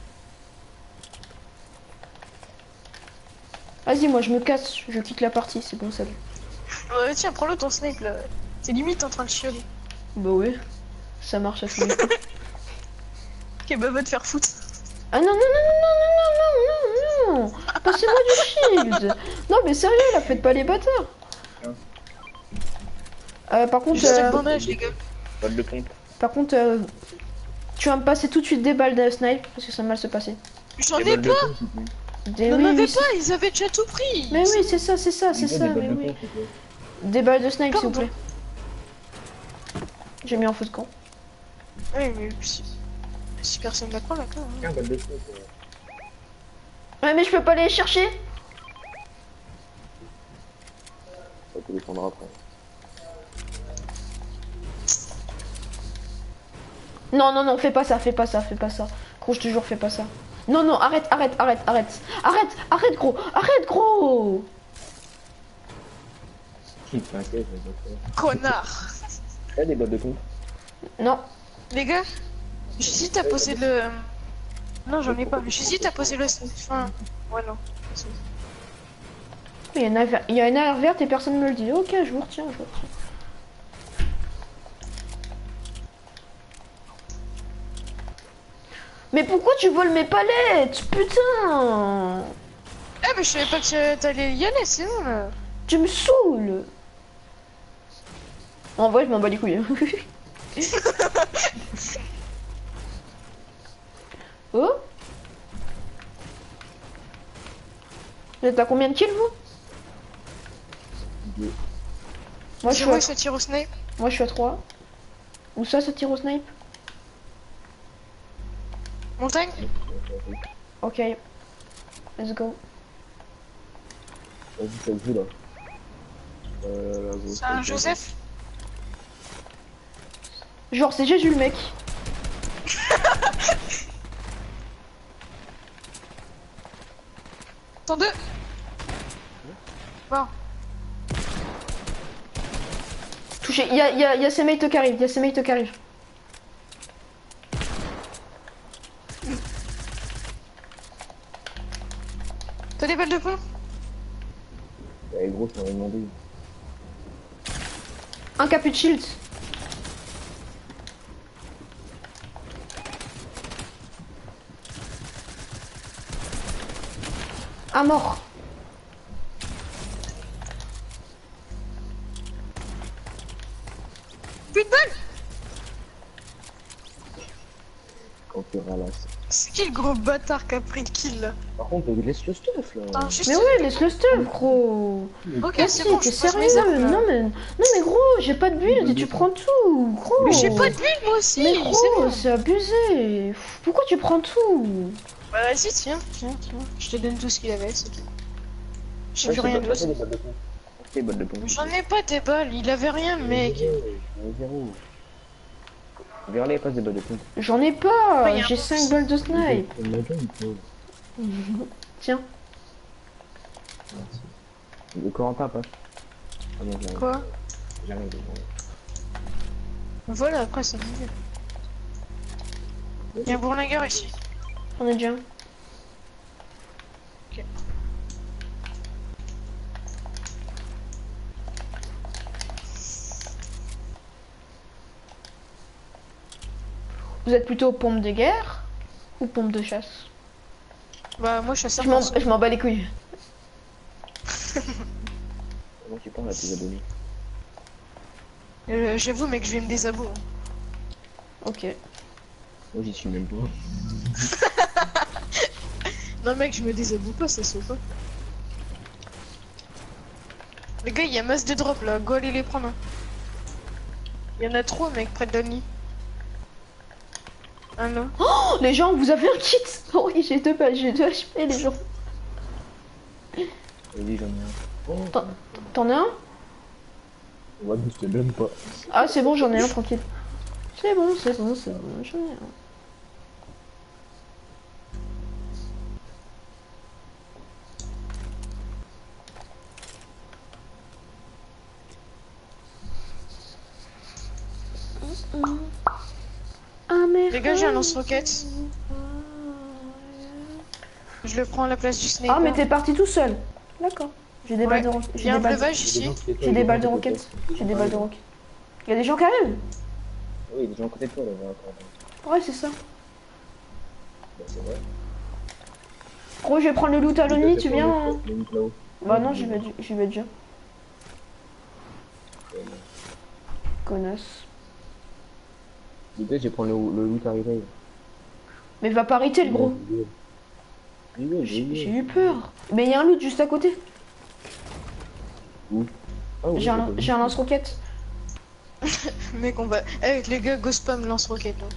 Vas-y moi je me casse, je quitte la partie, c'est bon salut. Ouais, tiens, prends-le ton snipe là. T'es limite en train de chialer. Bah ouais, ça marche à tous les coups. Ok, bah va te faire foutre. Ah non, non, non, non, non, non, non, non, non. Passez-moi du shield. Non, mais sérieux, là, faites pas les bâtards. Euh, par contre, Juste euh, le bandage, les gars. Balle de pompe. par contre, euh, tu vas me passer tout de suite des balles de snipe parce que ça va mal se passer. J'en Des ai balles de pas. pompe, s'il te plaît. Des, N'en oui, avais oui, pas, ils avaient déjà tout pris. mais oui, c'est ça, c'est ça, c'est Des ça, balles mais de oui. pompe, s'il te plaît. Des balles de snipe, s'il vous Pardon. plaît. J'ai mis en feu de camp. Oui, mais si, si personne ne la prend, d'accord. hein. Tiens, balle de pompe. euh. Ouais, mais je peux pas aller les chercher. Ça te défendra après. Non, non, non, fais pas ça, fais pas ça, fais pas ça. Gros, je te jure, fais pas ça. Non, non, arrête, arrête, arrête, arrête. Arrête, arrête, gros, arrête, gros. T'inquiète, je vais pas faire. Connard. T'as des balles de pompe? Non. Les gars, j'hésite à poser le... Non, j'en ai pas, mais j'hésite à poser le... Enfin, ouais, non. Il y a une aver- il y a une alerte verte et personne me le dit. Ok, je vous retiens, je vous retiens. Mais pourquoi tu voles mes palettes? Putain! Eh, mais je savais pas que t'allais y aller, sinon, là. Tu me saoules! En vrai, je m'en bats les couilles. Oh? Vous êtes à combien de kills, vous? Deux. Moi, je C'est suis moi à... qui se tire au snipe. Moi, je suis à trois. Où ça, ça tire au snipe? Montagne. Ok. Let's go. Vas-y, ça joue là. Euh, la grosse. C'est un Joseph. Genre, c'est Jésus, le mec. T'en deux. Bon. Touché. Il y a, y a, y a ses mates qui arrivent. Il y a ses mates qui arrivent. T'as des balles de pont? Eh gros, je t'aurais demandé. Un capu de shield. À mort. Plus de balles. Quand tu ralasses. C'est qui le gros bâtard qui a pris le kill, là? Par contre, laisse le stuff là. Attends, juste... Mais ouais, laisse le stuff, gros. Ok, Mais c'est si, bon, t'es je pose mes sérieux? armes, là. Non mais, non mais gros, j'ai pas de build et tu prends tout, gros. Mais j'ai pas de bulle, moi aussi. Mais c'est gros, bon. c'est abusé. Pourquoi tu prends tout? Bah, vas-y, tiens, tiens, tiens. Je te donne tout ce qu'il avait, c'est tout. J'ai Ouais, plus c'est rien pas- d'autre. c'est des balles de pompe. C'est des balles de pompe. J'en ai pas des balles, il avait rien, le mec. Zéro, zéro. Vers les passe des balles de pompe. J'en ai pas, Ouais, y a un j'ai bon cinq balles de snipe. Tiens. Le Corentin passe. Ah non, j'arrive. Quoi? J'arrive. Voilà, après, c'est mieux. Il y a un bourlingueur ici. On est déjà. un. Ok. Vous êtes plutôt pompe de guerre ou pompe de chasse? Bah, moi, je suis à Je m'en cinq pour cent. je m'en bats les couilles. Comment tu parles à tes abonnés? Euh, J'avoue, mec, je vais me désabonner. Ok. Moi j'y suis même pas. Non, mec, je me désavoue pas, ça se fait pas. Les gars, il y a masse de drops là, go aller les prendre. hein. Il y en a trop, mec, près de la nuit. Ah non. Oh, les gens, vous avez un kit. Oh oui, j'ai deux balles, j'ai deux H P, les gens. Vas-y, j'en ai un. Oh, T'en- T'en as un? on va booster même pas. Ah, c'est bon, j'en ai un, tranquille. C'est bon, c'est bon, c'est bon, j'en ai un. Ah, mais Les gars, j'ai un lance-roquette. Je le prends à la place du sniper. Ah, mais t'es parti tout seul. D'accord. J'ai des Ouais. balles de roquettes. Il y J'ai a des un balles. breuvage ici. J'ai des balles de roquettes. J'ai des balles de roquettes. Il y a des gens qui arrivent. Oui, des gens à côté de toi là, Corentin. Ouais, c'est ça. Bah, c'est vrai. Gros, je vais prendre le loot à l'Oni, tu viens hein. Le loot là-haut. Bah non, j'y vais, j'y vais déjà. Connasse. Les gars, je vais prendre le, le loot à réveil. Mais va pas arrêter le gros. J'ai j'ai eu peur. Mais il y a un loot juste à côté. Où? Ah, oui, J'ai un, j'ai un lance-roquette. Mec, on va. Avec les gars, go spam lance-roquette. Hein.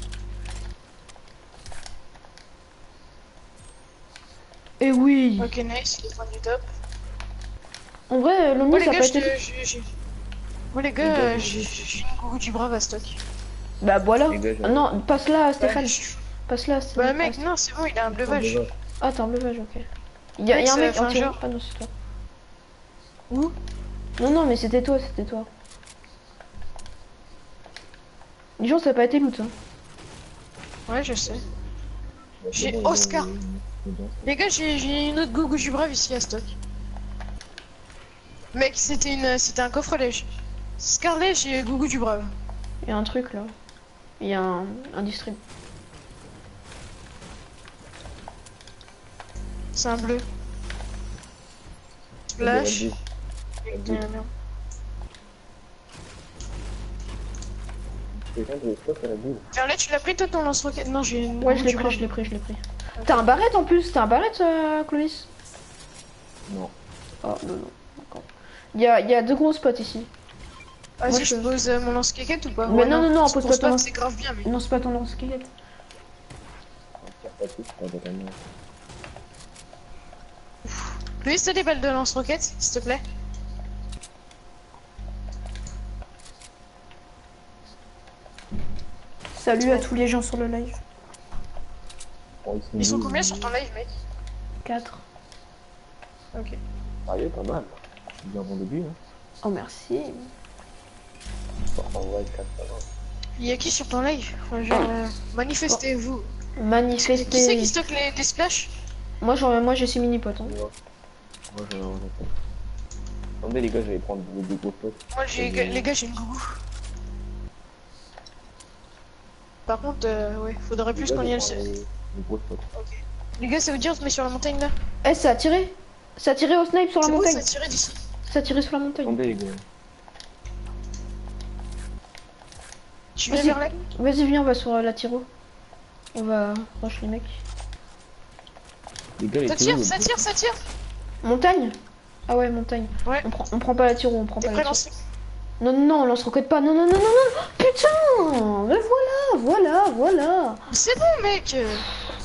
Et oui. Ok, nice, les points du top. En vrai, l'Omni Moi, les ça a gars, pas je été. te- j'ai- j'ai- Moi, les gars, euh, j'ai j'ai une gourou du brave à stock. Bah voilà. Les gars, j'ai- Ah, non, passe-la à Stéphane. Ouais, je- Passe-la à Stéphane. Bah, mec, non, c'est bon, il a un bleuvage. Ah, t'as un bleuvage, ok. Il y a, Mec, y a un ça mec fait un entier. genre. Ah non, c'est toi. Où? Non, non, mais c'était toi, c'était toi. Les gens, ça a pas été loot. Hein. Ouais, je sais. J'ai Bon, Oscar. il- il- il- Les gars, j'ai j'ai une autre gougou du brave ici à stock. Mec, c'était une, c'était un coffre lège. Scarlet, j'ai gougou du brave. Il y a un truc là. Il y a un, un distrib. C'est un bleu. il y a Splash. deux. Putain, merde. Quelqu'un de stock à la boule. Scarlet, tu l'as pris toi ton lance-roquette? Non, j'ai une. Ouais, je gougou l'ai du pris, brave. je l'ai pris, je l'ai pris. T'as un barrette en plus. T'as un barrette, euh, Clovis? Non. Oh, non, non. D'accord. Il y a, il y a deux gros spots ici. Moi, Vas-y, je- je pose euh, mon lance-roquette ou pas? Mais non, non, non, pose ton pas ton spam, lance- c'est grave bien, mais. Non, c'est pas ton lance-squelette. Pas tous, pas totalement. Louis, t'as des balles de lance-roquette, s'il te plaît? Salut à tous les gens sur le live. Bon, Ils sont deux, combien sur ton live, mec? quatre. Ok. Sérieux, pas mal. C'est bien bon début, hein. Oh, merci. Enfin, ouais, quatre, ça va. Il y a qui sur ton live? Enfin, genre, euh, manifestez-vous. Manifester. Qui c'est qui stocke les, les splash? Moi, j'en- moi j'ai ces mini potes. Hein. Moi, moi, je vais avoir la Attendez, les gars, je vais prendre les deux gros spots. Moi, j'ai, les gars, j'ai une gougou. Par contre, euh, ouais, faudrait plus qu'on y aille. Les les gros spots. Les gars, ça veut dire on se met sur la montagne là? Eh, ça a tiré. Ça a tiré au snipe sur la C'est bon, montagne. ça a tiré d'ici. Ça a tiré sur la montagne. Attendez, les gars. Tu viens Vas-y. vers là? Vas-y, viens, on va sur euh, la tiro. On va rush les mecs. Les gars, les Ça tire, ça tire, ça tire! Montagne. Ah ouais, montagne. Ouais. On prend, on prend pas la tiro, on prend T'es pas prêt la à tiro. lancer? Non, non, non, on lance roquette pas. Non, non, non, non, non. Putain. Mais voilà, voilà, voilà. C'est bon, mec! euh,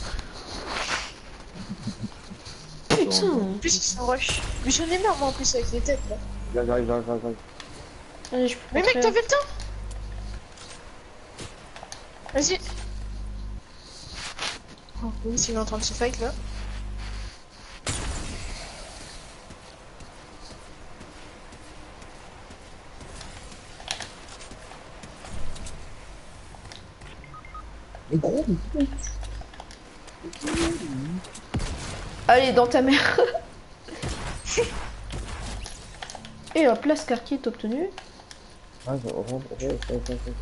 Putain. En plus, ils sont rush. Mais j'en ai marre, moi, en plus, avec les têtes là. J'arrive, j'arrive, j'arrive, j'arrive. Allez, je peux Mais mec, rentrer. t'avais le temps? Vas-y. Oh, oui, il est en train de se fight là. Mais gros, mais Allez, dans ta mère. Et hop, là, Scar qui est obtenu. Ah, je rentre, ok, ok, ok, ok.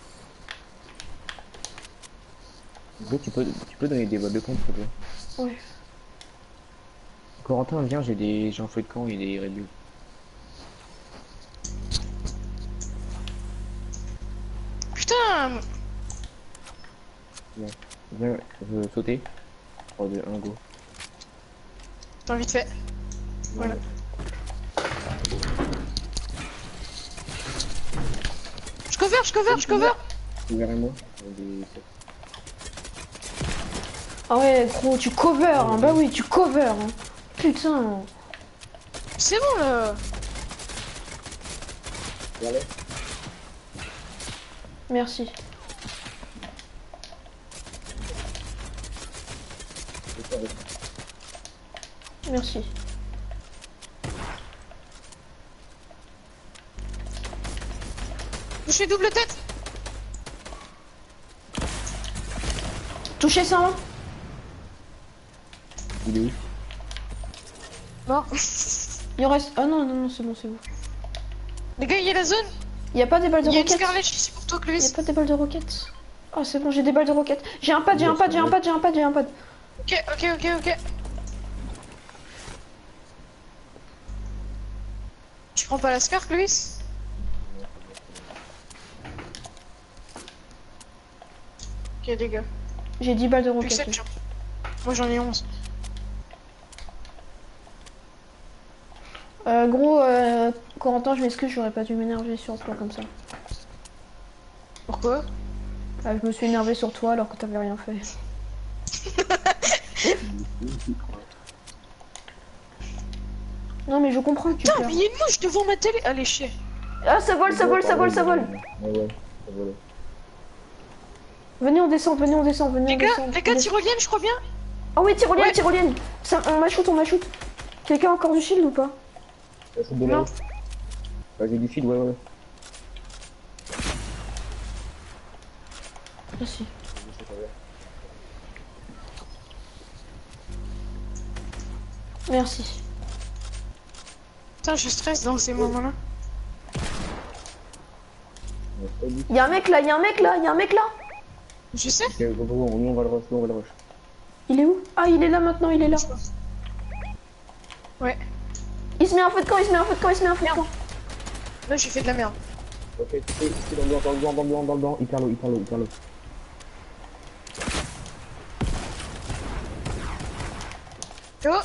Gros, tu peux, tu peux donner des balles de pompe, s'il te plaît. Ouais. Corentin, viens, j'ai des, j'ai un feu de camp et des réduits. Putain! Viens, je veux sauter. trois, deux, un, go. T'as vite fait. Voilà. Je cover, je cover, je cover! Verrez-moi. Des... Ah ouais, gros, tu cover. Hein. Bah oui, tu cover. Hein. Putain. C'est bon là! Regardez. Merci. Merci. Touché double tête! Touché ça, hein. Il est où? Mort. Il en reste. Ah non, non, non, c'est bon, c'est bon. Les gars, il y a la zone! Il y a pas des balles de Il y a une roquettes. Scarlet ici pour toi, Il y a Clovis! pas des balles de roquettes. Ah, c'est bon, j'ai des balles de roquettes. J'ai un pad, j'ai un pad, j'ai un pad, j'ai un pad, j'ai un pad. Ok, ok, ok, ok. Tu prends pas la scar, Louis? Ok, les gars. J'ai dix balles de Plus que roquettes. sept, tiens. Moi j'en ai onze. Euh, gros, euh, Corentin, je m'excuse, j'aurais pas dû m'énerver sur toi comme ça. Pourquoi? Ah, je me suis énervé sur toi alors que t'avais rien fait. Non mais je comprends que tu Putain, pleures. mais il y a une mouche devant ma télé. Allez, chier. Ah, ça vole, ça vole, ça vole, ça vole. Ouais, ouais, ça vole. Venez, on descend, venez, on descend, venez, Les on gars, descend. les gars, on descend. tyrolienne, je crois bien. Ah oui, tyrolienne, Ouais. tyrolienne. Ça, on m'achoute, on m'achoute. Quelqu'un a encore du shield ou pas? Ça saute de Non. là. Ouais, j'ai du feed, ouais, ouais. Merci. Merci. Putain, je stresse dans ces moments-là. Y'a un mec là, y'a un mec là, y'a un mec là. Je sais. Ok, bon, bon, bon, nous on va le rush, nous on va le rush. Il est où? Ah, il est là maintenant, il est là. Ouais. Il se met un feu de camp, il se met un feu de camp, il se met un feu de camp. Là, j'ai fait de la merde. Ok, c'est c'est dans le blanc, dans le blanc, dans le blanc, dans le blanc, hyper low, hyper low, hyper low. Oh.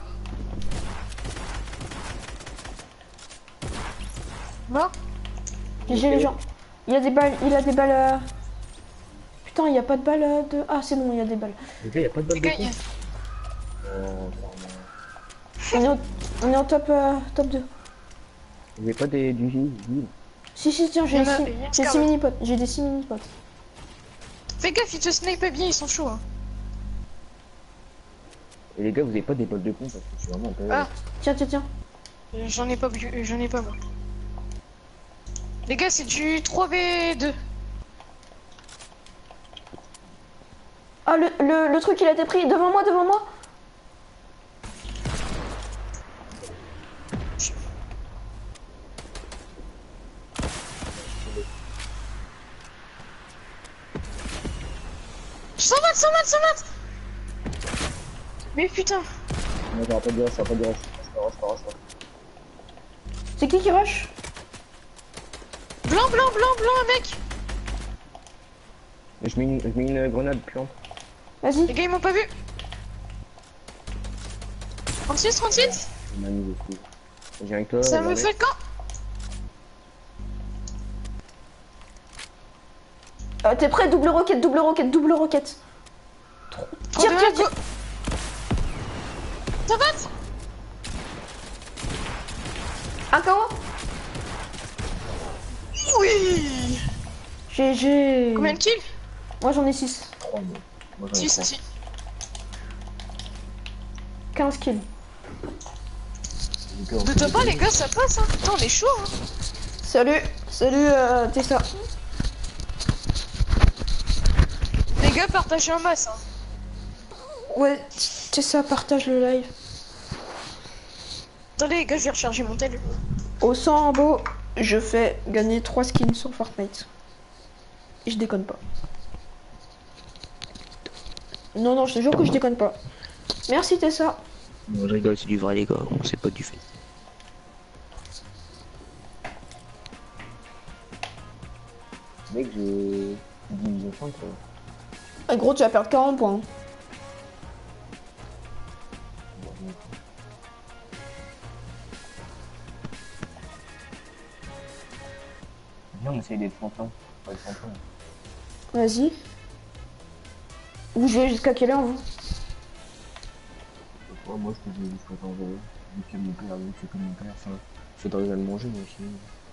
Mort. J'ai les gens. Il y a des balles, il a des balles. euh, Putain, il y a pas de balles euh, de. Ah, c'est bon, il y a des balles. Les gars, y'a pas de balle Les de gars, il y fond. a- Euh, On est, au... on est en top, euh, top deux. Vous avez pas des, du J, du Si, si, tiens, Il j'ai y en a- six, il y a j'ai Scarlet. six mini-potes. J'ai des six mini-potes. Fais gaffe, ils te snipent bien, ils sont chauds. Hein. Et les gars, vous avez pas des balles de con parce que je suis vraiment en période. Ah. Tiens, tiens, tiens. Euh, J'en ai pas, bu- euh, j'en ai pas moi. Les gars, c'est du trois v deux. Ah, le, le, le truc, il a été pris. Devant moi, devant moi. cent vingt, cent vingt, cent vingt. Mais putain. Non, ça va pas de rush, ça va pas de rush. Ça va, ça va, ça va. C'est qui qui rush? Blanc, blanc, blanc, blanc, mec. Je mets une, je mets une grenade puante. Vas-y. Les gars, ils m'ont pas vu. trente-six, trente-six. C'est magnifique. J'ai avec toi. Ça me regardez. fait le camp. Euh, T'es prêt? Double roquette, double roquette, double roquette. Tire, Tire, tire, go. tire. cent vingt. Un K O. Oui. G G. Combien de kills? Moi, j'en ai six. trois, moi. Moi, j'en ai six trois. aussi. quinze kills. Les gars, on De fait top des un, les gars, ça passe. Hein. Putain, on est chaud. Hein. Salut. Salut, euh, Tessa. Les gars, partagez un masse. Hein. Ouais, Tessa, partage le live. Attendez, les gars, je vais recharger mon tel. Au Sambo, je fais gagner trois skins sur Fortnite. Et je déconne pas. Non, non, je te jure que je déconne pas. Merci Tessa. Non, je rigole, c'est du vrai, les gars, on sait pas du fait. Mec, j'ai division cinq. quoi. Ah, gros, tu vas perdre quarante points. hein. Viens, on essaye d'être champion. Pas être champion. Vas-y. Vous jouez jusqu'à quelle heure, vous? Ouais, moi, je te dis jusqu'à temps de. Vu que mon père, vu que c'est comme mon père, ça. Faudrait aller le manger, moi aussi.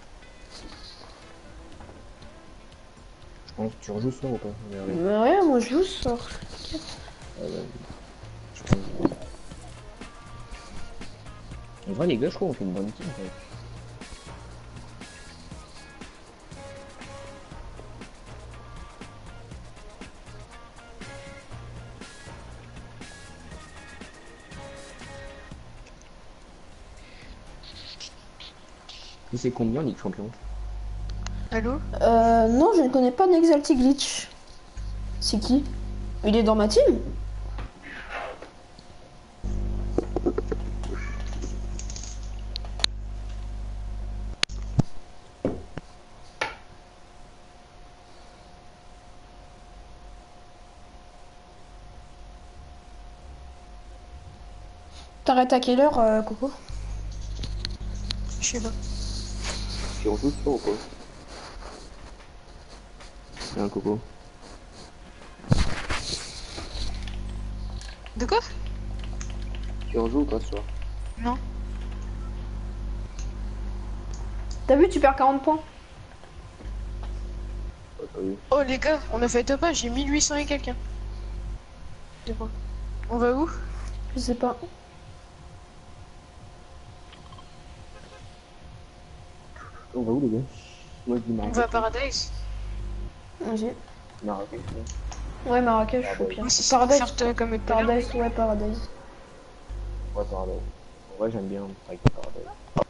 Je pense que tu rejoues ce soir ou pas? Regardez. Bah ouais, moi je joue ce soir. Ah ouais. Je pense. En vrai, les gars, je crois qu'on fait une bonne team, en fait. Et c'est combien, Ligue Champion? Allô? Euh, non, je ne connais pas Nexalty Glitch. C'est qui? Il est dans ma team? T'arrêtes à quelle heure, euh, Coco? Je sais pas. Tu rejoues ce soir ou quoi? C'est un coco. De quoi? Tu rejoues ou pas ce soir? Non. T'as vu, tu perds quarante points. Ouais, t'as vu. Oh les gars, on a fait top un, j'ai mille huit cents et quelqu'un. C'est quoi? On va où? Je sais pas. On va où les gars? Moi je dis On Marrakech. va à Paradise. Vas-y. Marrakech, ouais. Ouais, Marrakech, au pire. Moi, si c'est pour Paradise. faire te- comme tout à l'heure. Paradise, ouais, Paradise. Ouais, Paradise. Ouais, j'aime bien avec Paradise.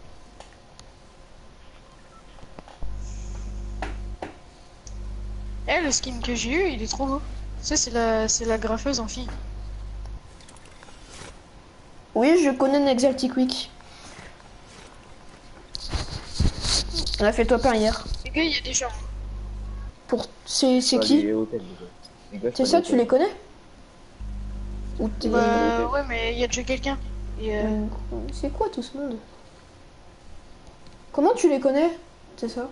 Eh, le skin que j'ai eu, il est trop beau. Ça, c'est la, c'est la graffeuse en fille. Oui, je connais Nexaltic Week. On a fait top un hier. Les gars, il y a des gens. Pour... C'est c'est Bah, qui? les hôtels, les gars. Les gars, C'est pas ça, des tu les hôtels. connais? Ou t'es... Bah, ouais, mais il y a déjà quelqu'un. Et, euh, Euh, C'est quoi tout ce monde? Comment tu les connais? C'est ça?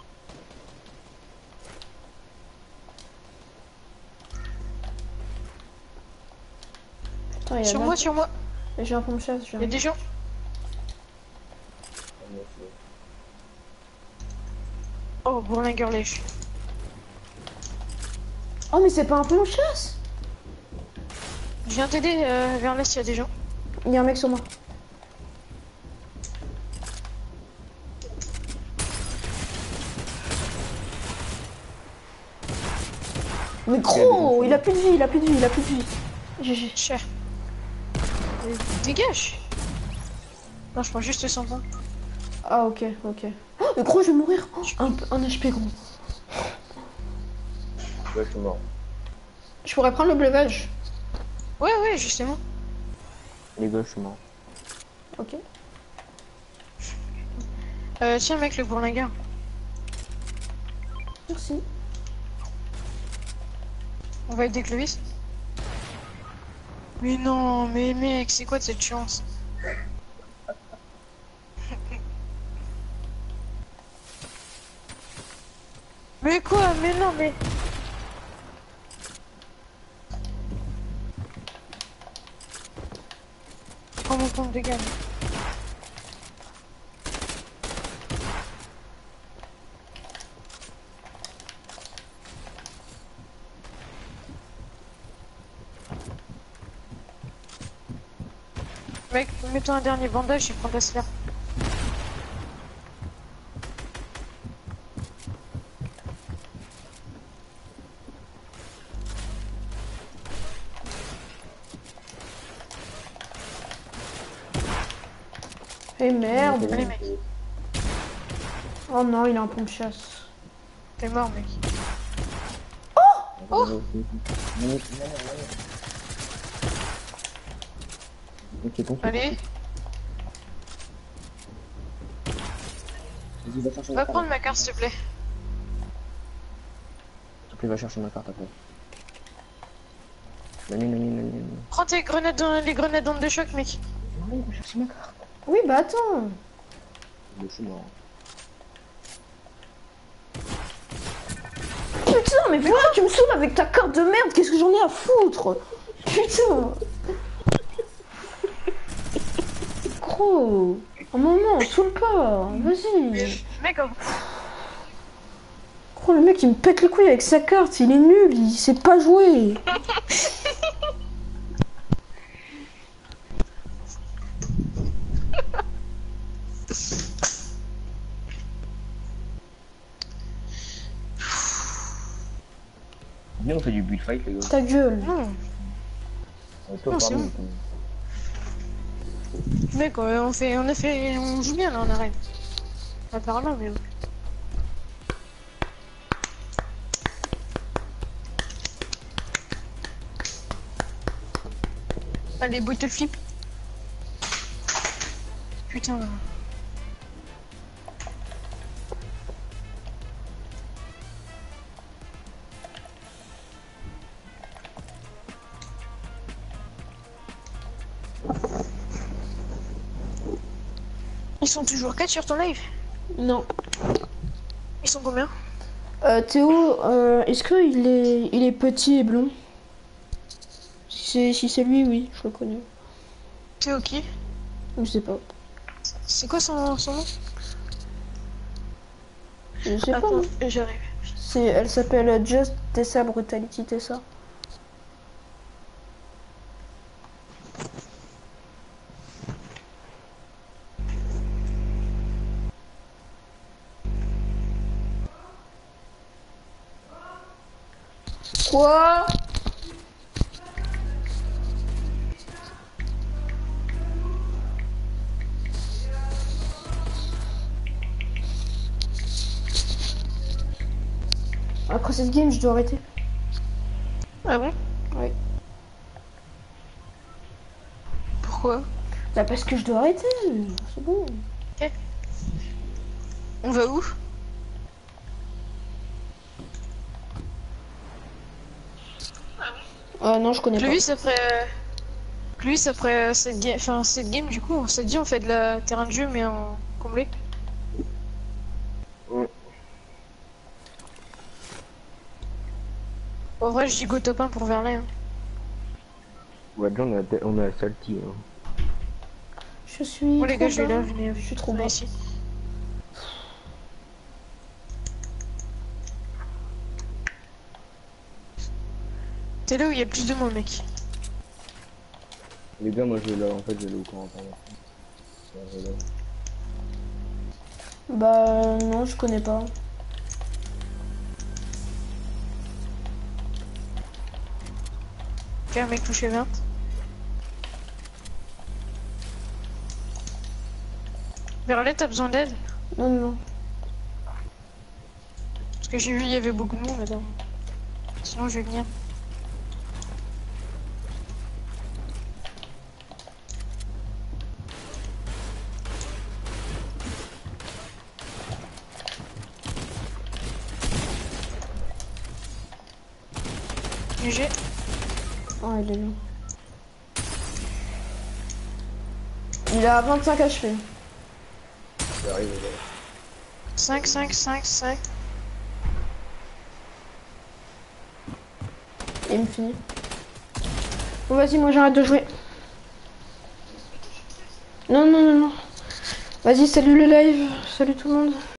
Putain, il y a sur là- moi, sur moi. J'ai un pompe chasse, j'ai Il y a un... des gens. Ouais, c'est- Oh, bourlingueur lèche. Oh, mais c'est pas un pompe chasse! Je viens t'aider euh, vers l'est, il y a des gens. Il y a un mec sur moi. Mais gros, il a plus de vie, il a plus de vie, il a plus de vie. G G. Cher. Euh, Dégage. Non, je prends juste cent points. Ah, ok, ok. Oh, mais gros, je vais mourir. Oh, un, un H P, gros. Ouais, je suis mort. Je pourrais prendre le breuvage. Ouais, ouais, justement. Les gars, je suis mort. Ok. Euh, tiens, mec, le bourlingueur. Merci. On va aider Clovis. Mais non, mais mec, c'est quoi de cette chance? Mais quoi? Mais non, mais... Prends mon compte de gamme. Mec, mets-toi un dernier bandage et prends ta sphère. Eh merde. Allez, mec, Oh non, il a un pompe chasse. t'es mort, mec. Oh. Ok, bon. Allez, Vas-y, va chercher ma va carte. prendre ma carte, s'il te plaît. S'il te plaît, va chercher ma carte après. Nani, nani, nani, nani. Prends tes grenades dans... les grenades d'onde de choc, mec. Non, va chercher ma carte. Oui, bah attends. Je suis mort. Putain, mais pourquoi tu me saoules avec ta carte de merde? Qu'est-ce que j'en ai à foutre? Putain. Gros. Un moment, saoule pas. Vas-y. Mec, oh, Gros, le mec, il me pète les couilles avec sa carte. Il est nul, il sait pas jouer. Viens, on fait du bullfight, les gars. Ta gueule. non. Ouais, toi, Non, c'est pardon, bon. mais- Mec, ouais, on fait, on a fait, on joue bien là, on arrête. À part là, mais bon. Allez, bottle flip. Putain. Ils sont toujours quatre sur ton live? Non. Ils sont combien? Euh, Théo, euh, est-ce qu'il est, il est petit et blond? Si c'est si c'est lui, oui, je le connais. Théo qui? Je sais pas. C'est quoi son, son nom? Je sais pas. Attends, moi. j'arrive. C'est, elle s'appelle Just Tessa Brutality Tessa. Quoi? Après cette game, je dois arrêter. Ah bon? Oui. Pourquoi? Bah parce que je dois arrêter. C'est bon. On va où? Ah non, je connais pas. Lui, après... Lui, après cette game... Enfin, cette game, du coup, on s'est dit, on fait de la terrain de jeu, mais en comblé. Ouais. En vrai, je dis go top un pour Verlet. Hein. Ouais, déjà, on a, on a salty. Hein. Je suis. Bon, les gars, trop je vais bas. là, venez. Je suis trop venez bas. ici. T'es là où il y a le plus de monde, mec. Les gars, moi, je vais là, en fait, je vais aller au camp international. Ouais, je vais là. Bah non, je connais pas. Ok, un mec touché vingt. Verlet, t'as besoin d'aide? Non, non, non. Parce que j'ai vu, il y avait beaucoup de monde là-dedans. Sinon, je vais venir. G G. Oh, il est long. Il a vingt-cinq H P. J'arrive, les gars. cinq, cinq, cinq, cinq. Et il me finit. Bon, vas-y, moi j'arrête de jouer. Non, non, non, non. Vas-y, salut le live. Salut tout le monde.